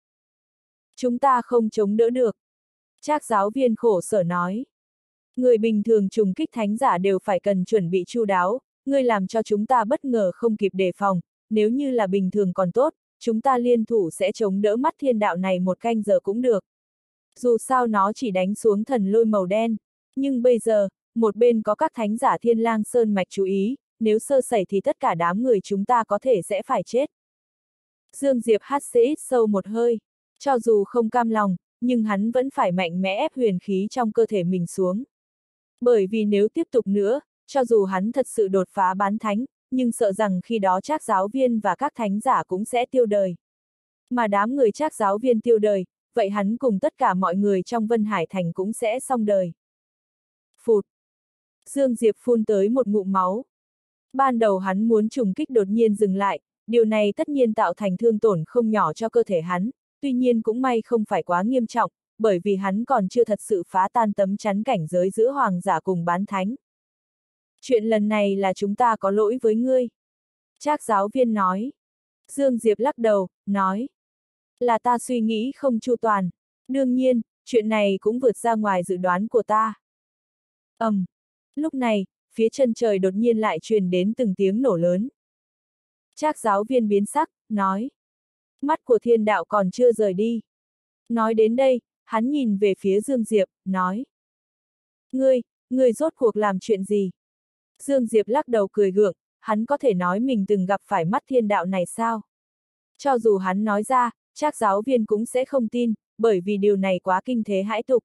S1: Chúng ta không chống đỡ được. Trác giáo viên khổ sở nói. Người bình thường trùng kích thánh giả đều phải cần chuẩn bị chu đáo, ngươi làm cho chúng ta bất ngờ không kịp đề phòng, nếu như là bình thường còn tốt, chúng ta liên thủ sẽ chống đỡ mắt thiên đạo này một canh giờ cũng được. Dù sao nó chỉ đánh xuống thần lôi màu đen, nhưng bây giờ, một bên có các thánh giả Thiên Lang Sơn mạch chú ý, nếu sơ sẩy thì tất cả đám người chúng ta có thể sẽ phải chết. Dương Diệp hắt xì sâu một hơi, cho dù không cam lòng, nhưng hắn vẫn phải mạnh mẽ ép huyền khí trong cơ thể mình xuống. Bởi vì nếu tiếp tục nữa, cho dù hắn thật sự đột phá bán thánh, nhưng sợ rằng khi đó Trác giáo viên và các thánh giả cũng sẽ tiêu đời. Mà đám người Trác giáo viên tiêu đời, vậy hắn cùng tất cả mọi người trong Vân Hải Thành cũng sẽ xong đời. Phụt! Dương Diệp phun tới một ngụm máu. Ban đầu hắn muốn trùng kích đột nhiên dừng lại, điều này tất nhiên tạo thành thương tổn không nhỏ cho cơ thể hắn, tuy nhiên cũng may không phải quá nghiêm trọng, bởi vì hắn còn chưa thật sự phá tan tấm chắn cảnh giới giữa hoàng giả cùng bán thánh. Chuyện lần này là chúng ta có lỗi với ngươi. Trác giáo viên nói. Dương Diệp lắc đầu, nói. Là ta suy nghĩ không chu toàn. Đương nhiên, chuyện này cũng vượt ra ngoài dự đoán của ta. Ầm. Um. Lúc này, phía chân trời đột nhiên lại truyền đến từng tiếng nổ lớn. Trác giáo viên biến sắc, nói. Mắt của thiên đạo còn chưa rời đi. Nói đến đây, hắn nhìn về phía Dương Diệp, nói. Ngươi, ngươi rốt cuộc làm chuyện gì? Dương Diệp lắc đầu cười gượng, hắn có thể nói mình từng gặp phải mắt thiên đạo này sao? Cho dù hắn nói ra, Trác giáo viên cũng sẽ không tin, bởi vì điều này quá kinh thế hãi tục.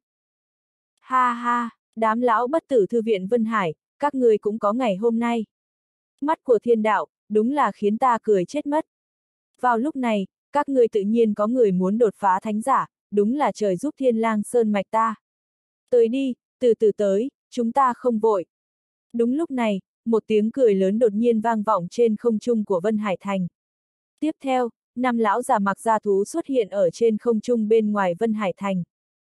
S1: Ha ha, đám lão bất tử thư viện Vân Hải, các người cũng có ngày hôm nay. Mắt của thiên đạo, đúng là khiến ta cười chết mất. Vào lúc này, các người tự nhiên có người muốn đột phá thánh giả, đúng là trời giúp Thiên Lang Sơn mạch ta. Tới đi, từ từ tới, chúng ta không vội. Đúng lúc này, một tiếng cười lớn đột nhiên vang vọng trên không trung của Vân Hải Thành. Tiếp theo, năm lão già mặc da thú xuất hiện ở trên không trung bên ngoài Vân Hải Thành.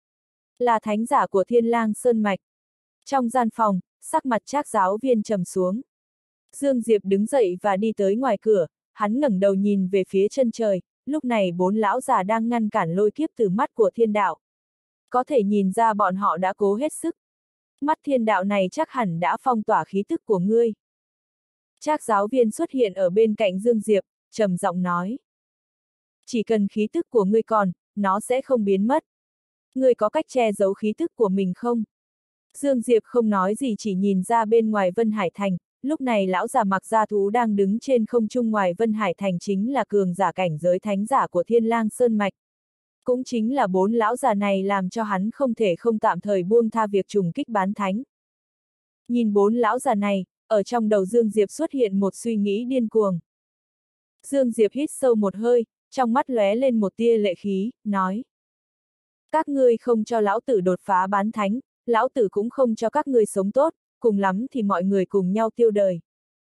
S1: Là thánh giả của Thiên Lang Sơn mạch. Trong gian phòng, sắc mặt Trác giáo viên trầm xuống. Dương Diệp đứng dậy và đi tới ngoài cửa, hắn ngẩng đầu nhìn về phía chân trời, lúc này bốn lão già đang ngăn cản lôi kiếp từ mắt của thiên đạo. Có thể nhìn ra bọn họ đã cố hết sức. mắt thiên đạo này chắc hẳn đã phong tỏa khí tức của ngươi. Trác giáo viên xuất hiện ở bên cạnh Dương Diệp, trầm giọng nói. Chỉ cần khí tức của ngươi còn, nó sẽ không biến mất. Ngươi có cách che giấu khí tức của mình không? Dương Diệp không nói gì, chỉ nhìn ra bên ngoài Vân Hải Thành, lúc này lão già mặc da thú đang đứng trên không trung ngoài Vân Hải Thành chính là cường giả cảnh giới thánh giả của Thiên Lang Sơn Mạch. Cũng chính là bốn lão già này làm cho hắn không thể không tạm thời buông tha việc trùng kích bán thánh. Nhìn bốn lão già này, ở trong đầu Dương Diệp xuất hiện một suy nghĩ điên cuồng. Dương Diệp hít sâu một hơi, trong mắt lóe lên một tia lệ khí, nói. Các ngươi không cho lão tử đột phá bán thánh, lão tử cũng không cho các ngươi sống tốt, cùng lắm thì mọi người cùng nhau tiêu đời.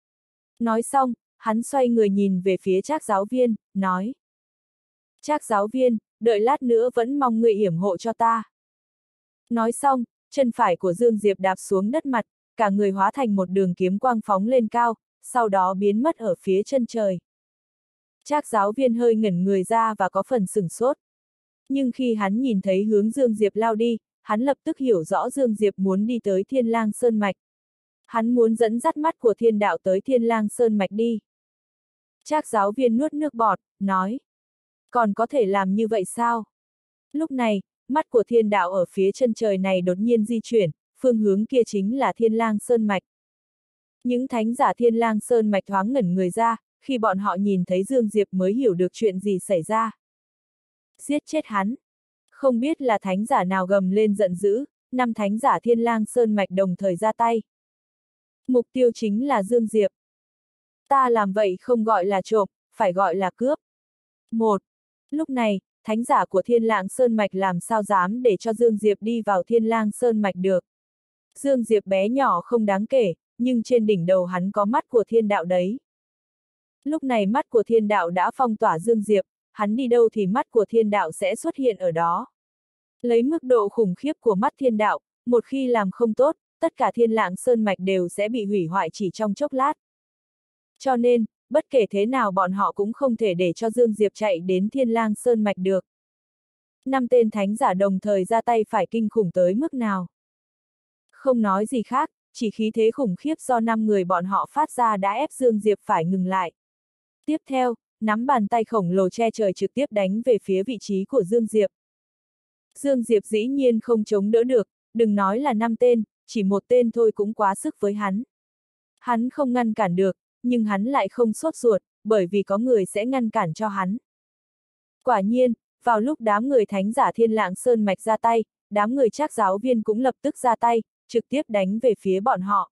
S1: Nói xong, hắn xoay người nhìn về phía Trác giáo viên, nói. Trác giáo viên, đợi lát nữa vẫn mong ngươi yểm hộ cho ta. Nói xong, chân phải của Dương Diệp đạp xuống đất mặt, cả người hóa thành một đường kiếm quang phóng lên cao, sau đó biến mất ở phía chân trời. Trác giáo viên hơi ngẩn người ra và có phần sửng sốt. Nhưng khi hắn nhìn thấy hướng Dương Diệp lao đi, hắn lập tức hiểu rõ Dương Diệp muốn đi tới Thiên Lang Sơn Mạch. Hắn muốn dẫn dắt mắt của thiên đạo tới Thiên Lang Sơn Mạch đi. Trác giáo viên nuốt nước bọt, nói. Còn có thể làm như vậy sao? Lúc này, mắt của thiên đạo ở phía chân trời này đột nhiên di chuyển, phương hướng kia chính là Thiên Lang Sơn Mạch. Những thánh giả Thiên Lang Sơn Mạch thoáng ngẩn người ra, khi bọn họ nhìn thấy Dương Diệp mới hiểu được chuyện gì xảy ra. Giết chết hắn! Không biết là thánh giả nào gầm lên giận dữ, năm thánh giả Thiên Lang Sơn Mạch đồng thời ra tay. Mục tiêu chính là Dương Diệp. Ta làm vậy không gọi là trộm, phải gọi là cướp. Một. Lúc này, thánh giả của Thiên Lang Sơn Mạch làm sao dám để cho Dương Diệp đi vào Thiên Lang Sơn Mạch được. Dương Diệp bé nhỏ không đáng kể, nhưng trên đỉnh đầu hắn có mắt của thiên đạo đấy. Lúc này mắt của thiên đạo đã phong tỏa Dương Diệp, hắn đi đâu thì mắt của thiên đạo sẽ xuất hiện ở đó. Lấy mức độ khủng khiếp của mắt thiên đạo, một khi làm không tốt, tất cả Thiên Lang Sơn Mạch đều sẽ bị hủy hoại chỉ trong chốc lát. Cho nên, bất kể thế nào bọn họ cũng không thể để cho Dương Diệp chạy đến Thiên Lang Sơn Mạch được. Năm tên thánh giả đồng thời ra tay phải kinh khủng tới mức nào. Không nói gì khác, chỉ khí thế khủng khiếp do năm người bọn họ phát ra đã ép Dương Diệp phải ngừng lại. Tiếp theo, nắm bàn tay khổng lồ che trời trực tiếp đánh về phía vị trí của Dương Diệp. Dương Diệp dĩ nhiên không chống đỡ được, đừng nói là năm tên, chỉ một tên thôi cũng quá sức với hắn. Hắn không ngăn cản được, nhưng hắn lại không sốt ruột, bởi vì có người sẽ ngăn cản cho hắn. Quả nhiên, vào lúc đám người thánh giả Thiên Lang Sơn Mạch ra tay, đám người Trác giáo viên cũng lập tức ra tay, trực tiếp đánh về phía bọn họ.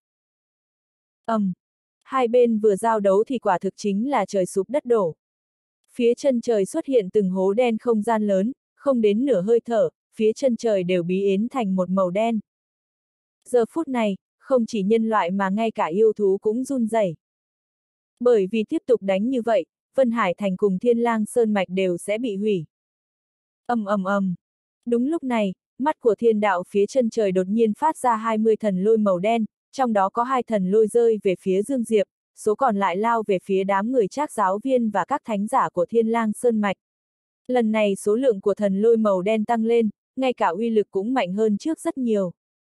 S1: ầm, um, hai bên vừa giao đấu thì quả thực chính là trời sụp đất đổ. Phía chân trời xuất hiện từng hố đen không gian lớn, không đến nửa hơi thở, phía chân trời đều bí ến thành một màu đen. Giờ phút này, không chỉ nhân loại mà ngay cả yêu thú cũng run rẩy. Bởi vì tiếp tục đánh như vậy, Vân Hải Thành cùng Thiên Lang Sơn Mạch đều sẽ bị hủy. Ầm ầm ầm. Đúng lúc này, mắt của thiên đạo phía chân trời đột nhiên phát ra hai mươi thần lôi màu đen, trong đó có hai thần lôi rơi về phía Dương Diệp, số còn lại lao về phía đám người Trác giáo viên và các thánh giả của Thiên Lang Sơn Mạch. Lần này số lượng của thần lôi màu đen tăng lên, ngay cả uy lực cũng mạnh hơn trước rất nhiều.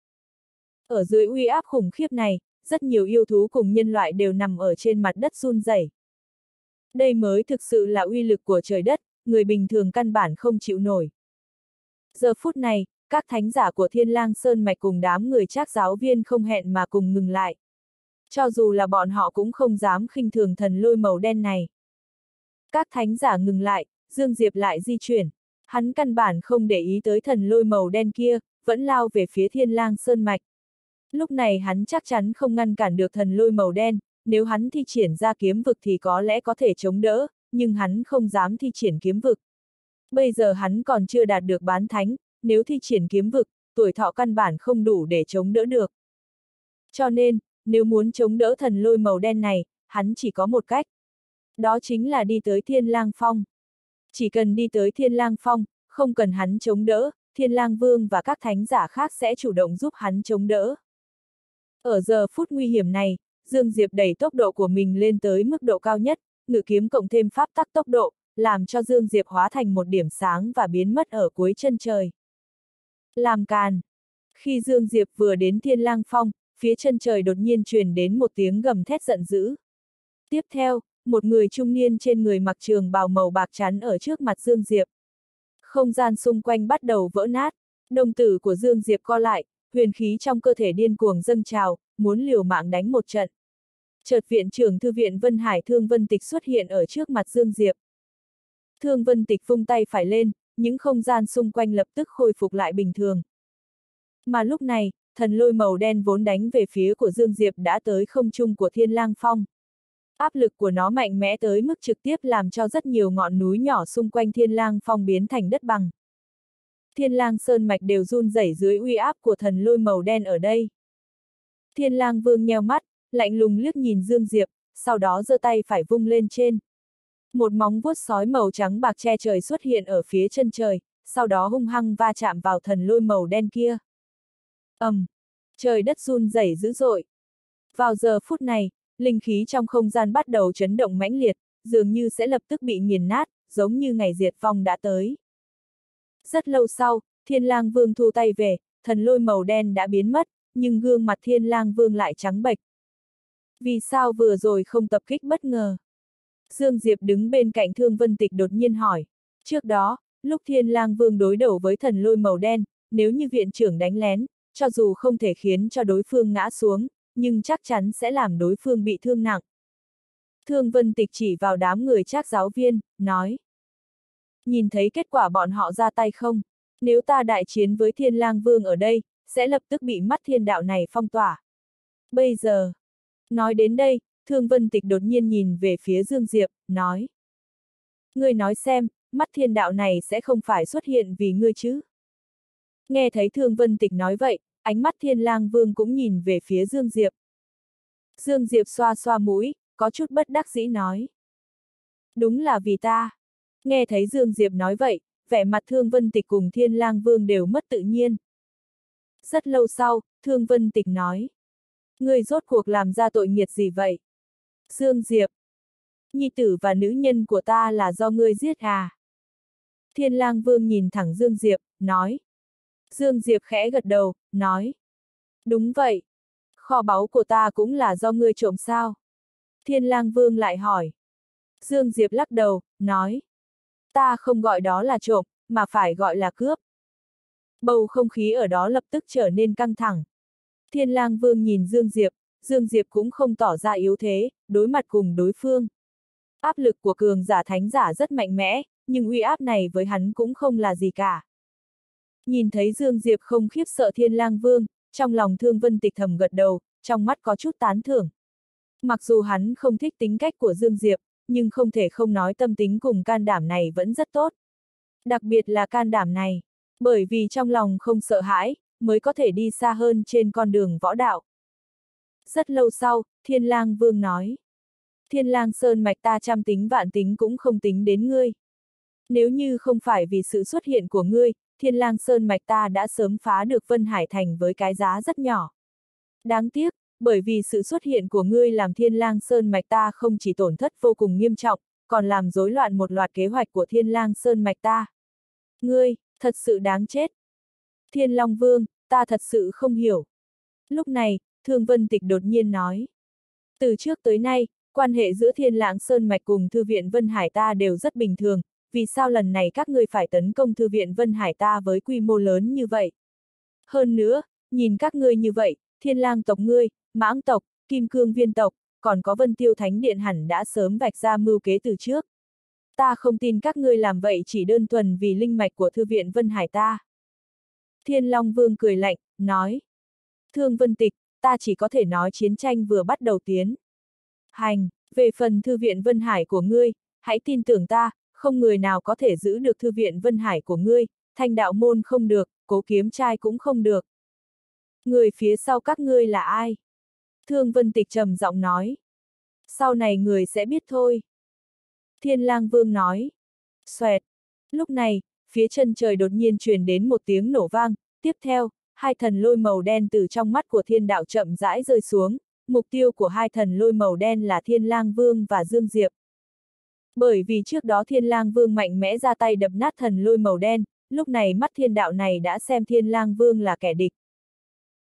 S1: Ở dưới uy áp khủng khiếp này, rất nhiều yêu thú cùng nhân loại đều nằm ở trên mặt đất run rẩy. Đây mới thực sự là uy lực của trời đất, người bình thường căn bản không chịu nổi. Giờ phút này, các thánh giả của Thiên Lang Sơn Mạch cùng đám người Trác giáo viên không hẹn mà cùng ngừng lại. Cho dù là bọn họ cũng không dám khinh thường thần lôi màu đen này. Các thánh giả ngừng lại, Dương Diệp lại di chuyển. Hắn căn bản không để ý tới thần lôi màu đen kia, vẫn lao về phía Thiên Lang Sơn Mạch. Lúc này hắn chắc chắn không ngăn cản được thần lôi màu đen, nếu hắn thi triển ra kiếm vực thì có lẽ có thể chống đỡ, nhưng hắn không dám thi triển kiếm vực. Bây giờ hắn còn chưa đạt được bán thánh, nếu thi triển kiếm vực, tuổi thọ căn bản không đủ để chống đỡ được. Cho nên, nếu muốn chống đỡ thần lôi màu đen này, hắn chỉ có một cách. Đó chính là đi tới Thiên Lang Phong. Chỉ cần đi tới Thiên Lang Phong, không cần hắn chống đỡ, Thiên Lang Vương và các thánh giả khác sẽ chủ động giúp hắn chống đỡ. Ở giờ phút nguy hiểm này, Dương Diệp đẩy tốc độ của mình lên tới mức độ cao nhất, ngự kiếm cộng thêm pháp tắc tốc độ, làm cho Dương Diệp hóa thành một điểm sáng và biến mất ở cuối chân trời. Làm càn. Khi Dương Diệp vừa đến Thiên Lang Phong, phía chân trời đột nhiên truyền đến một tiếng gầm thét giận dữ. Tiếp theo, một người trung niên trên người mặc trường bào màu bạc chắn ở trước mặt Dương Diệp. Không gian xung quanh bắt đầu vỡ nát, đồng tử của Dương Diệp co lại, huyền khí trong cơ thể điên cuồng dâng trào, muốn liều mạng đánh một trận. Chợt viện trưởng thư viện Vân Hải Thương Vân Tịch xuất hiện ở trước mặt Dương Diệp. Thương Vân Tịch vung tay phải lên, những không gian xung quanh lập tức khôi phục lại bình thường. Mà lúc này, thần lôi màu đen vốn đánh về phía của Dương Diệp đã tới không trung của Thiên Lang Phong. Áp lực của nó mạnh mẽ tới mức trực tiếp làm cho rất nhiều ngọn núi nhỏ xung quanh Thiên Lang Phong biến thành đất bằng. Thiên Lang Sơn Mạch đều run rẩy dưới uy áp của thần lôi màu đen ở đây. Thiên Lang Vương nheo mắt, lạnh lùng liếc nhìn Dương Diệp, sau đó giơ tay phải vung lên trên. Một móng vuốt sói màu trắng bạc che trời xuất hiện ở phía chân trời, sau đó hung hăng va chạm vào thần lôi màu đen kia. ầm, um, trời đất run rẩy dữ dội. Vào giờ phút này, linh khí trong không gian bắt đầu chấn động mãnh liệt, dường như sẽ lập tức bị nghiền nát, giống như ngày diệt vong đã tới. Rất lâu sau, Thiên Lang Vương thu tay về, thần lôi màu đen đã biến mất, nhưng gương mặt Thiên Lang Vương lại trắng bệch. Vì sao vừa rồi không tập kích bất ngờ? Dương Diệp đứng bên cạnh Thương Vân Tịch đột nhiên hỏi. Trước đó, lúc Thiên Lang Vương đối đầu với thần lôi màu đen, nếu như viện trưởng đánh lén, cho dù không thể khiến cho đối phương ngã xuống, nhưng chắc chắn sẽ làm đối phương bị thương nặng. Thương Vân Tịch chỉ vào đám người Trác giáo viên, nói. Nhìn thấy kết quả bọn họ ra tay không? Nếu ta đại chiến với Thiên Lang Vương ở đây, sẽ lập tức bị mắt thiên đạo này phong tỏa. Bây giờ, nói đến đây, Thương Vân Tịch đột nhiên nhìn về phía Dương Diệp, nói. Ngươi nói xem, mắt thiên đạo này sẽ không phải xuất hiện vì ngươi chứ? Nghe thấy Thương Vân Tịch nói vậy, ánh mắt Thiên Lang Vương cũng nhìn về phía Dương Diệp. Dương Diệp xoa xoa mũi, có chút bất đắc dĩ nói. Đúng là vì ta. Nghe thấy Dương Diệp nói vậy, vẻ mặt Thương Vân Tịch cùng Thiên Lang Vương đều mất tự nhiên. Rất lâu sau, Thương Vân Tịch nói. Ngươi rốt cuộc làm ra tội nghiệt gì vậy? Dương Diệp. Nhi tử và nữ nhân của ta là do ngươi giết à? Thiên Lang Vương nhìn thẳng Dương Diệp, nói. Dương Diệp khẽ gật đầu, nói. Đúng vậy. Kho báu của ta cũng là do ngươi trộm sao? Thiên Lang Vương lại hỏi. Dương Diệp lắc đầu, nói. Ta không gọi đó là trộm, mà phải gọi là cướp. Bầu không khí ở đó lập tức trở nên căng thẳng. Thiên Lang Vương nhìn Dương Diệp, Dương Diệp cũng không tỏ ra yếu thế, đối mặt cùng đối phương. Áp lực của cường giả thánh giả rất mạnh mẽ, nhưng uy áp này với hắn cũng không là gì cả. Nhìn thấy Dương Diệp không khiếp sợ Thiên Lang Vương, trong lòng Thương Vân Tịch thầm gật đầu, trong mắt có chút tán thưởng. Mặc dù hắn không thích tính cách của Dương Diệp, nhưng không thể không nói tâm tính cùng can đảm này vẫn rất tốt. Đặc biệt là can đảm này, bởi vì trong lòng không sợ hãi, mới có thể đi xa hơn trên con đường võ đạo. Rất lâu sau, Thiên Lang Vương nói. Thiên Lang Sơn Mạch ta trăm tính vạn tính cũng không tính đến ngươi. Nếu như không phải vì sự xuất hiện của ngươi, Thiên Lang Sơn Mạch ta đã sớm phá được Vân Hải Thành với cái giá rất nhỏ. Đáng tiếc, bởi vì sự xuất hiện của ngươi làm Thiên Lang Sơn Mạch ta không chỉ tổn thất vô cùng nghiêm trọng, còn làm rối loạn một loạt kế hoạch của Thiên Lang Sơn Mạch ta. Ngươi, thật sự đáng chết. Thiên Long Vương, ta thật sự không hiểu. Lúc này, Thương Vân Tịch đột nhiên nói. Từ trước tới nay, quan hệ giữa Thiên Lang Sơn Mạch cùng Thư viện Vân Hải ta đều rất bình thường, vì sao lần này các ngươi phải tấn công Thư viện Vân Hải ta với quy mô lớn như vậy? Hơn nữa, nhìn các ngươi như vậy, Thiên Lang tộc ngươi, Mãng tộc, Kim Cương Viên tộc, còn có Vân Tiêu Thánh Điện hẳn đã sớm vạch ra mưu kế từ trước. Ta không tin các ngươi làm vậy chỉ đơn thuần vì linh mạch của Thư viện Vân Hải ta. Thiên Long Vương cười lạnh, nói. Thương Vân Tịch, ta chỉ có thể nói chiến tranh vừa bắt đầu tiến. Hành, về phần Thư viện Vân Hải của ngươi, hãy tin tưởng ta, không người nào có thể giữ được Thư viện Vân Hải của ngươi, Thanh Đạo Môn không được, Cố Kiếm Trai cũng không được. Người phía sau các ngươi là ai? Thương Vân Tịch trầm giọng nói. Sau này người sẽ biết thôi. Thiên Lang Vương nói. Xoẹt. Lúc này, phía chân trời đột nhiên truyền đến một tiếng nổ vang, tiếp theo, hai thần lôi màu đen từ trong mắt của thiên đạo chậm rãi rơi xuống, mục tiêu của hai thần lôi màu đen là Thiên Lang Vương và Dương Diệp. Bởi vì trước đó Thiên Lang Vương mạnh mẽ ra tay đập nát thần lôi màu đen, lúc này mắt thiên đạo này đã xem Thiên Lang Vương là kẻ địch.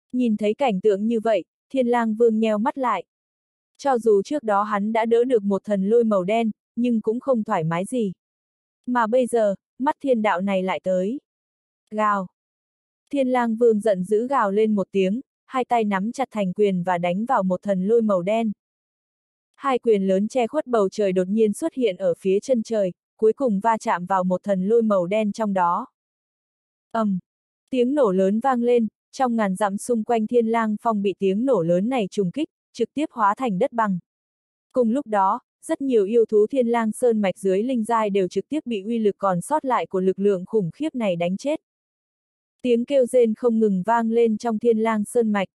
S1: Nhìn thấy cảnh tượng như vậy, Thiên Lang Vương nheo mắt lại. Cho dù trước đó hắn đã đỡ được một thần lôi màu đen, nhưng cũng không thoải mái gì. Mà bây giờ, mắt thiên đạo này lại tới. Gào. Thiên Lang Vương giận dữ gào lên một tiếng, hai tay nắm chặt thành quyền và đánh vào một thần lôi màu đen. Hai quyền lớn che khuất bầu trời đột nhiên xuất hiện ở phía chân trời, cuối cùng va chạm vào một thần lôi màu đen trong đó. ầm, um, tiếng nổ lớn vang lên, trong ngàn dặm xung quanh Thiên Lang Phong bị tiếng nổ lớn này trùng kích, trực tiếp hóa thành đất bằng. Cùng lúc đó, rất nhiều yêu thú Thiên Lang Sơn mạch dưới linh giai đều trực tiếp bị uy lực còn sót lại của lực lượng khủng khiếp này đánh chết. Tiếng kêu rên không ngừng vang lên trong Thiên Lang Sơn mạch.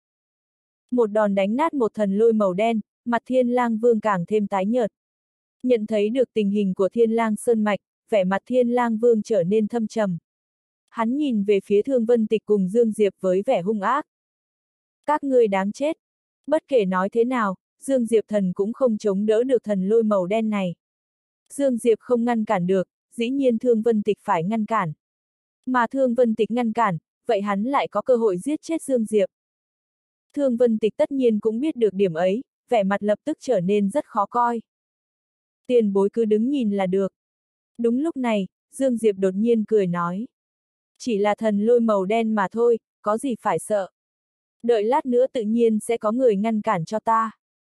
S1: Một đòn đánh nát một thần lôi màu đen, mặt Thiên Lang Vương càng thêm tái nhợt. Nhận thấy được tình hình của Thiên Lang Sơn mạch, vẻ mặt Thiên Lang Vương trở nên thâm trầm. Hắn nhìn về phía Thương Vân Tịch cùng Dương Diệp với vẻ hung ác. Các ngươi đáng chết. Bất kể nói thế nào, Dương Diệp thần cũng không chống đỡ được thần lôi màu đen này. Dương Diệp không ngăn cản được, dĩ nhiên Thương Vân Tịch phải ngăn cản. Mà Thương Vân Tịch ngăn cản, vậy hắn lại có cơ hội giết chết Dương Diệp. Thương Vân Tịch tất nhiên cũng biết được điểm ấy, vẻ mặt lập tức trở nên rất khó coi. Tiền bối cứ đứng nhìn là được. Đúng lúc này, Dương Diệp đột nhiên cười nói. Chỉ là thần lôi màu đen mà thôi, có gì phải sợ. Đợi lát nữa tự nhiên sẽ có người ngăn cản cho ta.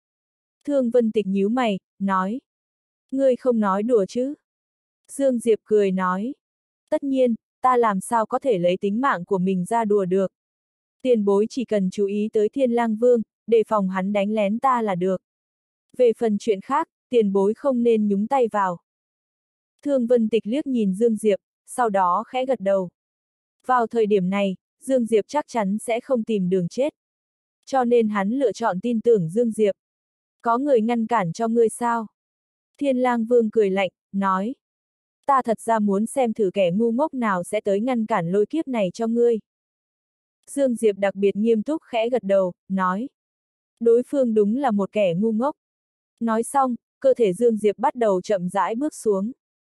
S1: Thương Vân Tịch nhíu mày, nói. Ngươi không nói đùa chứ? Dương Diệp cười nói. Tất nhiên, ta làm sao có thể lấy tính mạng của mình ra đùa được. Tiền bối chỉ cần chú ý tới Thiên Lang Vương, đề phòng hắn đánh lén ta là được. Về phần chuyện khác, tiền bối không nên nhúng tay vào. Thương Vân Tịch liếc nhìn Dương Diệp, sau đó khẽ gật đầu. Vào thời điểm này, Dương Diệp chắc chắn sẽ không tìm đường chết. Cho nên hắn lựa chọn tin tưởng Dương Diệp. Có người ngăn cản cho ngươi sao? Thiên Lang Vương cười lạnh, nói. Ta thật ra muốn xem thử kẻ ngu ngốc nào sẽ tới ngăn cản lôi kiếp này cho ngươi. Dương Diệp đặc biệt nghiêm túc khẽ gật đầu, nói. Đối phương đúng là một kẻ ngu ngốc. Nói xong, cơ thể Dương Diệp bắt đầu chậm rãi bước xuống.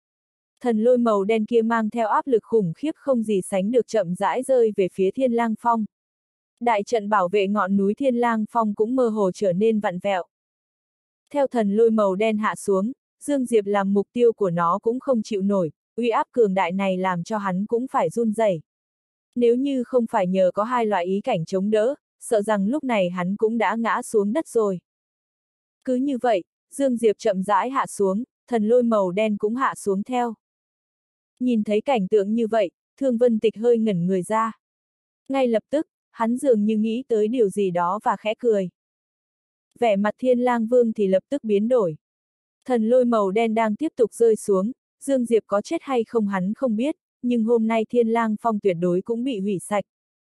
S1: Thần lôi màu đen kia mang theo áp lực khủng khiếp không gì sánh được chậm rãi rơi về phía Thiên Lang Phong. Đại trận bảo vệ ngọn núi Thiên Lang Phong cũng mơ hồ trở nên vặn vẹo. Theo thần lôi màu đen hạ xuống, Dương Diệp làm mục tiêu của nó cũng không chịu nổi, uy áp cường đại này làm cho hắn cũng phải run rẩy. Nếu như không phải nhờ có hai loại ý cảnh chống đỡ, sợ rằng lúc này hắn cũng đã ngã xuống đất rồi. Cứ như vậy, Dương Diệp chậm rãi hạ xuống, thần lôi màu đen cũng hạ xuống theo. Nhìn thấy cảnh tượng như vậy, Thương Vân Tịch hơi ngẩn người ra. Ngay lập tức, hắn dường như nghĩ tới điều gì đó và khẽ cười. Vẻ mặt Thiên Lang Vương thì lập tức biến đổi. Thần lôi màu đen đang tiếp tục rơi xuống, Dương Diệp có chết hay không hắn không biết, nhưng hôm nay Thiên Lang Phong tuyệt đối cũng bị hủy sạch.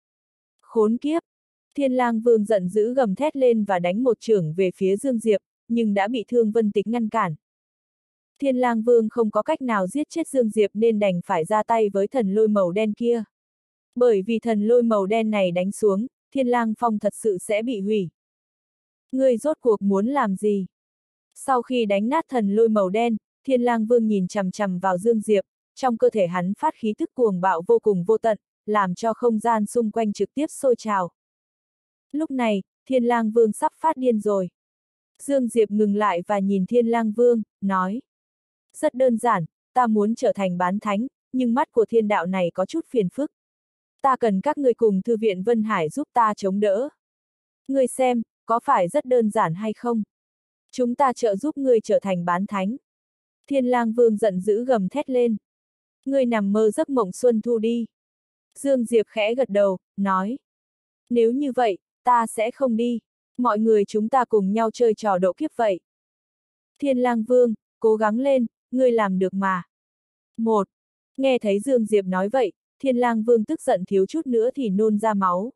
S1: Khốn kiếp! Thiên Lang Vương giận dữ gầm thét lên và đánh một chưởng về phía Dương Diệp, nhưng đã bị Thương Vân Tịch ngăn cản. Thiên Lang Vương không có cách nào giết chết Dương Diệp nên đành phải ra tay với thần lôi màu đen kia. Bởi vì thần lôi màu đen này đánh xuống, Thiên Lang Phong thật sự sẽ bị hủy. Ngươi rốt cuộc muốn làm gì? Sau khi đánh nát thần lôi màu đen, Thiên Lang Vương nhìn chằm chằm vào Dương Diệp, trong cơ thể hắn phát khí tức cuồng bạo vô cùng vô tận, làm cho không gian xung quanh trực tiếp sôi trào. Lúc này, Thiên Lang Vương sắp phát điên rồi. Dương Diệp ngừng lại và nhìn Thiên Lang Vương, nói. Rất đơn giản, ta muốn trở thành bán thánh, nhưng mắt của thiên đạo này có chút phiền phức. Ta cần các ngươi cùng Thư viện Vân Hải giúp ta chống đỡ. Ngươi xem, có phải rất đơn giản hay không? Chúng ta trợ giúp ngươi trở thành bán thánh. Thiên Lang Vương giận dữ gầm thét lên. Ngươi nằm mơ giấc mộng xuân thu đi. Dương Diệp khẽ gật đầu, nói. Nếu như vậy, ta sẽ không đi. Mọi người chúng ta cùng nhau chơi trò độ kiếp vậy. Thiên Lang Vương, cố gắng lên, ngươi làm được mà. Một. Nghe thấy Dương Diệp nói vậy, Thiên Lang Vương tức giận thiếu chút nữa thì nôn ra máu.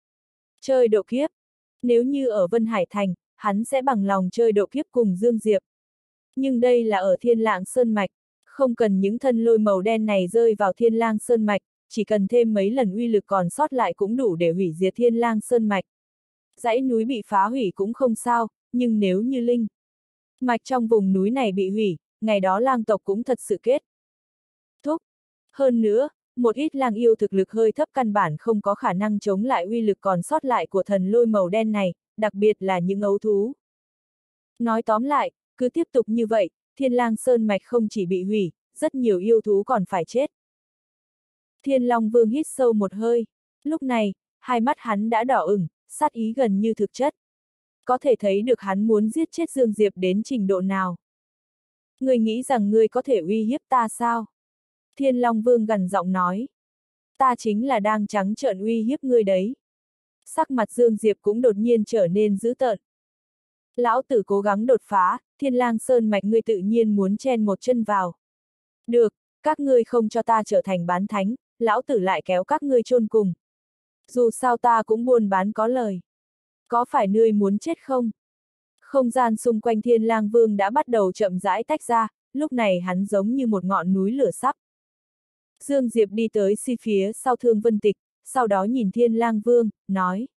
S1: Chơi độ kiếp. Nếu như ở Vân Hải Thành, hắn sẽ bằng lòng chơi độ kiếp cùng Dương Diệp. Nhưng đây là ở Thiên Lang Sơn Mạch, không cần những thân lôi màu đen này rơi vào Thiên Lang Sơn Mạch, chỉ cần thêm mấy lần uy lực còn sót lại cũng đủ để hủy diệt Thiên Lang Sơn Mạch. Dãy núi bị phá hủy cũng không sao, nhưng nếu như linh mạch trong vùng núi này bị hủy, ngày đó lang tộc cũng thật sự kết thúc. Hơn nữa, một ít lang yêu thực lực hơi thấp căn bản không có khả năng chống lại uy lực còn sót lại của thần lôi màu đen này, đặc biệt là những ấu thú. Nói tóm lại, cứ tiếp tục như vậy, Thiên Lang Sơn mạch không chỉ bị hủy, rất nhiều yêu thú còn phải chết. Thiên Long Vương hít sâu một hơi. Lúc này, hai mắt hắn đã đỏ ửng, sát ý gần như thực chất. Có thể thấy được hắn muốn giết chết Dương Diệp đến trình độ nào. Ngươi nghĩ rằng ngươi có thể uy hiếp ta sao? Thiên Long Vương gằn giọng nói. Ta chính là đang trắng trợn uy hiếp ngươi đấy. Sắc mặt Dương Diệp cũng đột nhiên trở nên dữ tợn. Lão tử cố gắng đột phá, Thiên Lang Sơn mạch ngươi tự nhiên muốn chen một chân vào. Được, các ngươi không cho ta trở thành bán thánh, lão tử lại kéo các ngươi chôn cùng. Dù sao ta cũng buôn bán có lời. Có phải ngươi muốn chết không? Không gian xung quanh Thiên Lang Vương đã bắt đầu chậm rãi tách ra, lúc này hắn giống như một ngọn núi lửa sắp. Dương Diệp đi tới si phía sau Thương Vân Tịch, sau đó nhìn Thiên Lang Vương, nói.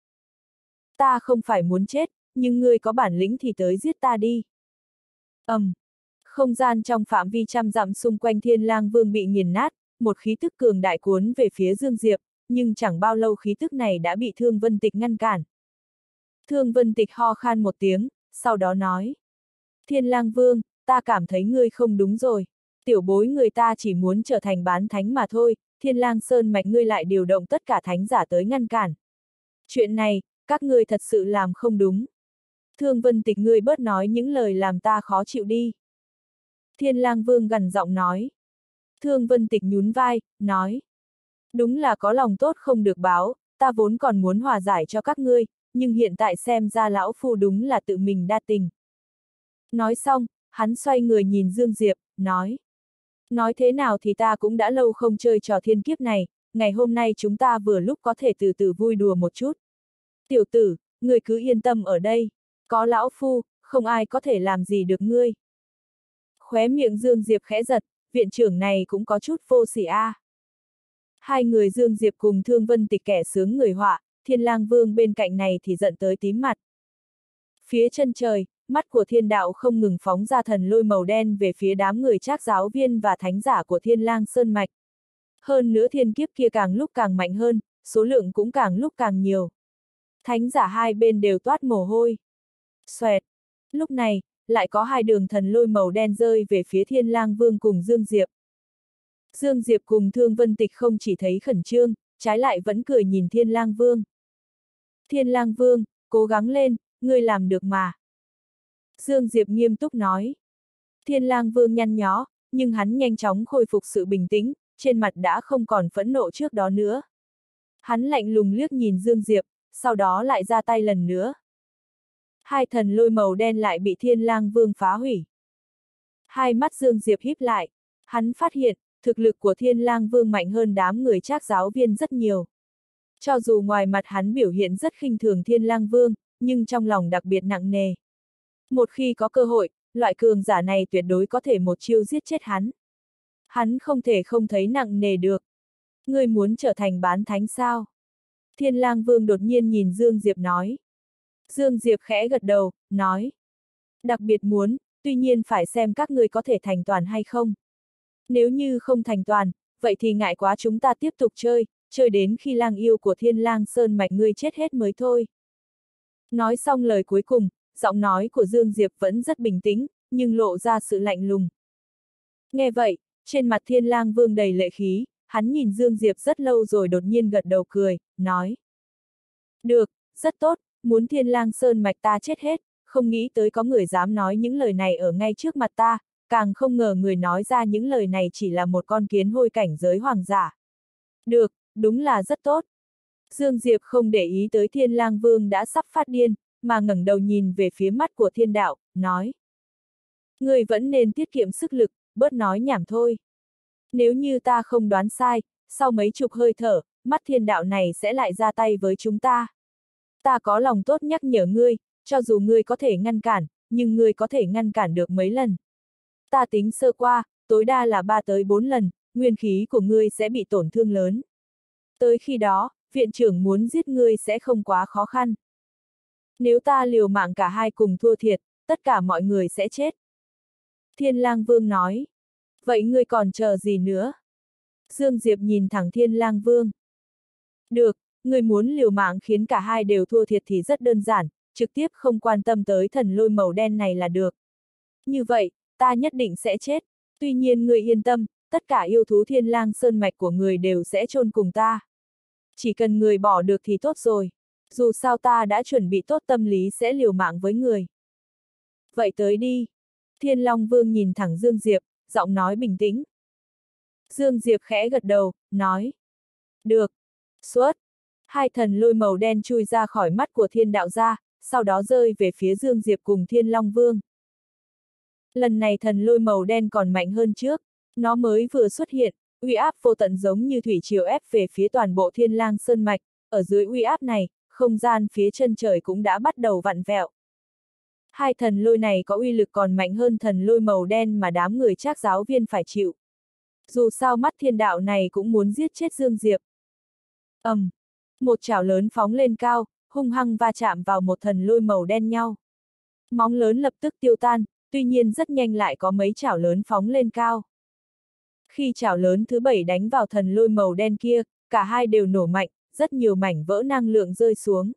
S1: Ta không phải muốn chết, nhưng ngươi có bản lĩnh thì tới giết ta đi. ầm, um, không gian trong phạm vi trăm dặm xung quanh Thiên Lang Vương bị nghiền nát, một khí tức cường đại cuốn về phía Dương Diệp, nhưng chẳng bao lâu khí tức này đã bị Thương Vân Tịch ngăn cản. Thương Vân Tịch ho khan một tiếng, sau đó nói. Thiên Lang Vương, ta cảm thấy ngươi không đúng rồi. Tiểu bối người ta chỉ muốn trở thành bán thánh mà thôi, Thiên Lang Sơn mạch ngươi lại điều động tất cả thánh giả tới ngăn cản. Chuyện này, các ngươi thật sự làm không đúng. Thương Vân Tịch ngươi bớt nói những lời làm ta khó chịu đi. Thiên Lang Vương gằn giọng nói. Thương Vân Tịch nhún vai, nói. Đúng là có lòng tốt không được báo, ta vốn còn muốn hòa giải cho các ngươi, nhưng hiện tại xem ra lão phu đúng là tự mình đa tình. Nói xong, hắn xoay người nhìn Dương Diệp, nói. Nói thế nào thì ta cũng đã lâu không chơi trò thiên kiếp này, ngày hôm nay chúng ta vừa lúc có thể từ từ vui đùa một chút. Tiểu tử, ngươi cứ yên tâm ở đây, có lão phu, không ai có thể làm gì được ngươi. Khóe miệng Dương Diệp khẽ giật, viện trưởng này cũng có chút vô sỉ a. À. Hai người Dương Diệp cùng Thương Vân Tịch kẻ sướng người họa, Thiên Lang Vương bên cạnh này thì giận tới tím mặt. Phía chân trời, mắt của thiên đạo không ngừng phóng ra thần lôi màu đen về phía đám người trác giáo viên và thánh giả của Thiên Lang Sơn mạch. Hơn nữa thiên kiếp kia càng lúc càng mạnh hơn, số lượng cũng càng lúc càng nhiều. Thánh giả hai bên đều toát mồ hôi. Xoẹt. Lúc này, lại có hai đường thần lôi màu đen rơi về phía Thiên Lang Vương cùng Dương Diệp. Dương Diệp cùng Thương Vân Tịch không chỉ thấy khẩn trương, trái lại vẫn cười nhìn Thiên Lang Vương. Thiên Lang Vương, cố gắng lên, ngươi làm được mà. Dương Diệp nghiêm túc nói. Thiên Lang Vương nhăn nhó, nhưng hắn nhanh chóng khôi phục sự bình tĩnh, trên mặt đã không còn phẫn nộ trước đó nữa. Hắn lạnh lùng liếc nhìn Dương Diệp, sau đó lại ra tay lần nữa. Hai thần lôi màu đen lại bị Thiên Lang Vương phá hủy. Hai mắt Dương Diệp híp lại, hắn phát hiện, thực lực của Thiên Lang Vương mạnh hơn đám người trác giáo viên rất nhiều. Cho dù ngoài mặt hắn biểu hiện rất khinh thường Thiên Lang Vương, nhưng trong lòng đặc biệt nặng nề. Một khi có cơ hội, loại cường giả này tuyệt đối có thể một chiêu giết chết hắn. Hắn không thể không thấy nặng nề được. Ngươi muốn trở thành bán thánh sao? Thiên Lang Vương đột nhiên nhìn Dương Diệp nói. Dương Diệp khẽ gật đầu, nói. Đặc biệt muốn, tuy nhiên phải xem các ngươi có thể thành toàn hay không. Nếu như không thành toàn, vậy thì ngại quá chúng ta tiếp tục chơi, chơi đến khi lang yêu của Thiên Lang Sơn mạch ngươi chết hết mới thôi. Nói xong lời cuối cùng, giọng nói của Dương Diệp vẫn rất bình tĩnh, nhưng lộ ra sự lạnh lùng. Nghe vậy, trên mặt Thiên Lang Vương đầy lệ khí, hắn nhìn Dương Diệp rất lâu rồi đột nhiên gật đầu cười, nói. Được, rất tốt, muốn Thiên Lang Sơn mạch ta chết hết, không nghĩ tới có người dám nói những lời này ở ngay trước mặt ta, càng không ngờ người nói ra những lời này chỉ là một con kiến hôi cảnh giới hoàng giả. Được, đúng là rất tốt. Dương Diệp không để ý tới Thiên Lang Vương đã sắp phát điên, mà ngẩng đầu nhìn về phía mắt của thiên đạo, nói. Người vẫn nên tiết kiệm sức lực, bớt nói nhảm thôi. Nếu như ta không đoán sai, sau mấy chục hơi thở, mắt thiên đạo này sẽ lại ra tay với chúng ta. Ta có lòng tốt nhắc nhở ngươi, cho dù ngươi có thể ngăn cản, nhưng ngươi có thể ngăn cản được mấy lần. Ta tính sơ qua, tối đa là ba tới bốn lần, nguyên khí của ngươi sẽ bị tổn thương lớn. Tới khi đó, viện trưởng muốn giết ngươi sẽ không quá khó khăn. Nếu ta liều mạng cả hai cùng thua thiệt, tất cả mọi người sẽ chết. Thiên Lang Vương nói. Vậy ngươi còn chờ gì nữa? Dương Diệp nhìn thẳng Thiên Lang Vương. Được, người muốn liều mạng khiến cả hai đều thua thiệt thì rất đơn giản, trực tiếp không quan tâm tới thần lôi màu đen này là được. Như vậy, ta nhất định sẽ chết. Tuy nhiên người yên tâm, tất cả yêu thú Thiên Lang Sơn mạch của người đều sẽ chôn cùng ta. Chỉ cần người bỏ được thì tốt rồi. Dù sao ta đã chuẩn bị tốt tâm lý sẽ liều mạng với người. Vậy tới đi. Thiên Long Vương nhìn thẳng Dương Diệp, giọng nói bình tĩnh. Dương Diệp khẽ gật đầu, nói. Được. Xuất. Hai thần lôi màu đen chui ra khỏi mắt của thiên đạo gia, sau đó rơi về phía Dương Diệp cùng Thiên Long Vương. Lần này thần lôi màu đen còn mạnh hơn trước. Nó mới vừa xuất hiện, uy áp vô tận giống như thủy triều ép về phía toàn bộ Thiên Lang Sơn mạch. Ở dưới uy áp này, không gian phía chân trời cũng đã bắt đầu vặn vẹo. Hai thần lôi này có uy lực còn mạnh hơn thần lôi màu đen mà đám người Trác giáo viên phải chịu. Dù sao mắt thiên đạo này cũng muốn giết chết Dương Diệp. ầm, um, một chảo lớn phóng lên cao, hung hăng va chạm vào một thần lôi màu đen nhau. Móng lớn lập tức tiêu tan, tuy nhiên rất nhanh lại có mấy chảo lớn phóng lên cao. Khi chảo lớn thứ bảy đánh vào thần lôi màu đen kia, cả hai đều nổ mạnh, rất nhiều mảnh vỡ năng lượng rơi xuống.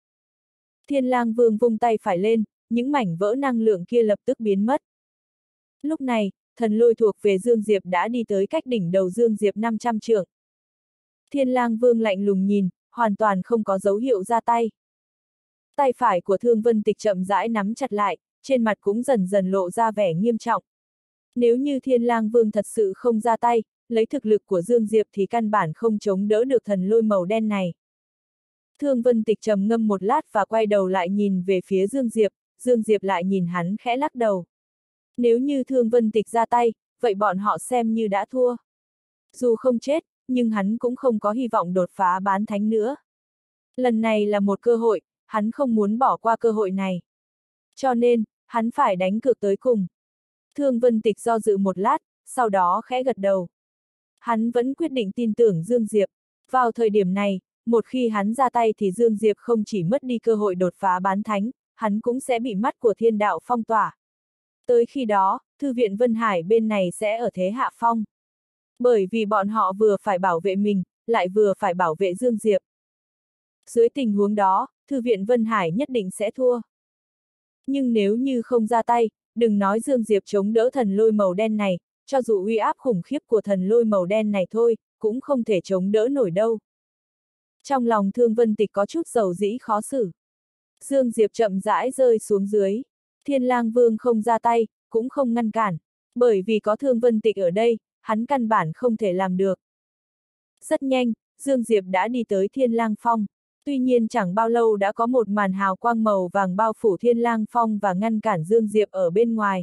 S1: Thiên Lang Vương vung tay phải lên, những mảnh vỡ năng lượng kia lập tức biến mất. Lúc này, thần lôi thuộc về Dương Diệp đã đi tới cách đỉnh đầu Dương Diệp năm trăm trượng. Thiên Lang Vương lạnh lùng nhìn, hoàn toàn không có dấu hiệu ra tay. Tay phải của Thương Vân Tịch chậm rãi nắm chặt lại, trên mặt cũng dần dần lộ ra vẻ nghiêm trọng. Nếu như Thiên Lang Vương thật sự không ra tay, lấy thực lực của Dương Diệp thì căn bản không chống đỡ được thần lôi màu đen này. Thương Vân Tịch trầm ngâm một lát và quay đầu lại nhìn về phía Dương Diệp, Dương Diệp lại nhìn hắn khẽ lắc đầu. Nếu như Thương Vân Tịch ra tay, vậy bọn họ xem như đã thua. Dù không chết, nhưng hắn cũng không có hy vọng đột phá bán thánh nữa. Lần này là một cơ hội, hắn không muốn bỏ qua cơ hội này. Cho nên, hắn phải đánh cược tới cùng. Thương Vân Tịch do dự một lát, sau đó khẽ gật đầu. Hắn vẫn quyết định tin tưởng Dương Diệp. Vào thời điểm này, một khi hắn ra tay thì Dương Diệp không chỉ mất đi cơ hội đột phá bán thánh, hắn cũng sẽ bị mắt của thiên đạo phong tỏa. Tới khi đó, Thư viện Vân Hải bên này sẽ ở thế hạ phong. Bởi vì bọn họ vừa phải bảo vệ mình, lại vừa phải bảo vệ Dương Diệp. Dưới tình huống đó, Thư viện Vân Hải nhất định sẽ thua. Nhưng nếu như không ra tay, đừng nói Dương Diệp chống đỡ thần lôi màu đen này, cho dù uy áp khủng khiếp của thần lôi màu đen này thôi, cũng không thể chống đỡ nổi đâu. Trong lòng Thương Vân Tịch có chút dầu dĩ khó xử. Dương Diệp chậm rãi rơi xuống dưới. Thiên Lang Vương không ra tay, cũng không ngăn cản. Bởi vì có Thương Vân Tịch ở đây, hắn căn bản không thể làm được. Rất nhanh, Dương Diệp đã đi tới Thiên Lang Phong. Tuy nhiên chẳng bao lâu đã có một màn hào quang màu vàng bao phủ Thiên Lang Phong và ngăn cản Dương Diệp ở bên ngoài.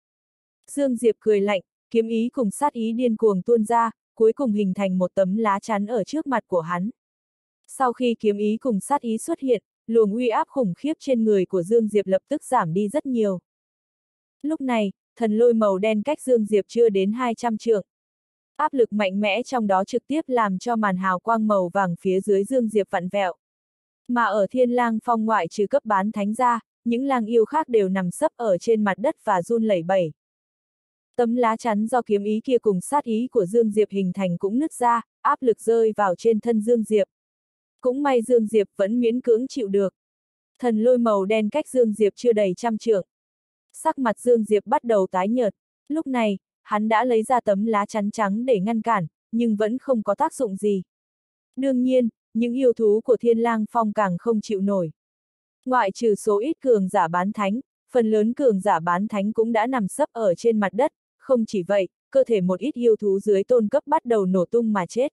S1: Dương Diệp cười lạnh, kiếm ý cùng sát ý điên cuồng tuôn ra, cuối cùng hình thành một tấm lá chắn ở trước mặt của hắn. Sau khi kiếm ý cùng sát ý xuất hiện, luồng uy áp khủng khiếp trên người của Dương Diệp lập tức giảm đi rất nhiều. Lúc này, thần lôi màu đen cách Dương Diệp chưa đến hai trăm trượng. Áp lực mạnh mẽ trong đó trực tiếp làm cho màn hào quang màu vàng phía dưới Dương Diệp vặn vẹo. Mà ở Thiên Lang Phong ngoại trừ cấp bán thánh ra, những lang yêu khác đều nằm sấp ở trên mặt đất và run lẩy bẩy. Tấm lá chắn do kiếm ý kia cùng sát ý của Dương Diệp hình thành cũng nứt ra, áp lực rơi vào trên thân Dương Diệp. Cũng may Dương Diệp vẫn miễn cưỡng chịu được. Thần lôi màu đen cách Dương Diệp chưa đầy trăm trượng. Sắc mặt Dương Diệp bắt đầu tái nhợt. Lúc này, hắn đã lấy ra tấm lá chắn trắng để ngăn cản, nhưng vẫn không có tác dụng gì. Đương nhiên, những yêu thú của Thiên Lang Phong càng không chịu nổi. Ngoại trừ số ít cường giả bán thánh, phần lớn cường giả bán thánh cũng đã nằm sấp ở trên mặt đất, không chỉ vậy, cơ thể một ít yêu thú dưới tôn cấp bắt đầu nổ tung mà chết.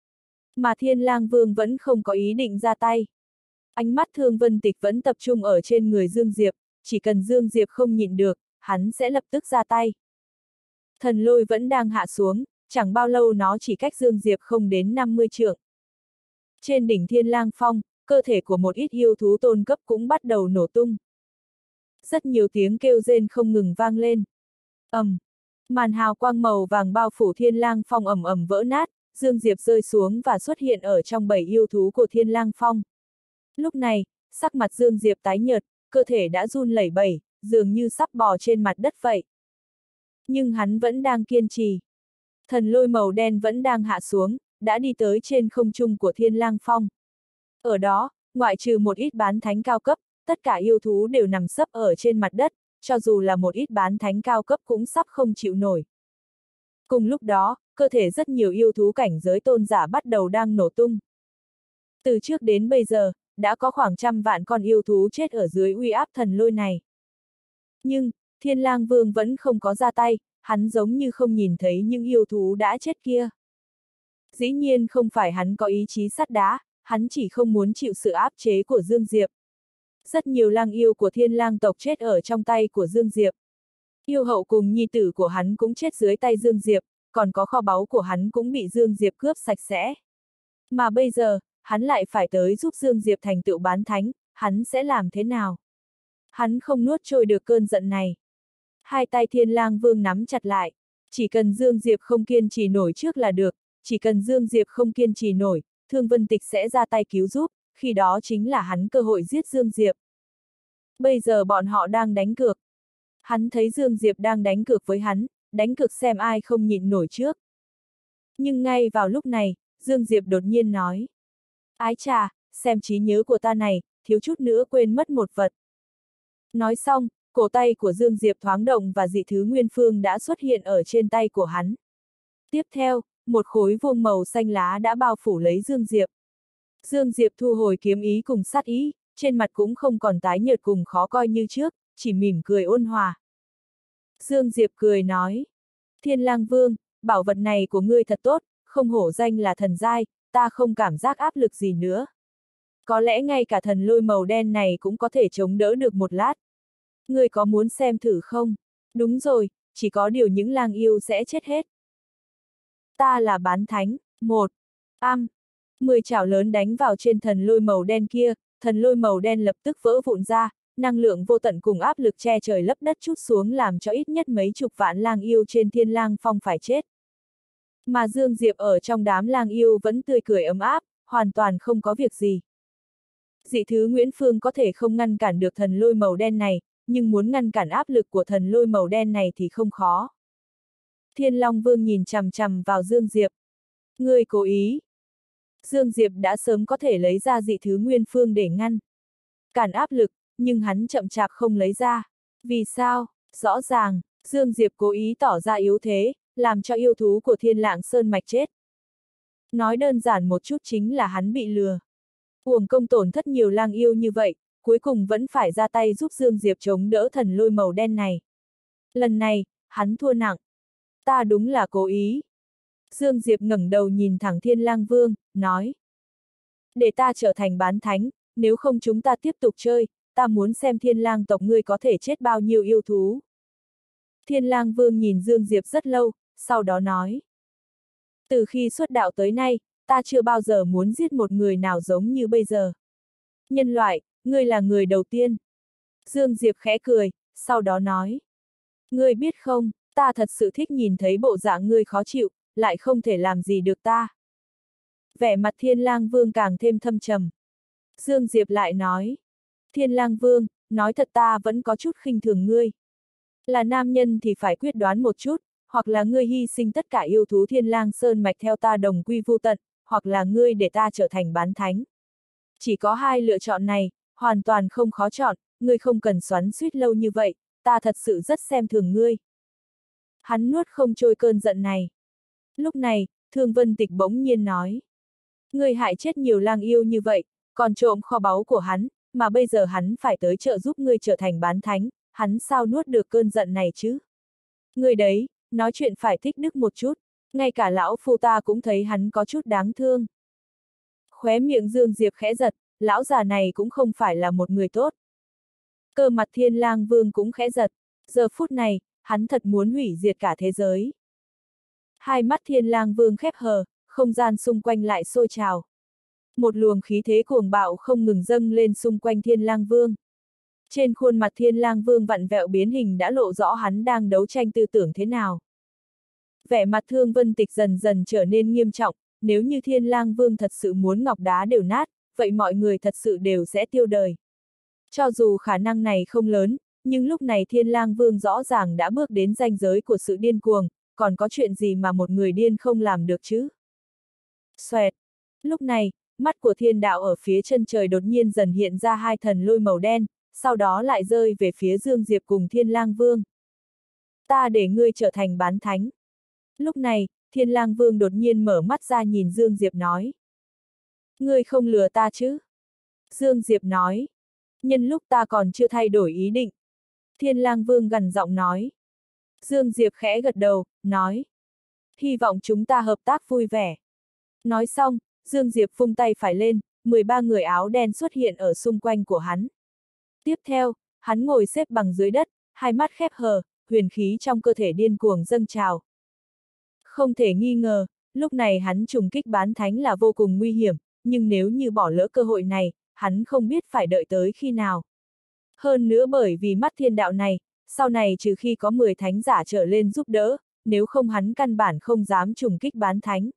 S1: Mà Thiên Lang Vương vẫn không có ý định ra tay. Ánh mắt Thương Vân Tịch vẫn tập trung ở trên người Dương Diệp, chỉ cần Dương Diệp không nhịn được, hắn sẽ lập tức ra tay. Thần lôi vẫn đang hạ xuống, chẳng bao lâu nó chỉ cách Dương Diệp không đến năm mươi trượng. Trên đỉnh Thiên Lang Phong, cơ thể của một ít yêu thú tôn cấp cũng bắt đầu nổ tung. Rất nhiều tiếng kêu rên không ngừng vang lên. ầm, um, màn hào quang màu vàng bao phủ Thiên Lang Phong ầm ầm vỡ nát, Dương Diệp rơi xuống và xuất hiện ở trong bầy yêu thú của Thiên Lang Phong. Lúc này, sắc mặt Dương Diệp tái nhợt, cơ thể đã run lẩy bẩy, dường như sắp bò trên mặt đất vậy. Nhưng hắn vẫn đang kiên trì. Thần lôi màu đen vẫn đang hạ xuống, đã đi tới trên không trung của Thiên Lang Phong. Ở đó, ngoại trừ một ít bán thánh cao cấp, tất cả yêu thú đều nằm sấp ở trên mặt đất, cho dù là một ít bán thánh cao cấp cũng sắp không chịu nổi. Cùng lúc đó, cơ thể rất nhiều yêu thú cảnh giới tôn giả bắt đầu đang nổ tung. Từ trước đến bây giờ, đã có khoảng trăm vạn con yêu thú chết ở dưới uy áp thần lôi này. Nhưng, Thiên Lang Vương vẫn không có ra tay, hắn giống như không nhìn thấy những yêu thú đã chết kia. Dĩ nhiên không phải hắn có ý chí sắt đá, hắn chỉ không muốn chịu sự áp chế của Dương Diệp. Rất nhiều lang yêu của Thiên Lang tộc chết ở trong tay của Dương Diệp. Yêu hậu cùng nhi tử của hắn cũng chết dưới tay Dương Diệp, còn có kho báu của hắn cũng bị Dương Diệp cướp sạch sẽ. Mà bây giờ, hắn lại phải tới giúp Dương Diệp thành tựu bán thánh, hắn sẽ làm thế nào? Hắn không nuốt trôi được cơn giận này. Hai tay Thiên Lang Vương nắm chặt lại. Chỉ cần Dương Diệp không kiên trì nổi trước là được, chỉ cần Dương Diệp không kiên trì nổi, Thương Vân Tịch sẽ ra tay cứu giúp, khi đó chính là hắn cơ hội giết Dương Diệp. Bây giờ bọn họ đang đánh cược. Hắn thấy Dương Diệp đang đánh cược với hắn, đánh cược xem ai không nhịn nổi trước. Nhưng ngay vào lúc này, Dương Diệp đột nhiên nói. Ái chà, xem trí nhớ của ta này, thiếu chút nữa quên mất một vật. Nói xong, cổ tay của Dương Diệp thoáng động và dị thứ nguyên phương đã xuất hiện ở trên tay của hắn. Tiếp theo, một khối vuông màu xanh lá đã bao phủ lấy Dương Diệp. Dương Diệp thu hồi kiếm ý cùng sát ý, trên mặt cũng không còn tái nhợt cùng khó coi như trước, chỉ mỉm cười ôn hòa. Dương Diệp cười nói, Thiên Lang Vương, bảo vật này của ngươi thật tốt, không hổ danh là thần giai, ta không cảm giác áp lực gì nữa. Có lẽ ngay cả thần lôi màu đen này cũng có thể chống đỡ được một lát. Ngươi có muốn xem thử không? Đúng rồi, chỉ có điều những lang yêu sẽ chết hết. Ta là bán thánh, một, am, mười chảo lớn đánh vào trên thần lôi màu đen kia, thần lôi màu đen lập tức vỡ vụn ra, năng lượng vô tận cùng áp lực che trời lấp đất trút xuống làm cho ít nhất mấy chục vạn lang yêu trên Thiên Lang Phong phải chết. Mà Dương Diệp ở trong đám lang yêu vẫn tươi cười ấm áp, hoàn toàn không có việc gì. Dị thứ Nguyễn Phương có thể không ngăn cản được thần lôi màu đen này, nhưng muốn ngăn cản áp lực của thần lôi màu đen này thì không khó. Thiên Long Vương nhìn chằm chằm vào Dương Diệp. Ngươi cố ý. Dương Diệp đã sớm có thể lấy ra dị thứ Nguyên Phương để ngăn cản áp lực, nhưng hắn chậm chạp không lấy ra. Vì sao? Rõ ràng, Dương Diệp cố ý tỏ ra yếu thế, làm cho yêu thú của Thiên Lạng Sơn Mạch chết. Nói đơn giản một chút chính là hắn bị lừa. Uổng công tổn thất nhiều lang yêu như vậy, cuối cùng vẫn phải ra tay giúp Dương Diệp chống đỡ thần lôi màu đen này. Lần này, hắn thua nặng. Ta đúng là cố ý. Dương Diệp ngẩng đầu nhìn thẳng Thiên Lang Vương, nói. Để ta trở thành bán thánh, nếu không chúng ta tiếp tục chơi, ta muốn xem Thiên Lang tộc ngươi có thể chết bao nhiêu yêu thú. Thiên Lang Vương nhìn Dương Diệp rất lâu, sau đó nói. Từ khi xuất đạo tới nay, ta chưa bao giờ muốn giết một người nào giống như bây giờ. Nhân loại, ngươi là người đầu tiên. Dương Diệp khẽ cười, sau đó nói. Ngươi biết không, ta thật sự thích nhìn thấy bộ dạng ngươi khó chịu, lại không thể làm gì được ta. Vẻ mặt Thiên Lang Vương càng thêm thâm trầm. Dương Diệp lại nói. Thiên Lang Vương, nói thật ta vẫn có chút khinh thường ngươi. Là nam nhân thì phải quyết đoán một chút, hoặc là ngươi hy sinh tất cả yêu thú Thiên Lang Sơn Mạch theo ta đồng quy vu tận, hoặc là ngươi để ta trở thành bán thánh. Chỉ có hai lựa chọn này, hoàn toàn không khó chọn, ngươi không cần xoắn xuýt lâu như vậy, ta thật sự rất xem thường ngươi. Hắn nuốt không trôi cơn giận này. Lúc này, Thương Vân Tịch bỗng nhiên nói. Ngươi hại chết nhiều lang yêu như vậy, còn trộm kho báu của hắn, mà bây giờ hắn phải tới trợ giúp ngươi trở thành bán thánh, hắn sao nuốt được cơn giận này chứ? Ngươi đấy, nói chuyện phải thích đức một chút, ngay cả lão phu ta cũng thấy hắn có chút đáng thương. Khóe miệng Dương Diệp khẽ giật, lão già này cũng không phải là một người tốt. Cơ mặt Thiên Lang Vương cũng khẽ giật, giờ phút này, hắn thật muốn hủy diệt cả thế giới. Hai mắt Thiên Lang Vương khép hờ, không gian xung quanh lại sôi trào. Một luồng khí thế cuồng bạo không ngừng dâng lên xung quanh Thiên Lang Vương. Trên khuôn mặt Thiên Lang Vương vặn vẹo biến hình đã lộ rõ hắn đang đấu tranh tư tưởng thế nào. Vẻ mặt Thương Vân Tịch dần dần trở nên nghiêm trọng, nếu như Thiên Lang Vương thật sự muốn ngọc đá đều nát, vậy mọi người thật sự đều sẽ tiêu đời. Cho dù khả năng này không lớn, nhưng lúc này Thiên Lang Vương rõ ràng đã bước đến ranh giới của sự điên cuồng, còn có chuyện gì mà một người điên không làm được chứ? Xoẹt! Lúc này, mắt của thiên đạo ở phía chân trời đột nhiên dần hiện ra hai thần lôi màu đen, sau đó lại rơi về phía Dương Diệp cùng Thiên Lang Vương. Ta để ngươi trở thành bán thánh. Lúc này, Thiên Lang Vương đột nhiên mở mắt ra nhìn Dương Diệp nói. Ngươi không lừa ta chứ? Dương Diệp nói. Nhân lúc ta còn chưa thay đổi ý định. Thiên Lang Vương gằn giọng nói. Dương Diệp khẽ gật đầu, nói. Hy vọng chúng ta hợp tác vui vẻ. Nói xong, Dương Diệp vung tay phải lên, mười ba người áo đen xuất hiện ở xung quanh của hắn. Tiếp theo, hắn ngồi xếp bằng dưới đất, hai mắt khép hờ, huyền khí trong cơ thể điên cuồng dâng trào. Không thể nghi ngờ, lúc này hắn trùng kích bán thánh là vô cùng nguy hiểm, nhưng nếu như bỏ lỡ cơ hội này, hắn không biết phải đợi tới khi nào. Hơn nữa bởi vì mắt thiên đạo này, sau này trừ khi có mười thánh giả trở lên giúp đỡ, nếu không hắn căn bản không dám trùng kích bán thánh.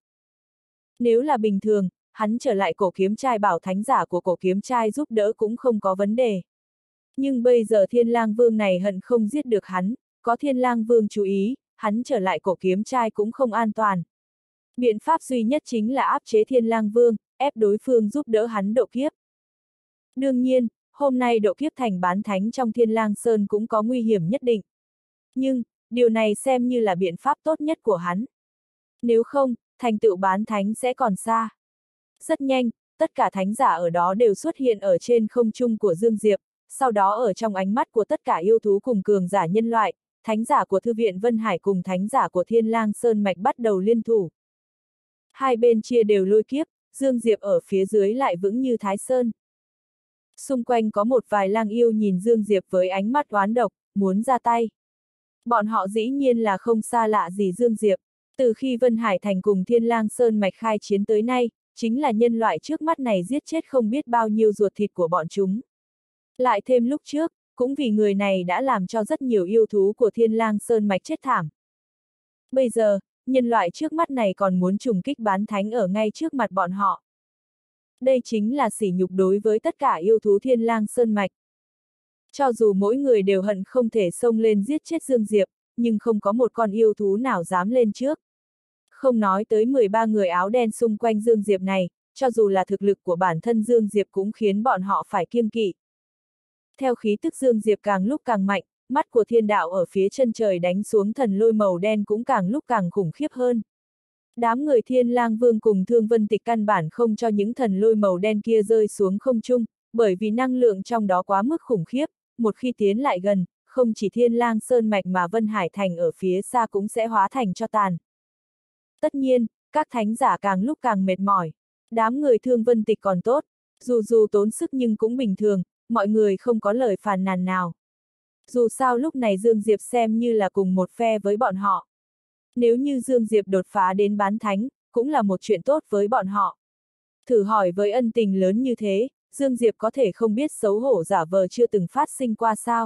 S1: Nếu là bình thường, hắn trở lại cổ kiếm trai bảo thánh giả của cổ kiếm trai giúp đỡ cũng không có vấn đề. Nhưng bây giờ Thiên Lang Vương này hận không giết được hắn, có Thiên Lang Vương chú ý, hắn trở lại cổ kiếm trai cũng không an toàn. Biện pháp duy nhất chính là áp chế Thiên Lang Vương, ép đối phương giúp đỡ hắn độ kiếp. Đương nhiên, hôm nay độ kiếp thành bán thánh trong Thiên Lang Sơn cũng có nguy hiểm nhất định. Nhưng, điều này xem như là biện pháp tốt nhất của hắn. Nếu không, thành tựu bán thánh sẽ còn xa. Rất nhanh, tất cả thánh giả ở đó đều xuất hiện ở trên không trung của Dương Diệp, sau đó ở trong ánh mắt của tất cả yêu thú cùng cường giả nhân loại, thánh giả của Thư viện Vân Hải cùng thánh giả của Thiên Lang Sơn Mạch bắt đầu liên thủ. Hai bên chia đều lôi kiếp, Dương Diệp ở phía dưới lại vững như Thái Sơn. Xung quanh có một vài lang yêu nhìn Dương Diệp với ánh mắt oán độc, muốn ra tay. Bọn họ dĩ nhiên là không xa lạ gì Dương Diệp. Từ khi Vân Hải Thành cùng Thiên Lang Sơn Mạch khai chiến tới nay, chính là nhân loại trước mắt này giết chết không biết bao nhiêu ruột thịt của bọn chúng. Lại thêm lúc trước, cũng vì người này đã làm cho rất nhiều yêu thú của Thiên Lang Sơn Mạch chết thảm. Bây giờ, nhân loại trước mắt này còn muốn trùng kích bán thánh ở ngay trước mặt bọn họ. Đây chính là sỉ nhục đối với tất cả yêu thú Thiên Lang Sơn Mạch. Cho dù mỗi người đều hận không thể xông lên giết chết Dương Diệp, nhưng không có một con yêu thú nào dám lên trước. Không nói tới mười ba người áo đen xung quanh Dương Diệp này, cho dù là thực lực của bản thân Dương Diệp cũng khiến bọn họ phải kiêng kỵ. Theo khí tức Dương Diệp càng lúc càng mạnh, mắt của thiên đạo ở phía chân trời đánh xuống thần lôi màu đen cũng càng lúc càng khủng khiếp hơn. Đám người Thiên Lang Vương cùng Thương Vân Tịch căn bản không cho những thần lôi màu đen kia rơi xuống không trung, bởi vì năng lượng trong đó quá mức khủng khiếp, một khi tiến lại gần, không chỉ Thiên Lang Sơn Mạch mà Vân Hải Thành ở phía xa cũng sẽ hóa thành tro tàn. Tất nhiên, các thánh giả càng lúc càng mệt mỏi. Đám người Thương Vân Tịch còn tốt, dù dù tốn sức nhưng cũng bình thường, mọi người không có lời phàn nàn nào. Dù sao lúc này Dương Diệp xem như là cùng một phe với bọn họ. Nếu như Dương Diệp đột phá đến bán thánh, cũng là một chuyện tốt với bọn họ. Thử hỏi với ân tình lớn như thế, Dương Diệp có thể không biết xấu hổ giả vờ chưa từng phát sinh qua sao.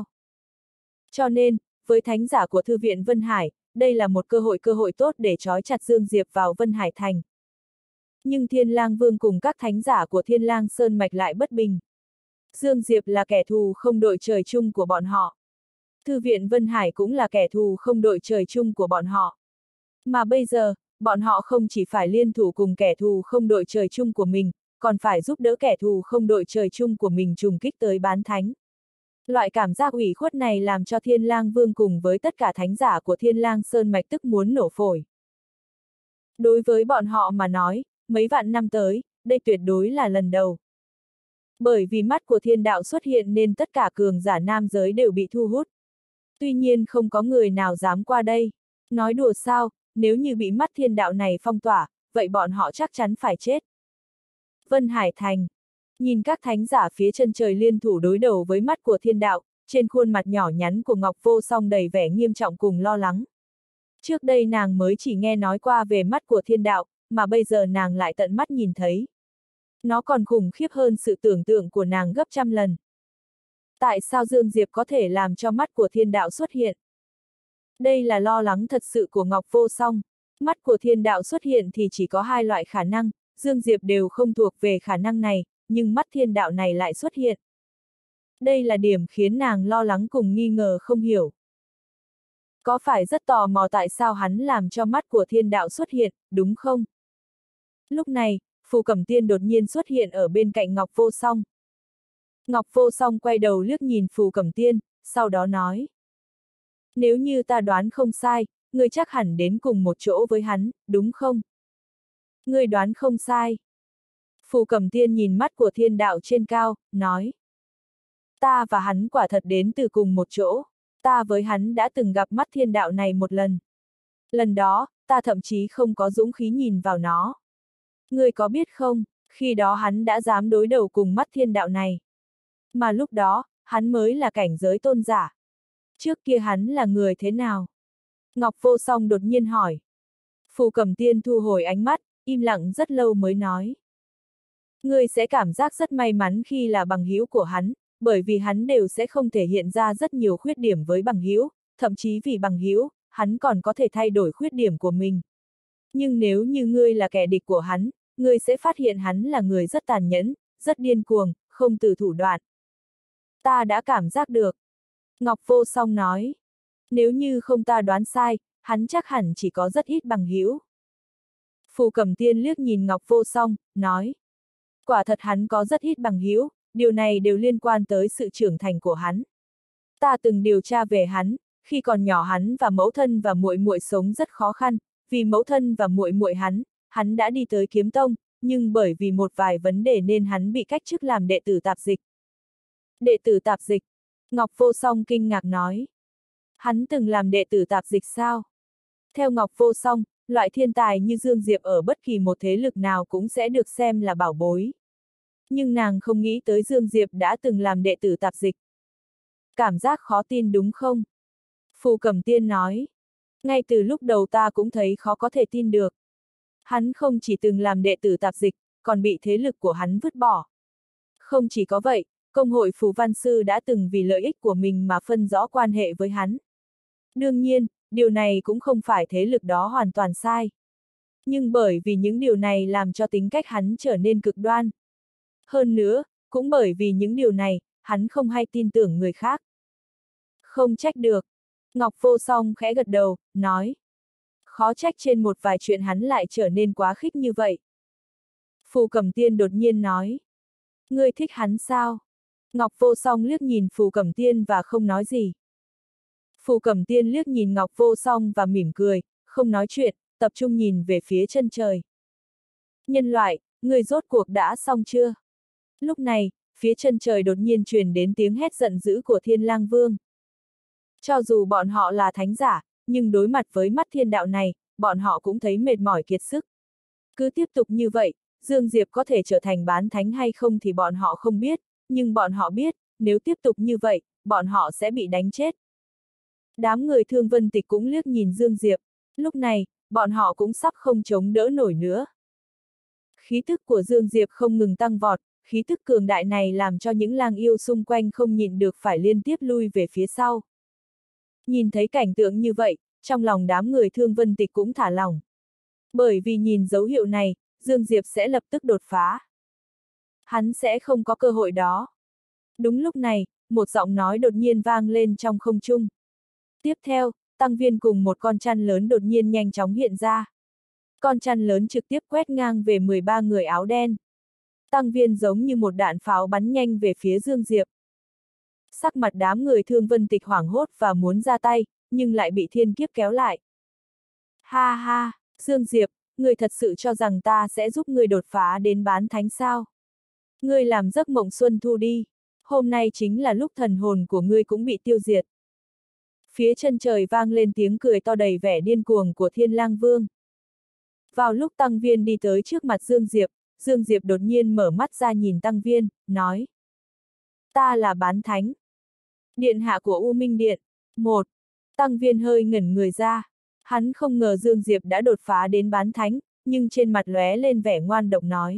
S1: Cho nên, với thánh giả của Thư viện Vân Hải, đây là một cơ hội cơ hội tốt để trói chặt Dương Diệp vào Vân Hải Thành. Nhưng Thiên Lang Vương cùng các thánh giả của Thiên Lang Sơn Mạch lại bất bình. Dương Diệp là kẻ thù không đội trời chung của bọn họ. Thư viện Vân Hải cũng là kẻ thù không đội trời chung của bọn họ. Mà bây giờ, bọn họ không chỉ phải liên thủ cùng kẻ thù không đội trời chung của mình, còn phải giúp đỡ kẻ thù không đội trời chung của mình trùng kích tới bán thánh. Loại cảm giác ủy khuất này làm cho Thiên Lang Vương cùng với tất cả thánh giả của Thiên Lang Sơn Mạch tức muốn nổ phổi. Đối với bọn họ mà nói, mấy vạn năm tới, đây tuyệt đối là lần đầu. Bởi vì mắt của thiên đạo xuất hiện nên tất cả cường giả nam giới đều bị thu hút. Tuy nhiên không có người nào dám qua đây. Nói đùa sao, nếu như bị mắt thiên đạo này phong tỏa, vậy bọn họ chắc chắn phải chết. Vân Hải Thành. Nhìn các thánh giả phía chân trời liên thủ đối đầu với mắt của thiên đạo, trên khuôn mặt nhỏ nhắn của Ngọc Vô Song đầy vẻ nghiêm trọng cùng lo lắng. Trước đây nàng mới chỉ nghe nói qua về mắt của thiên đạo, mà bây giờ nàng lại tận mắt nhìn thấy. Nó còn khủng khiếp hơn sự tưởng tượng của nàng gấp trăm lần. Tại sao Dương Diệp có thể làm cho mắt của thiên đạo xuất hiện? Đây là lo lắng thật sự của Ngọc Vô Song. Mắt của thiên đạo xuất hiện thì chỉ có hai loại khả năng, Dương Diệp đều không thuộc về khả năng này, nhưng mắt thiên đạo này lại xuất hiện. Đây là điểm khiến nàng lo lắng cùng nghi ngờ không hiểu. Có phải rất tò mò tại sao hắn làm cho mắt của thiên đạo xuất hiện, đúng không? Lúc này, Phù Cẩm Tiên đột nhiên xuất hiện ở bên cạnh Ngọc Vô Song. Ngọc Vô Song quay đầu liếc nhìn Phù Cẩm Tiên, sau đó nói. Nếu như ta đoán không sai, ngươi chắc hẳn đến cùng một chỗ với hắn, đúng không? Ngươi đoán không sai. Phù Cẩm Tiên nhìn mắt của thiên đạo trên cao, nói. Ta và hắn quả thật đến từ cùng một chỗ, ta với hắn đã từng gặp mắt thiên đạo này một lần. Lần đó, ta thậm chí không có dũng khí nhìn vào nó. Ngươi có biết không, khi đó hắn đã dám đối đầu cùng mắt thiên đạo này. Mà lúc đó, hắn mới là cảnh giới tôn giả. Trước kia hắn là người thế nào? Ngọc Vô Song đột nhiên hỏi. Phù Cẩm Tiên thu hồi ánh mắt, im lặng rất lâu mới nói. Ngươi sẽ cảm giác rất may mắn khi là bằng hữu của hắn, bởi vì hắn đều sẽ không thể hiện ra rất nhiều khuyết điểm với bằng hữu, thậm chí vì bằng hữu, hắn còn có thể thay đổi khuyết điểm của mình. Nhưng nếu như ngươi là kẻ địch của hắn, ngươi sẽ phát hiện hắn là người rất tàn nhẫn, rất điên cuồng, không từ thủ đoạn. Ta đã cảm giác được. Ngọc Vô Song nói. Nếu như không ta đoán sai, hắn chắc hẳn chỉ có rất ít bằng hữu. Phù Cẩm Tiên liếc nhìn Ngọc Vô Song, nói. Quả thật hắn có rất ít bằng hữu, điều này đều liên quan tới sự trưởng thành của hắn. Ta từng điều tra về hắn, khi còn nhỏ hắn và mẫu thân và muội muội sống rất khó khăn, vì mẫu thân và muội muội hắn, hắn đã đi tới Kiếm Tông, nhưng bởi vì một vài vấn đề nên hắn bị cách chức làm đệ tử tạp dịch. Đệ tử tạp dịch? Ngọc Vô Song kinh ngạc nói. Hắn từng làm đệ tử tạp dịch sao? Theo Ngọc Vô Song, loại thiên tài như Dương Diệp ở bất kỳ một thế lực nào cũng sẽ được xem là bảo bối. Nhưng nàng không nghĩ tới Dương Diệp đã từng làm đệ tử tạp dịch. Cảm giác khó tin đúng không? Phù Cẩm Tiên nói. Ngay từ lúc đầu ta cũng thấy khó có thể tin được. Hắn không chỉ từng làm đệ tử tạp dịch, còn bị thế lực của hắn vứt bỏ. Không chỉ có vậy, công hội Phù Văn Sư đã từng vì lợi ích của mình mà phân rõ quan hệ với hắn. Đương nhiên, điều này cũng không phải thế lực đó hoàn toàn sai. Nhưng bởi vì những điều này làm cho tính cách hắn trở nên cực đoan. Hơn nữa, cũng bởi vì những điều này, hắn không hay tin tưởng người khác. Không trách được. Ngọc Vô Song khẽ gật đầu, nói. Khó trách trên một vài chuyện hắn lại trở nên quá khích như vậy. Phù Cẩm Tiên đột nhiên nói. Ngươi thích hắn sao? Ngọc Vô Song liếc nhìn Phù Cẩm Tiên và không nói gì. Phù Cẩm Tiên liếc nhìn Ngọc Vô Song và mỉm cười, không nói chuyện, tập trung nhìn về phía chân trời. Nhân loại, người rốt cuộc đã xong chưa? Lúc này, phía chân trời đột nhiên truyền đến tiếng hét giận dữ của Thiên Lang Vương. Cho dù bọn họ là thánh giả, nhưng đối mặt với mắt thiên đạo này, bọn họ cũng thấy mệt mỏi kiệt sức. Cứ tiếp tục như vậy, Dương Diệp có thể trở thành bán thánh hay không thì bọn họ không biết, nhưng bọn họ biết, nếu tiếp tục như vậy, bọn họ sẽ bị đánh chết. Đám người Thương Vân Tịch cũng liếc nhìn Dương Diệp, lúc này, bọn họ cũng sắp không chống đỡ nổi nữa. Khí tức của Dương Diệp không ngừng tăng vọt, khí tức cường đại này làm cho những lang yêu xung quanh không nhịn được phải liên tiếp lui về phía sau. Nhìn thấy cảnh tượng như vậy, trong lòng đám người Thương Vân Tịch cũng thả lỏng. Bởi vì nhìn dấu hiệu này, Dương Diệp sẽ lập tức đột phá. Hắn sẽ không có cơ hội đó. Đúng lúc này, một giọng nói đột nhiên vang lên trong không trung. Tiếp theo, Tăng Viên cùng một con chăn lớn đột nhiên nhanh chóng hiện ra. Con chăn lớn trực tiếp quét ngang về mười ba người áo đen. Tăng Viên giống như một đạn pháo bắn nhanh về phía Dương Diệp. Sắc mặt đám người Thương Vân Tịch hoảng hốt và muốn ra tay, nhưng lại bị thiên kiếp kéo lại. Ha ha, Dương Diệp, ngươi thật sự cho rằng ta sẽ giúp ngươi đột phá đến bán thánh sao? Ngươi làm giấc mộng xuân thu đi, hôm nay chính là lúc thần hồn của ngươi cũng bị tiêu diệt. Phía chân trời vang lên tiếng cười to đầy vẻ điên cuồng của Thiên Lang Vương. Vào lúc Tăng Viên đi tới trước mặt Dương Diệp, Dương Diệp đột nhiên mở mắt ra nhìn Tăng Viên, nói. Ta là bán thánh. Điện hạ của U Minh Điện. Một. Tăng Viên hơi ngẩn người ra. Hắn không ngờ Dương Diệp đã đột phá đến bán thánh, nhưng trên mặt lóe lên vẻ ngoan độc nói.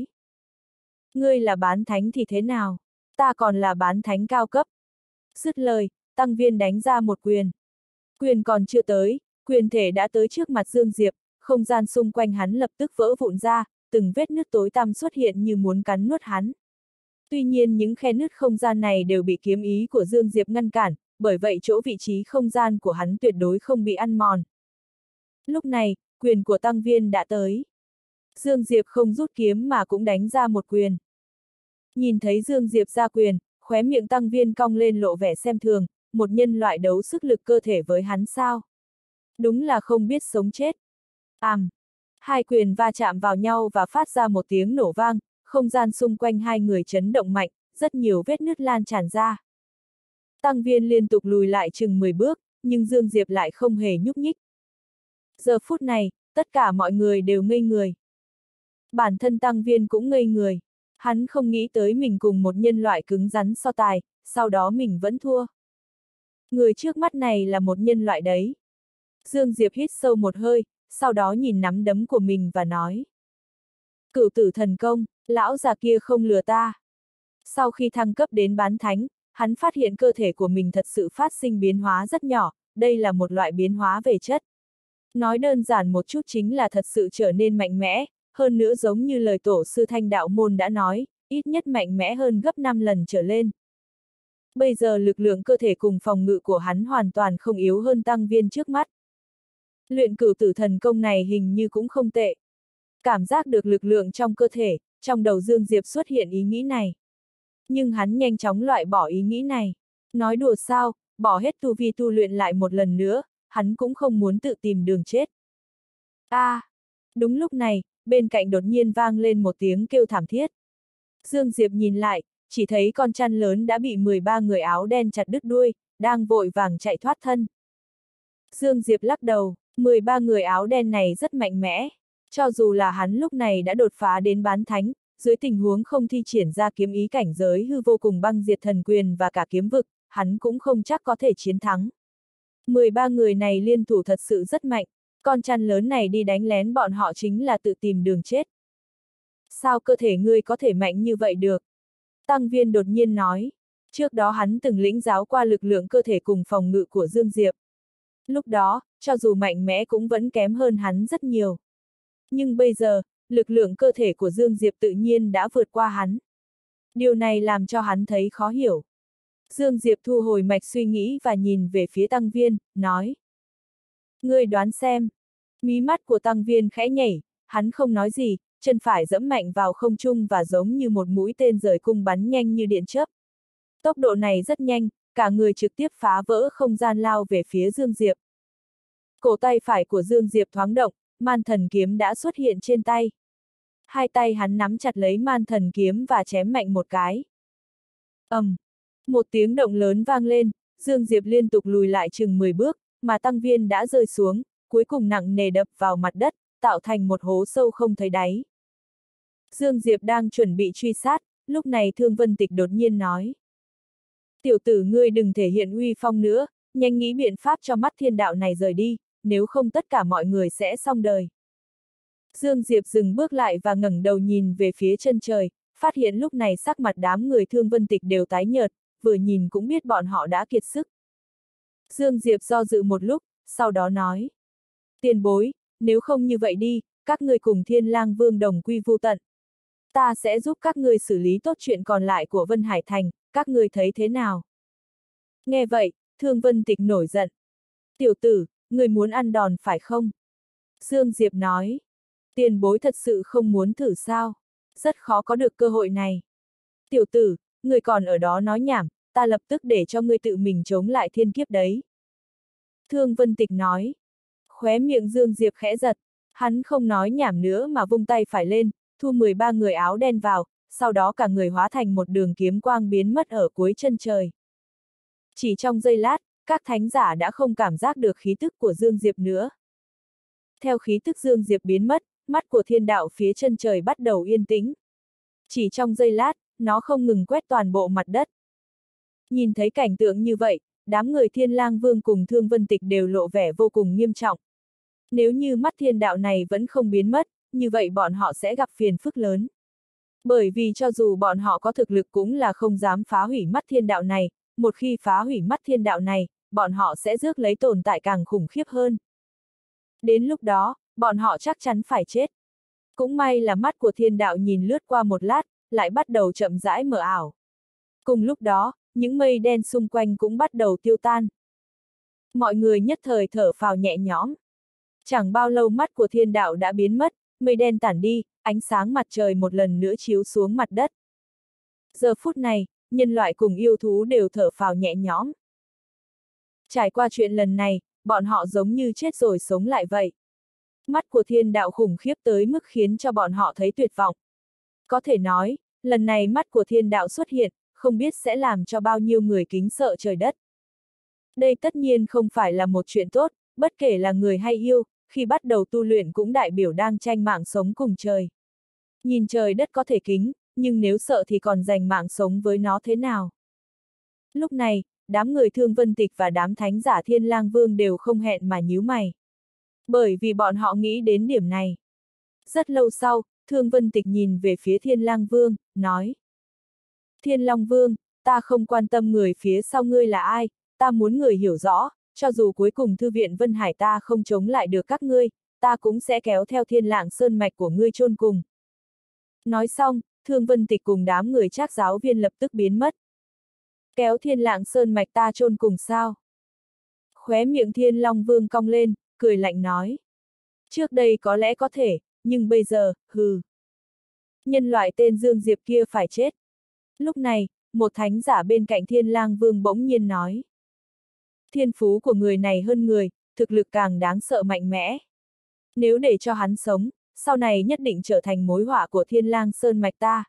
S1: Ngươi là bán thánh thì thế nào? Ta còn là bán thánh cao cấp. Dứt lời, Tăng Viên đánh ra một quyền. Quyền còn chưa tới, quyền thể đã tới trước mặt Dương Diệp, không gian xung quanh hắn lập tức vỡ vụn ra, từng vết nứt tối tăm xuất hiện như muốn cắn nuốt hắn. Tuy nhiên những khe nứt không gian này đều bị kiếm ý của Dương Diệp ngăn cản, bởi vậy chỗ vị trí không gian của hắn tuyệt đối không bị ăn mòn. Lúc này, quyền của Tăng Viên đã tới. Dương Diệp không rút kiếm mà cũng đánh ra một quyền. Nhìn thấy Dương Diệp ra quyền, khóe miệng Tăng Viên cong lên lộ vẻ xem thường, một nhân loại đấu sức lực cơ thể với hắn sao? Đúng là không biết sống chết. Àm! Um, hai quyền va chạm vào nhau và phát ra một tiếng nổ vang, không gian xung quanh hai người chấn động mạnh, rất nhiều vết nứt lan tràn ra. Tăng Viên liên tục lùi lại chừng mười bước, nhưng Dương Diệp lại không hề nhúc nhích. Giờ phút này, tất cả mọi người đều ngây người. Bản thân Tăng Viên cũng ngây người. Hắn không nghĩ tới mình cùng một nhân loại cứng rắn so tài, sau đó mình vẫn thua. Người trước mắt này là một nhân loại đấy. Dương Diệp hít sâu một hơi, sau đó nhìn nắm đấm của mình và nói. Cửu tử thần công, lão già kia không lừa ta. Sau khi thăng cấp đến bán thánh, hắn phát hiện cơ thể của mình thật sự phát sinh biến hóa rất nhỏ, đây là một loại biến hóa về chất. Nói đơn giản một chút chính là thật sự trở nên mạnh mẽ, hơn nữa giống như lời tổ sư Thanh Đạo Môn đã nói, ít nhất mạnh mẽ hơn gấp năm lần trở lên. Bây giờ lực lượng cơ thể cùng phòng ngự của hắn hoàn toàn không yếu hơn Tăng Viên trước mắt. Luyện cửu tử thần công này hình như cũng không tệ. Cảm giác được lực lượng trong cơ thể, trong đầu Dương Diệp xuất hiện ý nghĩ này. Nhưng hắn nhanh chóng loại bỏ ý nghĩ này. Nói đùa sao, bỏ hết tu vi tu luyện lại một lần nữa, hắn cũng không muốn tự tìm đường chết. A! À, đúng lúc này, bên cạnh đột nhiên vang lên một tiếng kêu thảm thiết. Dương Diệp nhìn lại, chỉ thấy con chăn lớn đã bị mười ba người áo đen chặt đứt đuôi, đang vội vàng chạy thoát thân. Dương Diệp lắc đầu, mười ba người áo đen này rất mạnh mẽ. Cho dù là hắn lúc này đã đột phá đến bán thánh, dưới tình huống không thi triển ra kiếm ý cảnh giới hư vô cùng băng diệt thần quyền và cả kiếm vực, hắn cũng không chắc có thể chiến thắng. mười ba người này liên thủ thật sự rất mạnh, con chăn lớn này đi đánh lén bọn họ chính là tự tìm đường chết. Sao cơ thể ngươi có thể mạnh như vậy được? Tăng Viên đột nhiên nói, trước đó hắn từng lĩnh giáo qua lực lượng cơ thể cùng phòng ngự của Dương Diệp. Lúc đó, cho dù mạnh mẽ cũng vẫn kém hơn hắn rất nhiều. Nhưng bây giờ, lực lượng cơ thể của Dương Diệp tự nhiên đã vượt qua hắn. Điều này làm cho hắn thấy khó hiểu. Dương Diệp thu hồi mạch suy nghĩ và nhìn về phía Tăng Viên, nói. Ngươi đoán xem. Mí mắt của Tăng Viên khẽ nhảy, hắn không nói gì, chân phải giẫm mạnh vào không trung và giống như một mũi tên rời cung bắn nhanh như điện chớp. Tốc độ này rất nhanh, cả người trực tiếp phá vỡ không gian lao về phía Dương Diệp. Cổ tay phải của Dương Diệp thoáng động, man thần kiếm đã xuất hiện trên tay. Hai tay hắn nắm chặt lấy man thần kiếm và chém mạnh một cái. ầm, um, một tiếng động lớn vang lên, Dương Diệp liên tục lùi lại chừng mười bước, mà Tăng Viên đã rơi xuống, cuối cùng nặng nề đập vào mặt đất, tạo thành một hố sâu không thấy đáy. Dương Diệp đang chuẩn bị truy sát, lúc này Thương Vân Tịch đột nhiên nói. Tiểu tử ngươi đừng thể hiện uy phong nữa, nhanh nghĩ biện pháp cho mắt thiên đạo này rời đi, nếu không tất cả mọi người sẽ xong đời. Dương Diệp dừng bước lại và ngẩng đầu nhìn về phía chân trời, phát hiện lúc này sắc mặt đám người Thương Vân Tịch đều tái nhợt, vừa nhìn cũng biết bọn họ đã kiệt sức. Dương Diệp do dự một lúc, sau đó nói. Tiền bối, nếu không như vậy đi, các ngươi cùng Thiên Lang Vương đồng quy vu tận. Ta sẽ giúp các ngươi xử lý tốt chuyện còn lại của Vân Hải Thành, các ngươi thấy thế nào? Nghe vậy, Thương Vân Tịch nổi giận. Tiểu tử, ngươi muốn ăn đòn phải không? Dương Diệp nói. Tiền bối thật sự không muốn thử sao? Rất khó có được cơ hội này. Tiểu tử, ngươi còn ở đó nói nhảm, ta lập tức để cho ngươi tự mình chống lại thiên kiếp đấy. Thương Vân Tịch nói. Khóe miệng Dương Diệp khẽ giật, hắn không nói nhảm nữa mà vung tay phải lên, thu mười ba người áo đen vào, sau đó cả người hóa thành một đường kiếm quang biến mất ở cuối chân trời. Chỉ trong giây lát, các thánh giả đã không cảm giác được khí tức của Dương Diệp nữa. Theo khí tức Dương Diệp biến mất, mắt của thiên đạo phía chân trời bắt đầu yên tĩnh. Chỉ trong giây lát, nó không ngừng quét toàn bộ mặt đất. Nhìn thấy cảnh tượng như vậy, đám người Thiên Lang Vương cùng Thương Vân Tịch đều lộ vẻ vô cùng nghiêm trọng. Nếu như mắt thiên đạo này vẫn không biến mất, như vậy bọn họ sẽ gặp phiền phức lớn. Bởi vì cho dù bọn họ có thực lực cũng là không dám phá hủy mắt thiên đạo này, một khi phá hủy mắt thiên đạo này, bọn họ sẽ rước lấy tồn tại càng khủng khiếp hơn. Đến lúc đó, bọn họ chắc chắn phải chết. Cũng may là mắt của thiên đạo nhìn lướt qua một lát, lại bắt đầu chậm rãi mờ ảo. Cùng lúc đó, những mây đen xung quanh cũng bắt đầu tiêu tan. Mọi người nhất thời thở phào nhẹ nhõm. Chẳng bao lâu mắt của thiên đạo đã biến mất, mây đen tản đi, ánh sáng mặt trời một lần nữa chiếu xuống mặt đất. Giờ phút này, nhân loại cùng yêu thú đều thở phào nhẹ nhõm. Trải qua chuyện lần này, bọn họ giống như chết rồi sống lại vậy. Mắt của thiên đạo khủng khiếp tới mức khiến cho bọn họ thấy tuyệt vọng. Có thể nói, lần này mắt của thiên đạo xuất hiện, không biết sẽ làm cho bao nhiêu người kính sợ trời đất. Đây tất nhiên không phải là một chuyện tốt, bất kể là người hay yêu, khi bắt đầu tu luyện cũng đại biểu đang tranh mạng sống cùng trời. Nhìn trời đất có thể kính, nhưng nếu sợ thì còn giành mạng sống với nó thế nào? Lúc này, đám người Thương Vân Tịch và đám thánh giả Thiên Lang Vương đều không hẹn mà nhíu mày. Bởi vì bọn họ nghĩ đến điểm này. Rất lâu sau, Thương Vân Tịch nhìn về phía Thiên Lang Vương, nói. Thiên Long Vương, ta không quan tâm người phía sau ngươi là ai, ta muốn người hiểu rõ, cho dù cuối cùng Thư viện Vân Hải ta không chống lại được các ngươi, ta cũng sẽ kéo theo Thiên Lạng Sơn mạch của ngươi chôn cùng. Nói xong, Thương Vân Tịch cùng đám người Trác giáo viên lập tức biến mất. Kéo Thiên Lạng Sơn mạch ta chôn cùng sao? Khóe miệng Thiên Long Vương cong lên, cười lạnh nói. Trước đây có lẽ có thể, nhưng bây giờ, hừ. Nhân loại tên Dương Diệp kia phải chết. Lúc này, một thánh giả bên cạnh Thiên Lang Vương bỗng nhiên nói. Thiên phú của người này hơn người, thực lực càng đáng sợ mạnh mẽ. Nếu để cho hắn sống, sau này nhất định trở thành mối họa của Thiên Lang Sơn mạch ta.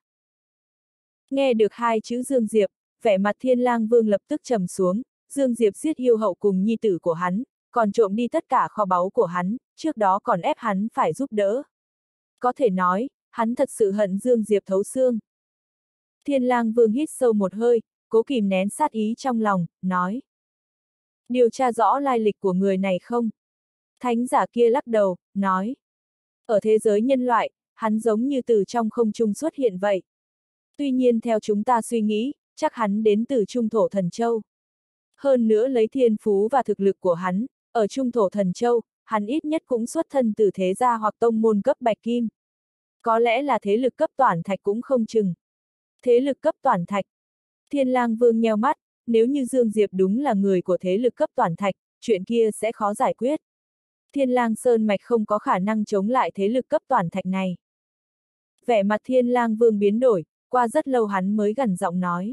S1: Nghe được hai chữ Dương Diệp, vẻ mặt Thiên Lang Vương lập tức trầm xuống, Dương Diệp giết yêu hậu cùng nhi tử của hắn, còn trộm đi tất cả kho báu của hắn, trước đó còn ép hắn phải giúp đỡ. Có thể nói, hắn thật sự hận Dương Diệp thấu xương. Thiên Lang Vương hít sâu một hơi, cố kìm nén sát ý trong lòng, nói. Điều tra rõ lai lịch của người này không? Thánh giả kia lắc đầu, nói. Ở thế giới nhân loại, hắn giống như từ trong không trung xuất hiện vậy. Tuy nhiên theo chúng ta suy nghĩ, chắc hắn đến từ Trung Thổ Thần Châu. Hơn nữa lấy thiên phú và thực lực của hắn, ở Trung Thổ Thần Châu, hắn ít nhất cũng xuất thân từ thế gia hoặc tông môn cấp bạch kim. Có lẽ là thế lực cấp toản thạch cũng không chừng. Thế lực cấp toản thạch. Thiên Lang Vương nheo mắt, nếu như Dương Diệp đúng là người của thế lực cấp toản thạch, chuyện kia sẽ khó giải quyết. Thiên Lang Sơn mạch không có khả năng chống lại thế lực cấp toản thạch này. Vẻ mặt Thiên Lang Vương biến đổi, qua rất lâu hắn mới gằn giọng nói.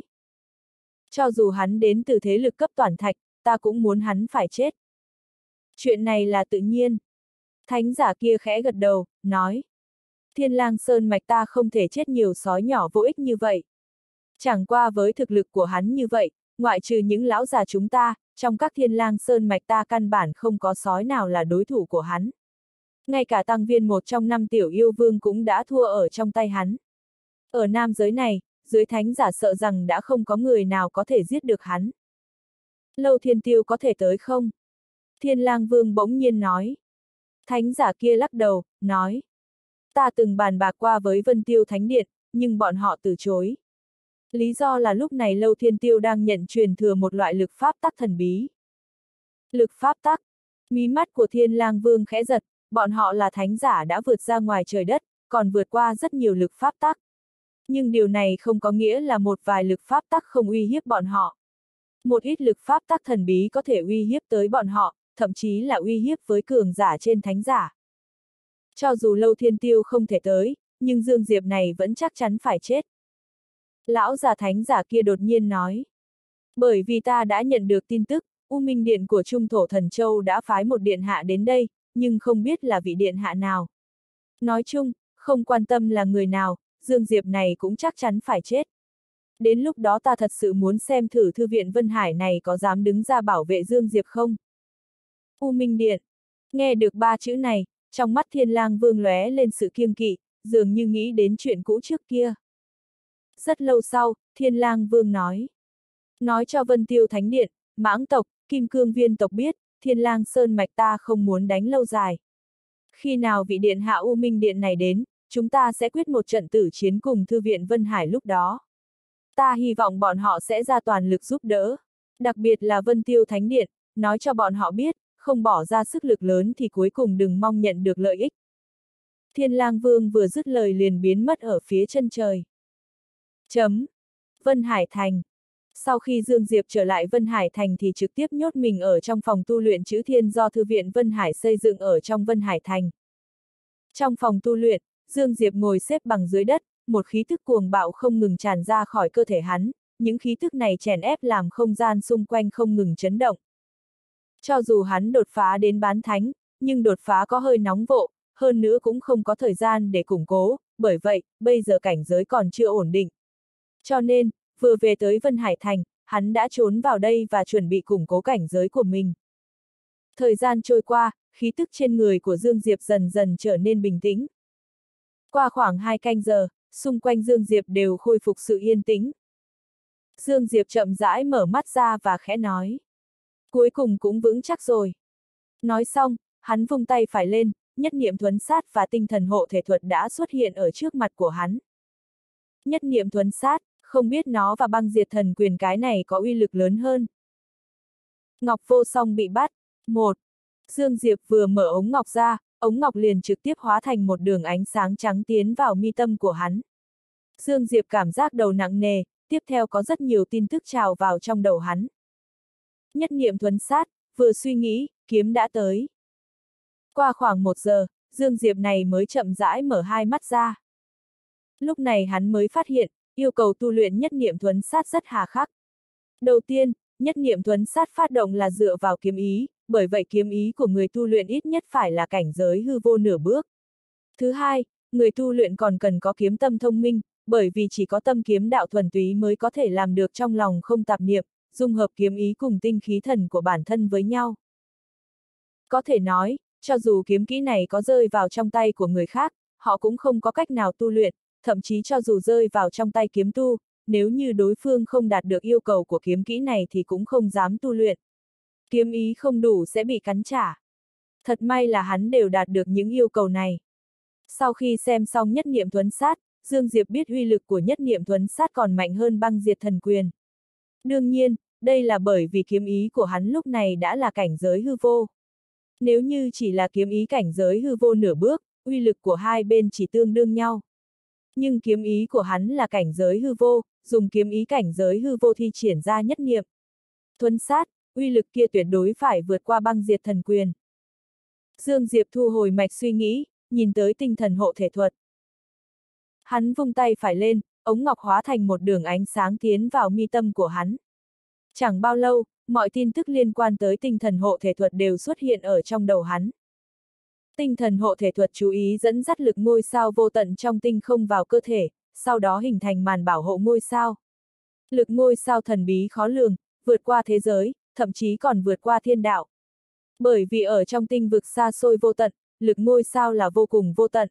S1: Cho dù hắn đến từ thế lực cấp toản thạch, ta cũng muốn hắn phải chết. Chuyện này là tự nhiên. Thánh giả kia khẽ gật đầu, nói. Thiên Lang Sơn mạch ta không thể chết nhiều sói nhỏ vô ích như vậy. Chẳng qua với thực lực của hắn như vậy, ngoại trừ những lão già chúng ta, trong các Thiên Lang Sơn mạch ta căn bản không có sói nào là đối thủ của hắn. Ngay cả tăng viên một trong năm tiểu yêu vương cũng đã thua ở trong tay hắn. Ở nam giới này, dưới thánh giả sợ rằng đã không có người nào có thể giết được hắn. Lâu Thiên Tiêu có thể tới không? Thiên Lang Vương bỗng nhiên nói. Thánh giả kia lắc đầu, nói. Ta từng bàn bạc qua với Vân Tiêu Thánh Điện, nhưng bọn họ từ chối. Lý do là lúc này Lâu Thiên Tiêu đang nhận truyền thừa một loại lực pháp tắc thần bí. Lực pháp tắc. Mí mắt của Thiên Lang Vương khẽ giật, bọn họ là thánh giả đã vượt ra ngoài trời đất, còn vượt qua rất nhiều lực pháp tắc. Nhưng điều này không có nghĩa là một vài lực pháp tắc không uy hiếp bọn họ. Một ít lực pháp tắc thần bí có thể uy hiếp tới bọn họ, thậm chí là uy hiếp với cường giả trên thánh giả. Cho dù Lâu Thiên Tiêu không thể tới, nhưng Dương Diệp này vẫn chắc chắn phải chết. Lão già thánh giả kia đột nhiên nói. Bởi vì ta đã nhận được tin tức, U Minh Điện của Trung Thổ Thần Châu đã phái một điện hạ đến đây, nhưng không biết là vị điện hạ nào. Nói chung, không quan tâm là người nào, Dương Diệp này cũng chắc chắn phải chết. Đến lúc đó ta thật sự muốn xem thử Thư viện Vân Hải này có dám đứng ra bảo vệ Dương Diệp không? U Minh Điện. Nghe được ba chữ này, trong mắt Thiên Lang Vương lóe lên sự kiêng kỵ, dường như nghĩ đến chuyện cũ trước kia. Rất lâu sau, Thiên Lang Vương nói. Nói cho Vân Tiêu Thánh Điện, Mãng tộc, Kim Cương Viên tộc biết, Thiên Lang Sơn mạch ta không muốn đánh lâu dài. Khi nào vị điện hạ U Minh Điện này đến, chúng ta sẽ quyết một trận tử chiến cùng Thư viện Vân Hải lúc đó. Ta hy vọng bọn họ sẽ ra toàn lực giúp đỡ. Đặc biệt là Vân Tiêu Thánh Điện, nói cho bọn họ biết, không bỏ ra sức lực lớn thì cuối cùng đừng mong nhận được lợi ích. Thiên Lang Vương vừa dứt lời liền biến mất ở phía chân trời. Chấm. Vân Hải Thành. Sau khi Dương Diệp trở lại Vân Hải Thành thì trực tiếp nhốt mình ở trong phòng tu luyện chữ thiên do Thư viện Vân Hải xây dựng ở trong Vân Hải Thành. Trong phòng tu luyện, Dương Diệp ngồi xếp bằng dưới đất, một khí tức cuồng bạo không ngừng tràn ra khỏi cơ thể hắn, những khí tức này chèn ép làm không gian xung quanh không ngừng chấn động. Cho dù hắn đột phá đến bán thánh, nhưng đột phá có hơi nóng vội, hơn nữa cũng không có thời gian để củng cố, bởi vậy, bây giờ cảnh giới còn chưa ổn định. Cho nên, vừa về tới Vân Hải Thành, hắn đã trốn vào đây và chuẩn bị củng cố cảnh giới của mình. Thời gian trôi qua, khí tức trên người của Dương Diệp dần dần trở nên bình tĩnh. Qua khoảng hai canh giờ, xung quanh Dương Diệp đều khôi phục sự yên tĩnh. Dương Diệp chậm rãi mở mắt ra và khẽ nói. Cuối cùng cũng vững chắc rồi. Nói xong, hắn vung tay phải lên, nhất niệm thuấn sát và tinh thần hộ thể thuật đã xuất hiện ở trước mặt của hắn. Nhất niệm thuấn sát, không biết nó và băng diệt thần quyền cái này có uy lực lớn hơn. Ngọc vô song bị bắt. Một. Dương Diệp vừa mở ống ngọc ra, ống ngọc liền trực tiếp hóa thành một đường ánh sáng trắng tiến vào mi tâm của hắn. Dương Diệp cảm giác đầu nặng nề, tiếp theo có rất nhiều tin tức trào vào trong đầu hắn. Nhất niệm thuấn sát, vừa suy nghĩ, kiếm đã tới. Qua khoảng một giờ, Dương Diệp này mới chậm rãi mở hai mắt ra. Lúc này hắn mới phát hiện, yêu cầu tu luyện nhất niệm thuấn sát rất hà khắc. Đầu tiên, nhất niệm thuấn sát phát động là dựa vào kiếm ý, bởi vậy kiếm ý của người tu luyện ít nhất phải là cảnh giới hư vô nửa bước. Thứ hai, người tu luyện còn cần có kiếm tâm thông minh, bởi vì chỉ có tâm kiếm đạo thuần túy mới có thể làm được trong lòng không tạp niệm, dung hợp kiếm ý cùng tinh khí thần của bản thân với nhau. Có thể nói, cho dù kiếm kỹ này có rơi vào trong tay của người khác, họ cũng không có cách nào tu luyện, thậm chí cho dù rơi vào trong tay kiếm tu, nếu như đối phương không đạt được yêu cầu của kiếm kỹ này thì cũng không dám tu luyện. Kiếm ý không đủ sẽ bị cắn trả. Thật may là hắn đều đạt được những yêu cầu này. Sau khi xem xong nhất niệm thuấn sát, Dương Diệp biết uy lực của nhất niệm thuấn sát còn mạnh hơn băng diệt thần quyền. Đương nhiên, đây là bởi vì kiếm ý của hắn lúc này đã là cảnh giới hư vô. Nếu như chỉ là kiếm ý cảnh giới hư vô nửa bước, uy lực của hai bên chỉ tương đương nhau. Nhưng kiếm ý của hắn là cảnh giới hư vô, dùng kiếm ý cảnh giới hư vô thi triển ra nhất niệm thuấn sát, uy lực kia tuyệt đối phải vượt qua băng diệt thần quyền. Dương Diệp thu hồi mạch suy nghĩ, nhìn tới tinh thần hộ thể thuật. Hắn vung tay phải lên, ống ngọc hóa thành một đường ánh sáng tiến vào mi tâm của hắn. Chẳng bao lâu, mọi tin tức liên quan tới tinh thần hộ thể thuật đều xuất hiện ở trong đầu hắn. Tinh thần hộ thể thuật chú ý dẫn dắt lực ngôi sao vô tận trong tinh không vào cơ thể, sau đó hình thành màn bảo hộ ngôi sao. Lực ngôi sao thần bí khó lường, vượt qua thế giới, thậm chí còn vượt qua thiên đạo. Bởi vì ở trong tinh vực xa xôi vô tận, lực ngôi sao là vô cùng vô tận.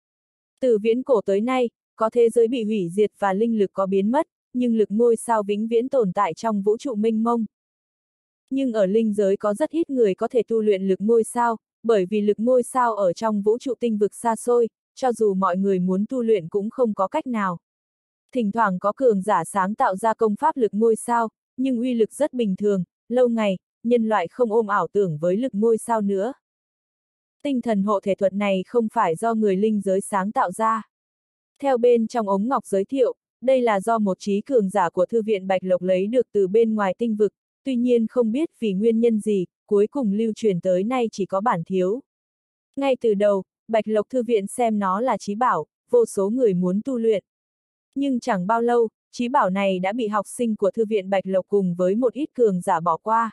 S1: Từ viễn cổ tới nay, có thế giới bị hủy diệt và linh lực có biến mất, nhưng lực ngôi sao vĩnh viễn tồn tại trong vũ trụ mênh mông. Nhưng ở linh giới có rất ít người có thể tu luyện lực ngôi sao, bởi vì lực ngôi sao ở trong vũ trụ tinh vực xa xôi, cho dù mọi người muốn tu luyện cũng không có cách nào. Thỉnh thoảng có cường giả sáng tạo ra công pháp lực ngôi sao, nhưng uy lực rất bình thường, lâu ngày, nhân loại không ôm ảo tưởng với lực ngôi sao nữa. Tinh thần hộ thể thuật này không phải do người linh giới sáng tạo ra. Theo bên trong ống ngọc giới thiệu, đây là do một trí cường giả của Thư viện Bạch Lộc lấy được từ bên ngoài tinh vực, tuy nhiên không biết vì nguyên nhân gì, cuối cùng lưu truyền tới nay chỉ có bản thiếu. Ngay từ đầu, Bạch Lộc Thư viện xem nó là trí bảo, vô số người muốn tu luyện. Nhưng chẳng bao lâu, trí bảo này đã bị học sinh của Thư viện Bạch Lộc cùng với một ít cường giả bỏ qua.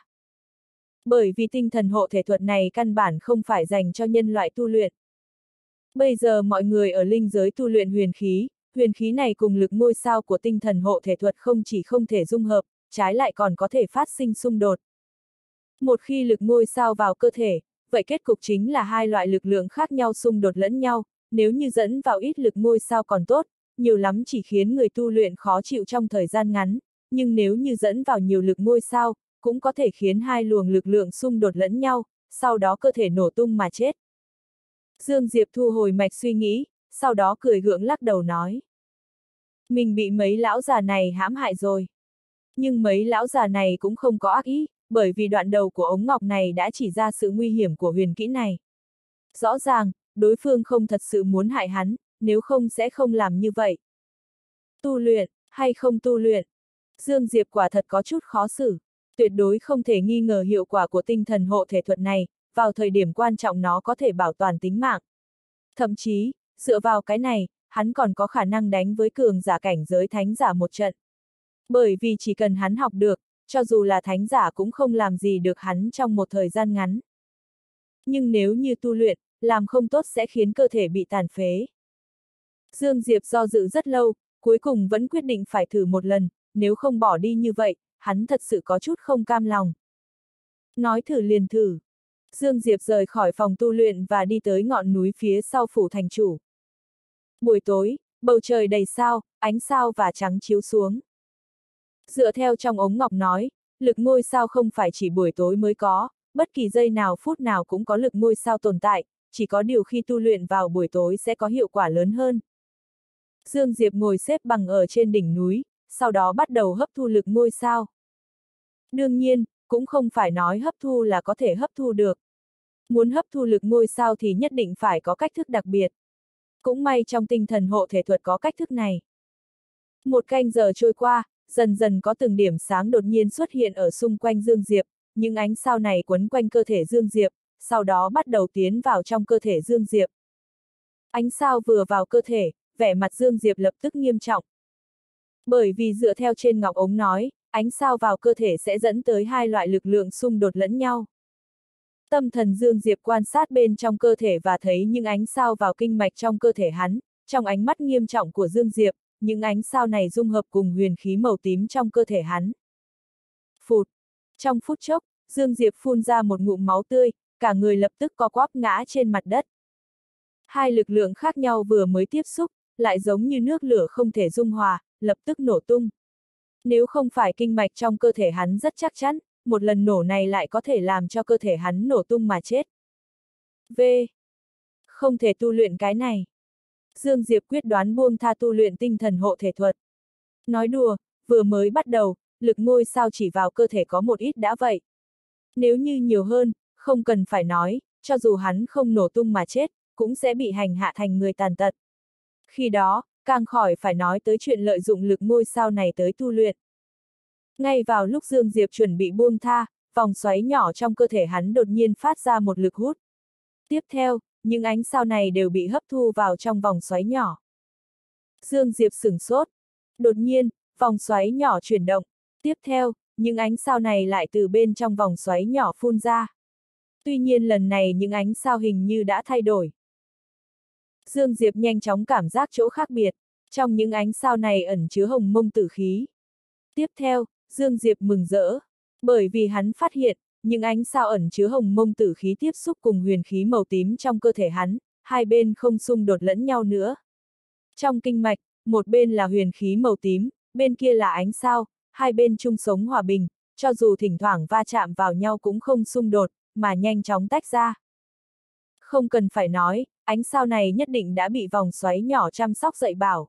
S1: Bởi vì tinh thần hộ thể thuật này căn bản không phải dành cho nhân loại tu luyện. Bây giờ mọi người ở linh giới tu luyện huyền khí, huyền khí này cùng lực ngôi sao của tinh thần hộ thể thuật không chỉ không thể dung hợp, trái lại còn có thể phát sinh xung đột. Một khi lực ngôi sao vào cơ thể, vậy kết cục chính là hai loại lực lượng khác nhau xung đột lẫn nhau, nếu như dẫn vào ít lực ngôi sao còn tốt, nhiều lắm chỉ khiến người tu luyện khó chịu trong thời gian ngắn, nhưng nếu như dẫn vào nhiều lực ngôi sao, cũng có thể khiến hai luồng lực lượng xung đột lẫn nhau, sau đó cơ thể nổ tung mà chết. Dương Diệp thu hồi mạch suy nghĩ, sau đó cười gượng lắc đầu nói. Mình bị mấy lão già này hãm hại rồi. Nhưng mấy lão già này cũng không có ác ý, bởi vì đoạn đầu của ống ngọc này đã chỉ ra sự nguy hiểm của huyền kỹ này. Rõ ràng, đối phương không thật sự muốn hại hắn, nếu không sẽ không làm như vậy. Tu luyện, hay không tu luyện? Dương Diệp quả thật có chút khó xử, tuyệt đối không thể nghi ngờ hiệu quả của tinh thần hộ thể thuật này, vào thời điểm quan trọng nó có thể bảo toàn tính mạng. Thậm chí, dựa vào cái này, hắn còn có khả năng đánh với cường giả cảnh giới thánh giả một trận. Bởi vì chỉ cần hắn học được, cho dù là thánh giả cũng không làm gì được hắn trong một thời gian ngắn. Nhưng nếu như tu luyện, làm không tốt sẽ khiến cơ thể bị tàn phế. Dương Diệp do dự rất lâu, cuối cùng vẫn quyết định phải thử một lần, nếu không bỏ đi như vậy, hắn thật sự có chút không cam lòng. Nói thử liền thử. Dương Diệp rời khỏi phòng tu luyện và đi tới ngọn núi phía sau phủ thành chủ. Buổi tối, bầu trời đầy sao, ánh sao và trắng chiếu xuống. Dựa theo trong ống ngọc nói, lực ngôi sao không phải chỉ buổi tối mới có, bất kỳ giây nào phút nào cũng có lực ngôi sao tồn tại, chỉ có điều khi tu luyện vào buổi tối sẽ có hiệu quả lớn hơn. Dương Diệp ngồi xếp bằng ở trên đỉnh núi, sau đó bắt đầu hấp thu lực ngôi sao. Đương nhiên, cũng không phải nói hấp thu là có thể hấp thu được. Muốn hấp thu lực ngôi sao thì nhất định phải có cách thức đặc biệt. Cũng may trong tinh thần hộ thể thuật có cách thức này. Một canh giờ trôi qua, dần dần có từng điểm sáng đột nhiên xuất hiện ở xung quanh Dương Diệp, những ánh sao này quấn quanh cơ thể Dương Diệp, sau đó bắt đầu tiến vào trong cơ thể Dương Diệp. Ánh sao vừa vào cơ thể, vẻ mặt Dương Diệp lập tức nghiêm trọng. Bởi vì dựa theo trên ngọc ống nói, ánh sao vào cơ thể sẽ dẫn tới hai loại lực lượng xung đột lẫn nhau. Tâm thần Dương Diệp quan sát bên trong cơ thể và thấy những ánh sao vào kinh mạch trong cơ thể hắn, trong ánh mắt nghiêm trọng của Dương Diệp, những ánh sao này dung hợp cùng huyền khí màu tím trong cơ thể hắn. Phụt! Trong phút chốc, Dương Diệp phun ra một ngụm máu tươi, cả người lập tức co quắp ngã trên mặt đất. Hai lực lượng khác nhau vừa mới tiếp xúc, lại giống như nước lửa không thể dung hòa, lập tức nổ tung. Nếu không phải kinh mạch trong cơ thể hắn rất chắc chắn, một lần nổ này lại có thể làm cho cơ thể hắn nổ tung mà chết. V. Không thể tu luyện cái này. Dương Diệp quyết đoán buông tha tu luyện tinh thần hộ thể thuật. Nói đùa, vừa mới bắt đầu, lực ngôi sao chỉ vào cơ thể có một ít đã vậy. Nếu như nhiều hơn, không cần phải nói, cho dù hắn không nổ tung mà chết, cũng sẽ bị hành hạ thành người tàn tật. Khi đó, càng khỏi phải nói tới chuyện lợi dụng lực ngôi sao này tới tu luyện. Ngay vào lúc Dương Diệp chuẩn bị buông tha, vòng xoáy nhỏ trong cơ thể hắn đột nhiên phát ra một lực hút. Tiếp theo, những ánh sao này đều bị hấp thu vào trong vòng xoáy nhỏ. Dương Diệp sửng sốt. Đột nhiên, vòng xoáy nhỏ chuyển động. Tiếp theo, những ánh sao này lại từ bên trong vòng xoáy nhỏ phun ra. Tuy nhiên lần này những ánh sao hình như đã thay đổi. Dương Diệp nhanh chóng cảm giác chỗ khác biệt. Trong những ánh sao này ẩn chứa hồng mông tử khí. Tiếp theo, Dương Diệp mừng rỡ. Bởi vì hắn phát hiện, những ánh sao ẩn chứa hồng mông tử khí tiếp xúc cùng huyền khí màu tím trong cơ thể hắn, hai bên không xung đột lẫn nhau nữa. Trong kinh mạch, một bên là huyền khí màu tím, bên kia là ánh sao, hai bên chung sống hòa bình, cho dù thỉnh thoảng va chạm vào nhau cũng không xung đột, mà nhanh chóng tách ra. Không cần phải nói, ánh sao này nhất định đã bị vòng xoáy nhỏ chăm sóc dạy bảo.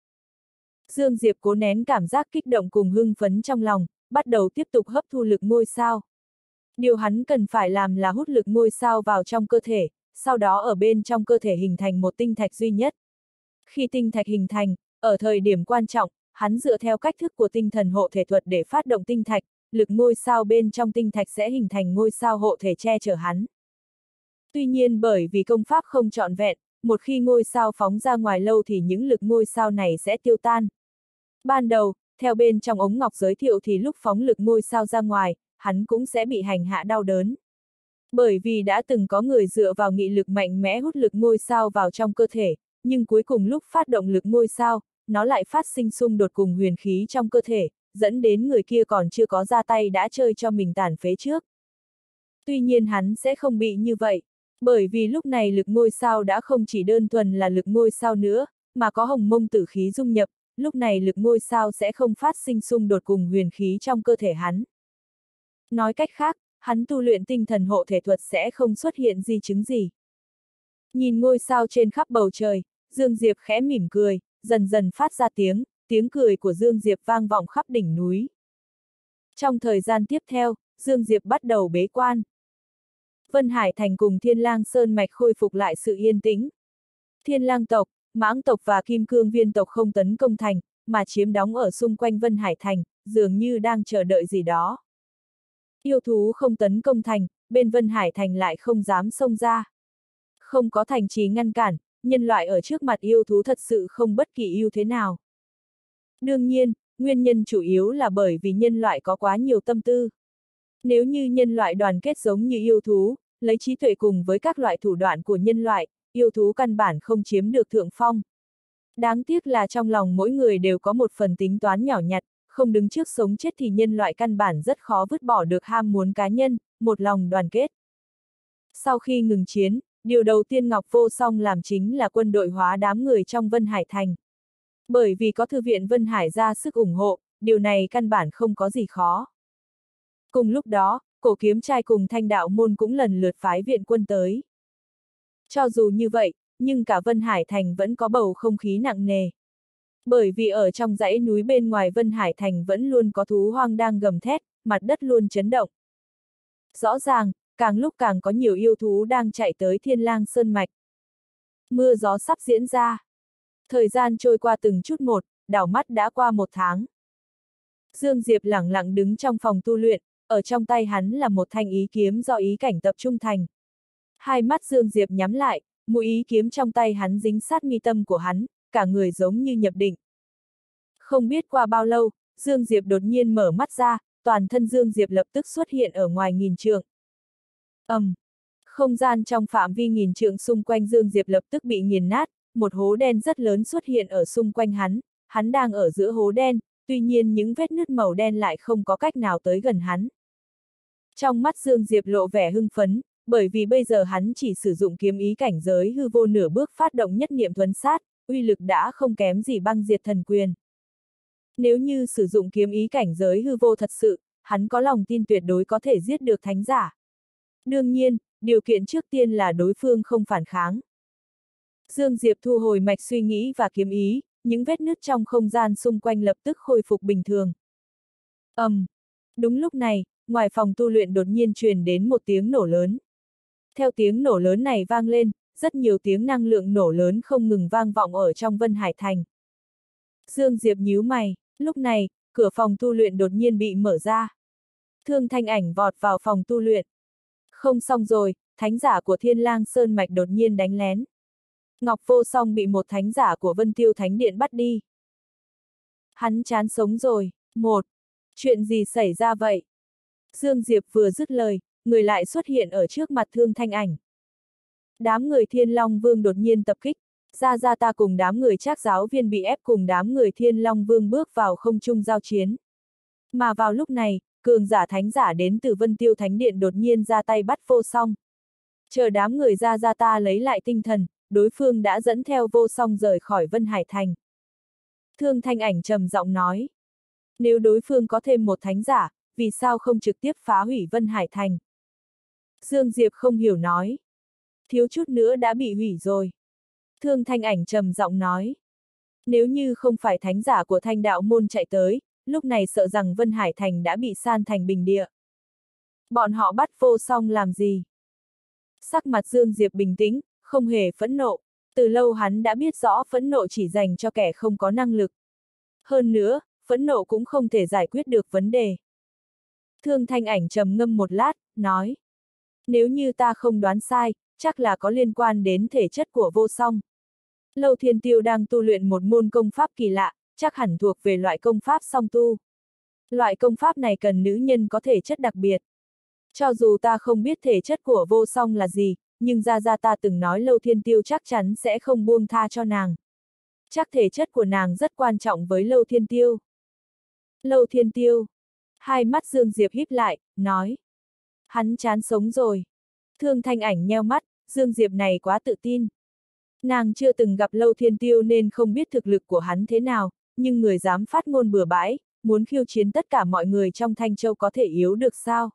S1: Dương Diệp cố nén cảm giác kích động cùng hưng phấn trong lòng, bắt đầu tiếp tục hấp thu lực ngôi sao. Điều hắn cần phải làm là hút lực ngôi sao vào trong cơ thể, sau đó ở bên trong cơ thể hình thành một tinh thạch duy nhất. Khi tinh thạch hình thành, ở thời điểm quan trọng, hắn dựa theo cách thức của tinh thần hộ thể thuật để phát động tinh thạch, lực ngôi sao bên trong tinh thạch sẽ hình thành ngôi sao hộ thể che chở hắn. Tuy nhiên bởi vì công pháp không trọn vẹn, một khi ngôi sao phóng ra ngoài lâu thì những lực ngôi sao này sẽ tiêu tan. Ban đầu, theo bên trong ống ngọc giới thiệu thì lúc phóng lực ngôi sao ra ngoài, hắn cũng sẽ bị hành hạ đau đớn. Bởi vì đã từng có người dựa vào nghị lực mạnh mẽ hút lực ngôi sao vào trong cơ thể, nhưng cuối cùng lúc phát động lực ngôi sao, nó lại phát sinh xung đột cùng huyền khí trong cơ thể, dẫn đến người kia còn chưa có ra tay đã chơi cho mình tàn phế trước. Tuy nhiên hắn sẽ không bị như vậy, bởi vì lúc này lực ngôi sao đã không chỉ đơn thuần là lực ngôi sao nữa, mà có hồng mông tử khí dung nhập, lúc này lực ngôi sao sẽ không phát sinh xung đột cùng huyền khí trong cơ thể hắn. Nói cách khác, hắn tu luyện tinh thần hộ thể thuật sẽ không xuất hiện di chứng gì. Nhìn ngôi sao trên khắp bầu trời, Dương Diệp khẽ mỉm cười, dần dần phát ra tiếng, tiếng cười của Dương Diệp vang vọng khắp đỉnh núi. Trong thời gian tiếp theo, Dương Diệp bắt đầu bế quan. Vân Hải Thành cùng Thiên Lang Sơn Mạch khôi phục lại sự yên tĩnh. Thiên Lang tộc, Mãng tộc và Kim Cương Viên tộc không tấn công thành, mà chiếm đóng ở xung quanh Vân Hải Thành, dường như đang chờ đợi gì đó. Yêu thú không tấn công thành, bên Vân Hải Thành lại không dám xông ra. Không có thành trì ngăn cản, nhân loại ở trước mặt yêu thú thật sự không bất kỳ ưu thế nào. Đương nhiên, nguyên nhân chủ yếu là bởi vì nhân loại có quá nhiều tâm tư. Nếu như nhân loại đoàn kết giống như yêu thú, lấy trí tuệ cùng với các loại thủ đoạn của nhân loại, yêu thú căn bản không chiếm được thượng phong. Đáng tiếc là trong lòng mỗi người đều có một phần tính toán nhỏ nhặt, không đứng trước sống chết thì nhân loại căn bản rất khó vứt bỏ được ham muốn cá nhân, một lòng đoàn kết. Sau khi ngừng chiến, điều đầu tiên Ngọc Vô Song làm chính là quân đội hóa đám người trong Vân Hải Thành. Bởi vì có Thư viện Vân Hải ra sức ủng hộ, điều này căn bản không có gì khó. Cùng lúc đó, Cổ Kiếm Trai cùng Thanh Đạo Môn cũng lần lượt phái viện quân tới. Cho dù như vậy, nhưng cả Vân Hải Thành vẫn có bầu không khí nặng nề. Bởi vì ở trong dãy núi bên ngoài Vân Hải Thành vẫn luôn có thú hoang đang gầm thét, mặt đất luôn chấn động. Rõ ràng, càng lúc càng có nhiều yêu thú đang chạy tới Thiên Lang Sơn Mạch. Mưa gió sắp diễn ra. Thời gian trôi qua từng chút một, đảo mắt đã qua một tháng. Dương Diệp lẳng lặng đứng trong phòng tu luyện, ở trong tay hắn là một thanh ý kiếm do ý cảnh tập trung thành. Hai mắt Dương Diệp nhắm lại, mũi ý kiếm trong tay hắn dính sát mi tâm của hắn, cả người giống như nhập định. Không biết qua bao lâu, Dương Diệp đột nhiên mở mắt ra, toàn thân Dương Diệp lập tức xuất hiện ở ngoài nghìn trượng. ầm, um, không gian trong phạm vi nghìn trượng xung quanh Dương Diệp lập tức bị nghiền nát, một hố đen rất lớn xuất hiện ở xung quanh hắn, hắn đang ở giữa hố đen, tuy nhiên những vết nứt màu đen lại không có cách nào tới gần hắn. Trong mắt Dương Diệp lộ vẻ hưng phấn, bởi vì bây giờ hắn chỉ sử dụng kiếm ý cảnh giới hư vô nửa bước phát động nhất niệm thuấn sát, uy lực đã không kém gì băng diệt thần quyền. Nếu như sử dụng kiếm ý cảnh giới hư vô thật sự, hắn có lòng tin tuyệt đối có thể giết được thánh giả. Đương nhiên, điều kiện trước tiên là đối phương không phản kháng. Dương Diệp thu hồi mạch suy nghĩ và kiếm ý, những vết nứt trong không gian xung quanh lập tức khôi phục bình thường. ầm, um, đúng lúc này, ngoài phòng tu luyện đột nhiên truyền đến một tiếng nổ lớn. Theo tiếng nổ lớn này vang lên, rất nhiều tiếng năng lượng nổ lớn không ngừng vang vọng ở trong Vân Hải Thành. Dương Diệp nhíu mày, lúc này, cửa phòng tu luyện đột nhiên bị mở ra. Thương Thanh Ảnh vọt vào phòng tu luyện. Không xong rồi, thánh giả của Thiên Lang Sơn Mạch đột nhiên đánh lén. Ngọc Vô Song bị một thánh giả của Vân Tiêu Thánh Điện bắt đi. Hắn chán sống rồi. Một. Chuyện gì xảy ra vậy? Dương Diệp vừa dứt lời, người lại xuất hiện ở trước mặt Thương Thanh Ảnh. Đám người Thiên Long Vương đột nhiên tập kích, Gia Gia ta cùng đám người Trác giáo viên bị ép cùng đám người Thiên Long Vương bước vào không trung giao chiến. Mà vào lúc này, cường giả thánh giả đến từ Vân Tiêu Thánh Điện đột nhiên ra tay bắt Vô Song. Chờ đám người Gia Gia ta lấy lại tinh thần, đối phương đã dẫn theo Vô Song rời khỏi Vân Hải Thành. Thương Thanh Ảnh trầm giọng nói. Nếu đối phương có thêm một thánh giả, vì sao không trực tiếp phá hủy Vân Hải Thành? Dương Diệp không hiểu nói. Thiếu chút nữa đã bị hủy rồi. Thương Thanh Ảnh trầm giọng nói. Nếu như không phải thánh giả của Thanh Đạo Môn chạy tới, lúc này sợ rằng Vân Hải Thành đã bị san thành bình địa. Bọn họ bắt Vô Song làm gì? Sắc mặt Dương Diệp bình tĩnh, không hề phẫn nộ. Từ lâu hắn đã biết rõ phẫn nộ chỉ dành cho kẻ không có năng lực. Hơn nữa, phẫn nộ cũng không thể giải quyết được vấn đề. Thương Thanh Ảnh trầm ngâm một lát, nói. Nếu như ta không đoán sai, chắc là có liên quan đến thể chất của Vô Song. Lâu Thiên Tiêu đang tu luyện một môn công pháp kỳ lạ, chắc hẳn thuộc về loại công pháp song tu. Loại công pháp này cần nữ nhân có thể chất đặc biệt. Cho dù ta không biết thể chất của Vô Song là gì, nhưng Gia Gia ta từng nói Lâu Thiên Tiêu chắc chắn sẽ không buông tha cho nàng. Chắc thể chất của nàng rất quan trọng với Lâu Thiên Tiêu. Lâu Thiên Tiêu. Hai mắt Dương Diệp híp lại, nói. Hắn chán sống rồi. Thương Thanh Ảnh nheo mắt, Dương Diệp này quá tự tin. Nàng chưa từng gặp Lâu Thiên Tiêu nên không biết thực lực của hắn thế nào, nhưng người dám phát ngôn bừa bãi, muốn khiêu chiến tất cả mọi người trong Thanh Châu có thể yếu được sao?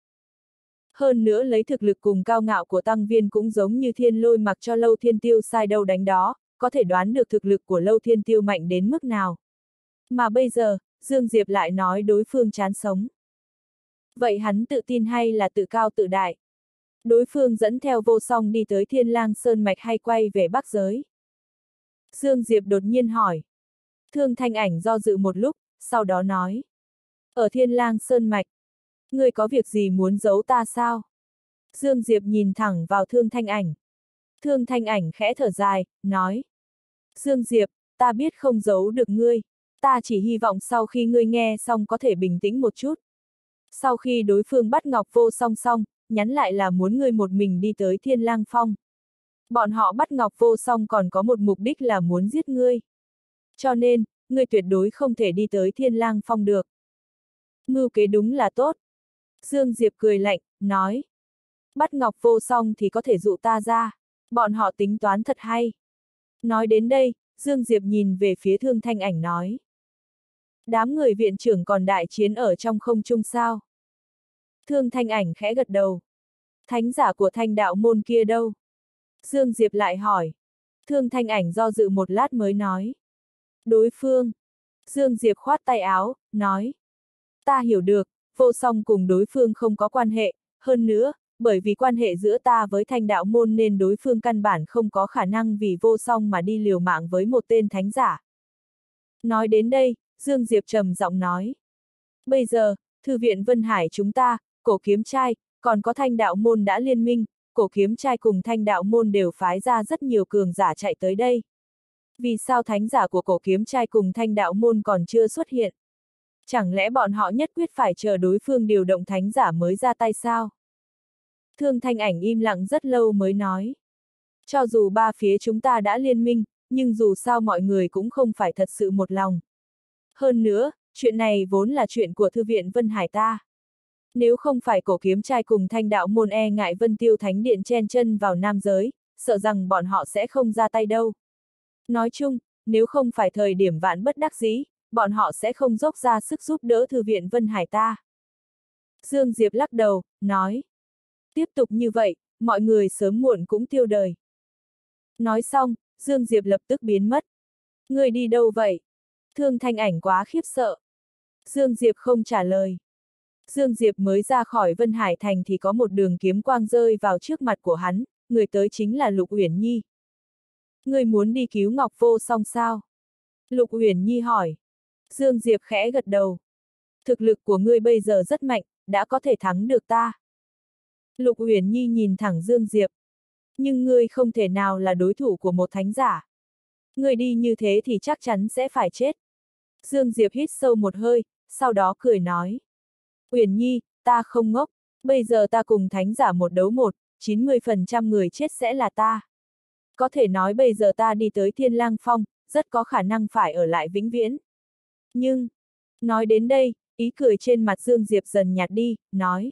S1: Hơn nữa lấy thực lực cùng cao ngạo của Tăng Viên cũng giống như Thiên Lôi mặc cho Lâu Thiên Tiêu sai đâu đánh đó, có thể đoán được thực lực của Lâu Thiên Tiêu mạnh đến mức nào. Mà bây giờ, Dương Diệp lại nói đối phương chán sống. Vậy hắn tự tin hay là tự cao tự đại? Đối phương dẫn theo Vô Song đi tới Thiên Lang Sơn Mạch hay quay về Bắc Giới? Dương Diệp đột nhiên hỏi. Thương Thanh Ảnh do dự một lúc, sau đó nói. Ở Thiên Lang Sơn Mạch. Ngươi có việc gì muốn giấu ta sao? Dương Diệp nhìn thẳng vào Thương Thanh Ảnh. Thương Thanh Ảnh khẽ thở dài, nói. Dương Diệp, ta biết không giấu được ngươi. Ta chỉ hy vọng sau khi ngươi nghe xong có thể bình tĩnh một chút. Sau khi đối phương bắt Ngọc Vô Song xong, nhắn lại là muốn ngươi một mình đi tới Thiên Lang Phong. Bọn họ bắt Ngọc Vô Song còn có một mục đích là muốn giết ngươi. Cho nên, ngươi tuyệt đối không thể đi tới Thiên Lang Phong được. Mưu kế đúng là tốt. Dương Diệp cười lạnh, nói. Bắt Ngọc Vô Song thì có thể dụ ta ra. Bọn họ tính toán thật hay. Nói đến đây, Dương Diệp nhìn về phía Thương Thanh Ảnh nói. Đám người viện trưởng còn đại chiến ở trong không trung sao? Thương Thanh Ảnh khẽ gật đầu. Thánh giả của Thanh đạo môn kia đâu? Dương Diệp lại hỏi. Thương Thanh Ảnh do dự một lát mới nói. Đối phương. Dương Diệp khoát tay áo, nói. Ta hiểu được, Vô Song cùng đối phương không có quan hệ, hơn nữa, bởi vì quan hệ giữa ta với Thanh đạo môn nên đối phương căn bản không có khả năng vì Vô Song mà đi liều mạng với một tên thánh giả. Nói đến đây, Dương Diệp trầm giọng nói. Bây giờ, Thư viện Vân Hải chúng ta, Cổ Kiếm Trai, còn có Thanh đạo môn đã liên minh, Cổ Kiếm Trai cùng Thanh đạo môn đều phái ra rất nhiều cường giả chạy tới đây. Vì sao thánh giả của Cổ Kiếm Trai cùng Thanh đạo môn còn chưa xuất hiện? Chẳng lẽ bọn họ nhất quyết phải chờ đối phương điều động thánh giả mới ra tay sao? Thương Thanh Ảnh im lặng rất lâu mới nói. Cho dù ba phía chúng ta đã liên minh, nhưng dù sao mọi người cũng không phải thật sự một lòng. Hơn nữa, chuyện này vốn là chuyện của Thư viện Vân Hải ta. Nếu không phải Cổ Kiếm Trai cùng Thanh đạo môn e ngại Vân Tiêu Thánh Điện chen chân vào nam giới, sợ rằng bọn họ sẽ không ra tay đâu. Nói chung, nếu không phải thời điểm vạn bất đắc dĩ, bọn họ sẽ không dốc ra sức giúp đỡ Thư viện Vân Hải ta. Dương Diệp lắc đầu, nói. Tiếp tục như vậy, mọi người sớm muộn cũng tiêu đời. Nói xong, Dương Diệp lập tức biến mất. Người đi đâu vậy? Thương Thanh Ảnh quá khiếp sợ. Dương Diệp không trả lời. Dương Diệp mới ra khỏi Vân Hải Thành thì có một đường kiếm quang rơi vào trước mặt của hắn, người tới chính là Lục Uyển Nhi. Người muốn đi cứu Ngọc Vô Song sao? Lục Uyển Nhi hỏi. Dương Diệp khẽ gật đầu. Thực lực của ngươi bây giờ rất mạnh, đã có thể thắng được ta. Lục Uyển Nhi nhìn thẳng Dương Diệp. Nhưng ngươi không thể nào là đối thủ của một thánh giả. Ngươi đi như thế thì chắc chắn sẽ phải chết. Dương Diệp hít sâu một hơi, sau đó cười nói. Uyển Nhi, ta không ngốc, bây giờ ta cùng thánh giả một đấu một, chín mươi phần trăm người chết sẽ là ta. Có thể nói bây giờ ta đi tới Thiên Lang Phong, rất có khả năng phải ở lại vĩnh viễn. Nhưng, nói đến đây, ý cười trên mặt Dương Diệp dần nhạt đi, nói.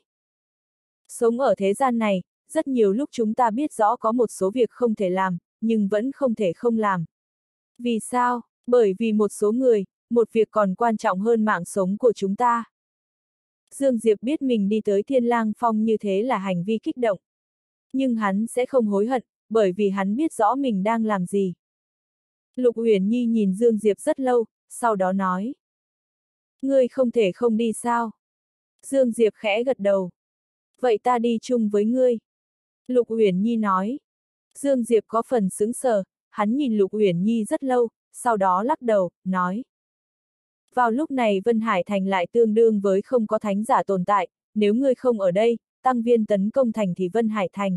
S1: Sống ở thế gian này, rất nhiều lúc chúng ta biết rõ có một số việc không thể làm, nhưng vẫn không thể không làm. Vì sao? Bởi vì một số người, một việc còn quan trọng hơn mạng sống của chúng ta. Dương Diệp biết mình đi tới Thiên Lang Phong như thế là hành vi kích động. Nhưng hắn sẽ không hối hận, bởi vì hắn biết rõ mình đang làm gì. Lục Uyển Nhi nhìn Dương Diệp rất lâu, sau đó nói. Ngươi không thể không đi sao? Dương Diệp khẽ gật đầu. Vậy ta đi chung với ngươi. Lục Uyển Nhi nói. Dương Diệp có phần sững sờ, hắn nhìn Lục Uyển Nhi rất lâu, sau đó lắc đầu, nói. Vào lúc này Vân Hải Thành lại tương đương với không có thánh giả tồn tại, nếu ngươi không ở đây, tăng viên tấn công thành thì Vân Hải Thành.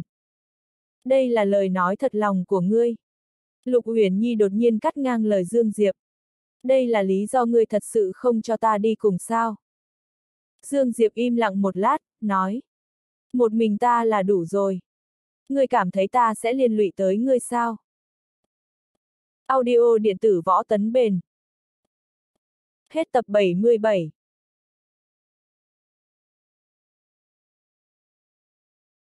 S1: Đây là lời nói thật lòng của ngươi. Lục Uyển Nhi đột nhiên cắt ngang lời Dương Diệp. Đây là lý do ngươi thật sự không cho ta đi cùng sao? Dương Diệp im lặng một lát, nói. Một mình ta là đủ rồi. Ngươi cảm thấy ta sẽ liên lụy tới ngươi sao? Audio điện tử Võ Tấn Bền. Hết tập bảy mươi bảy.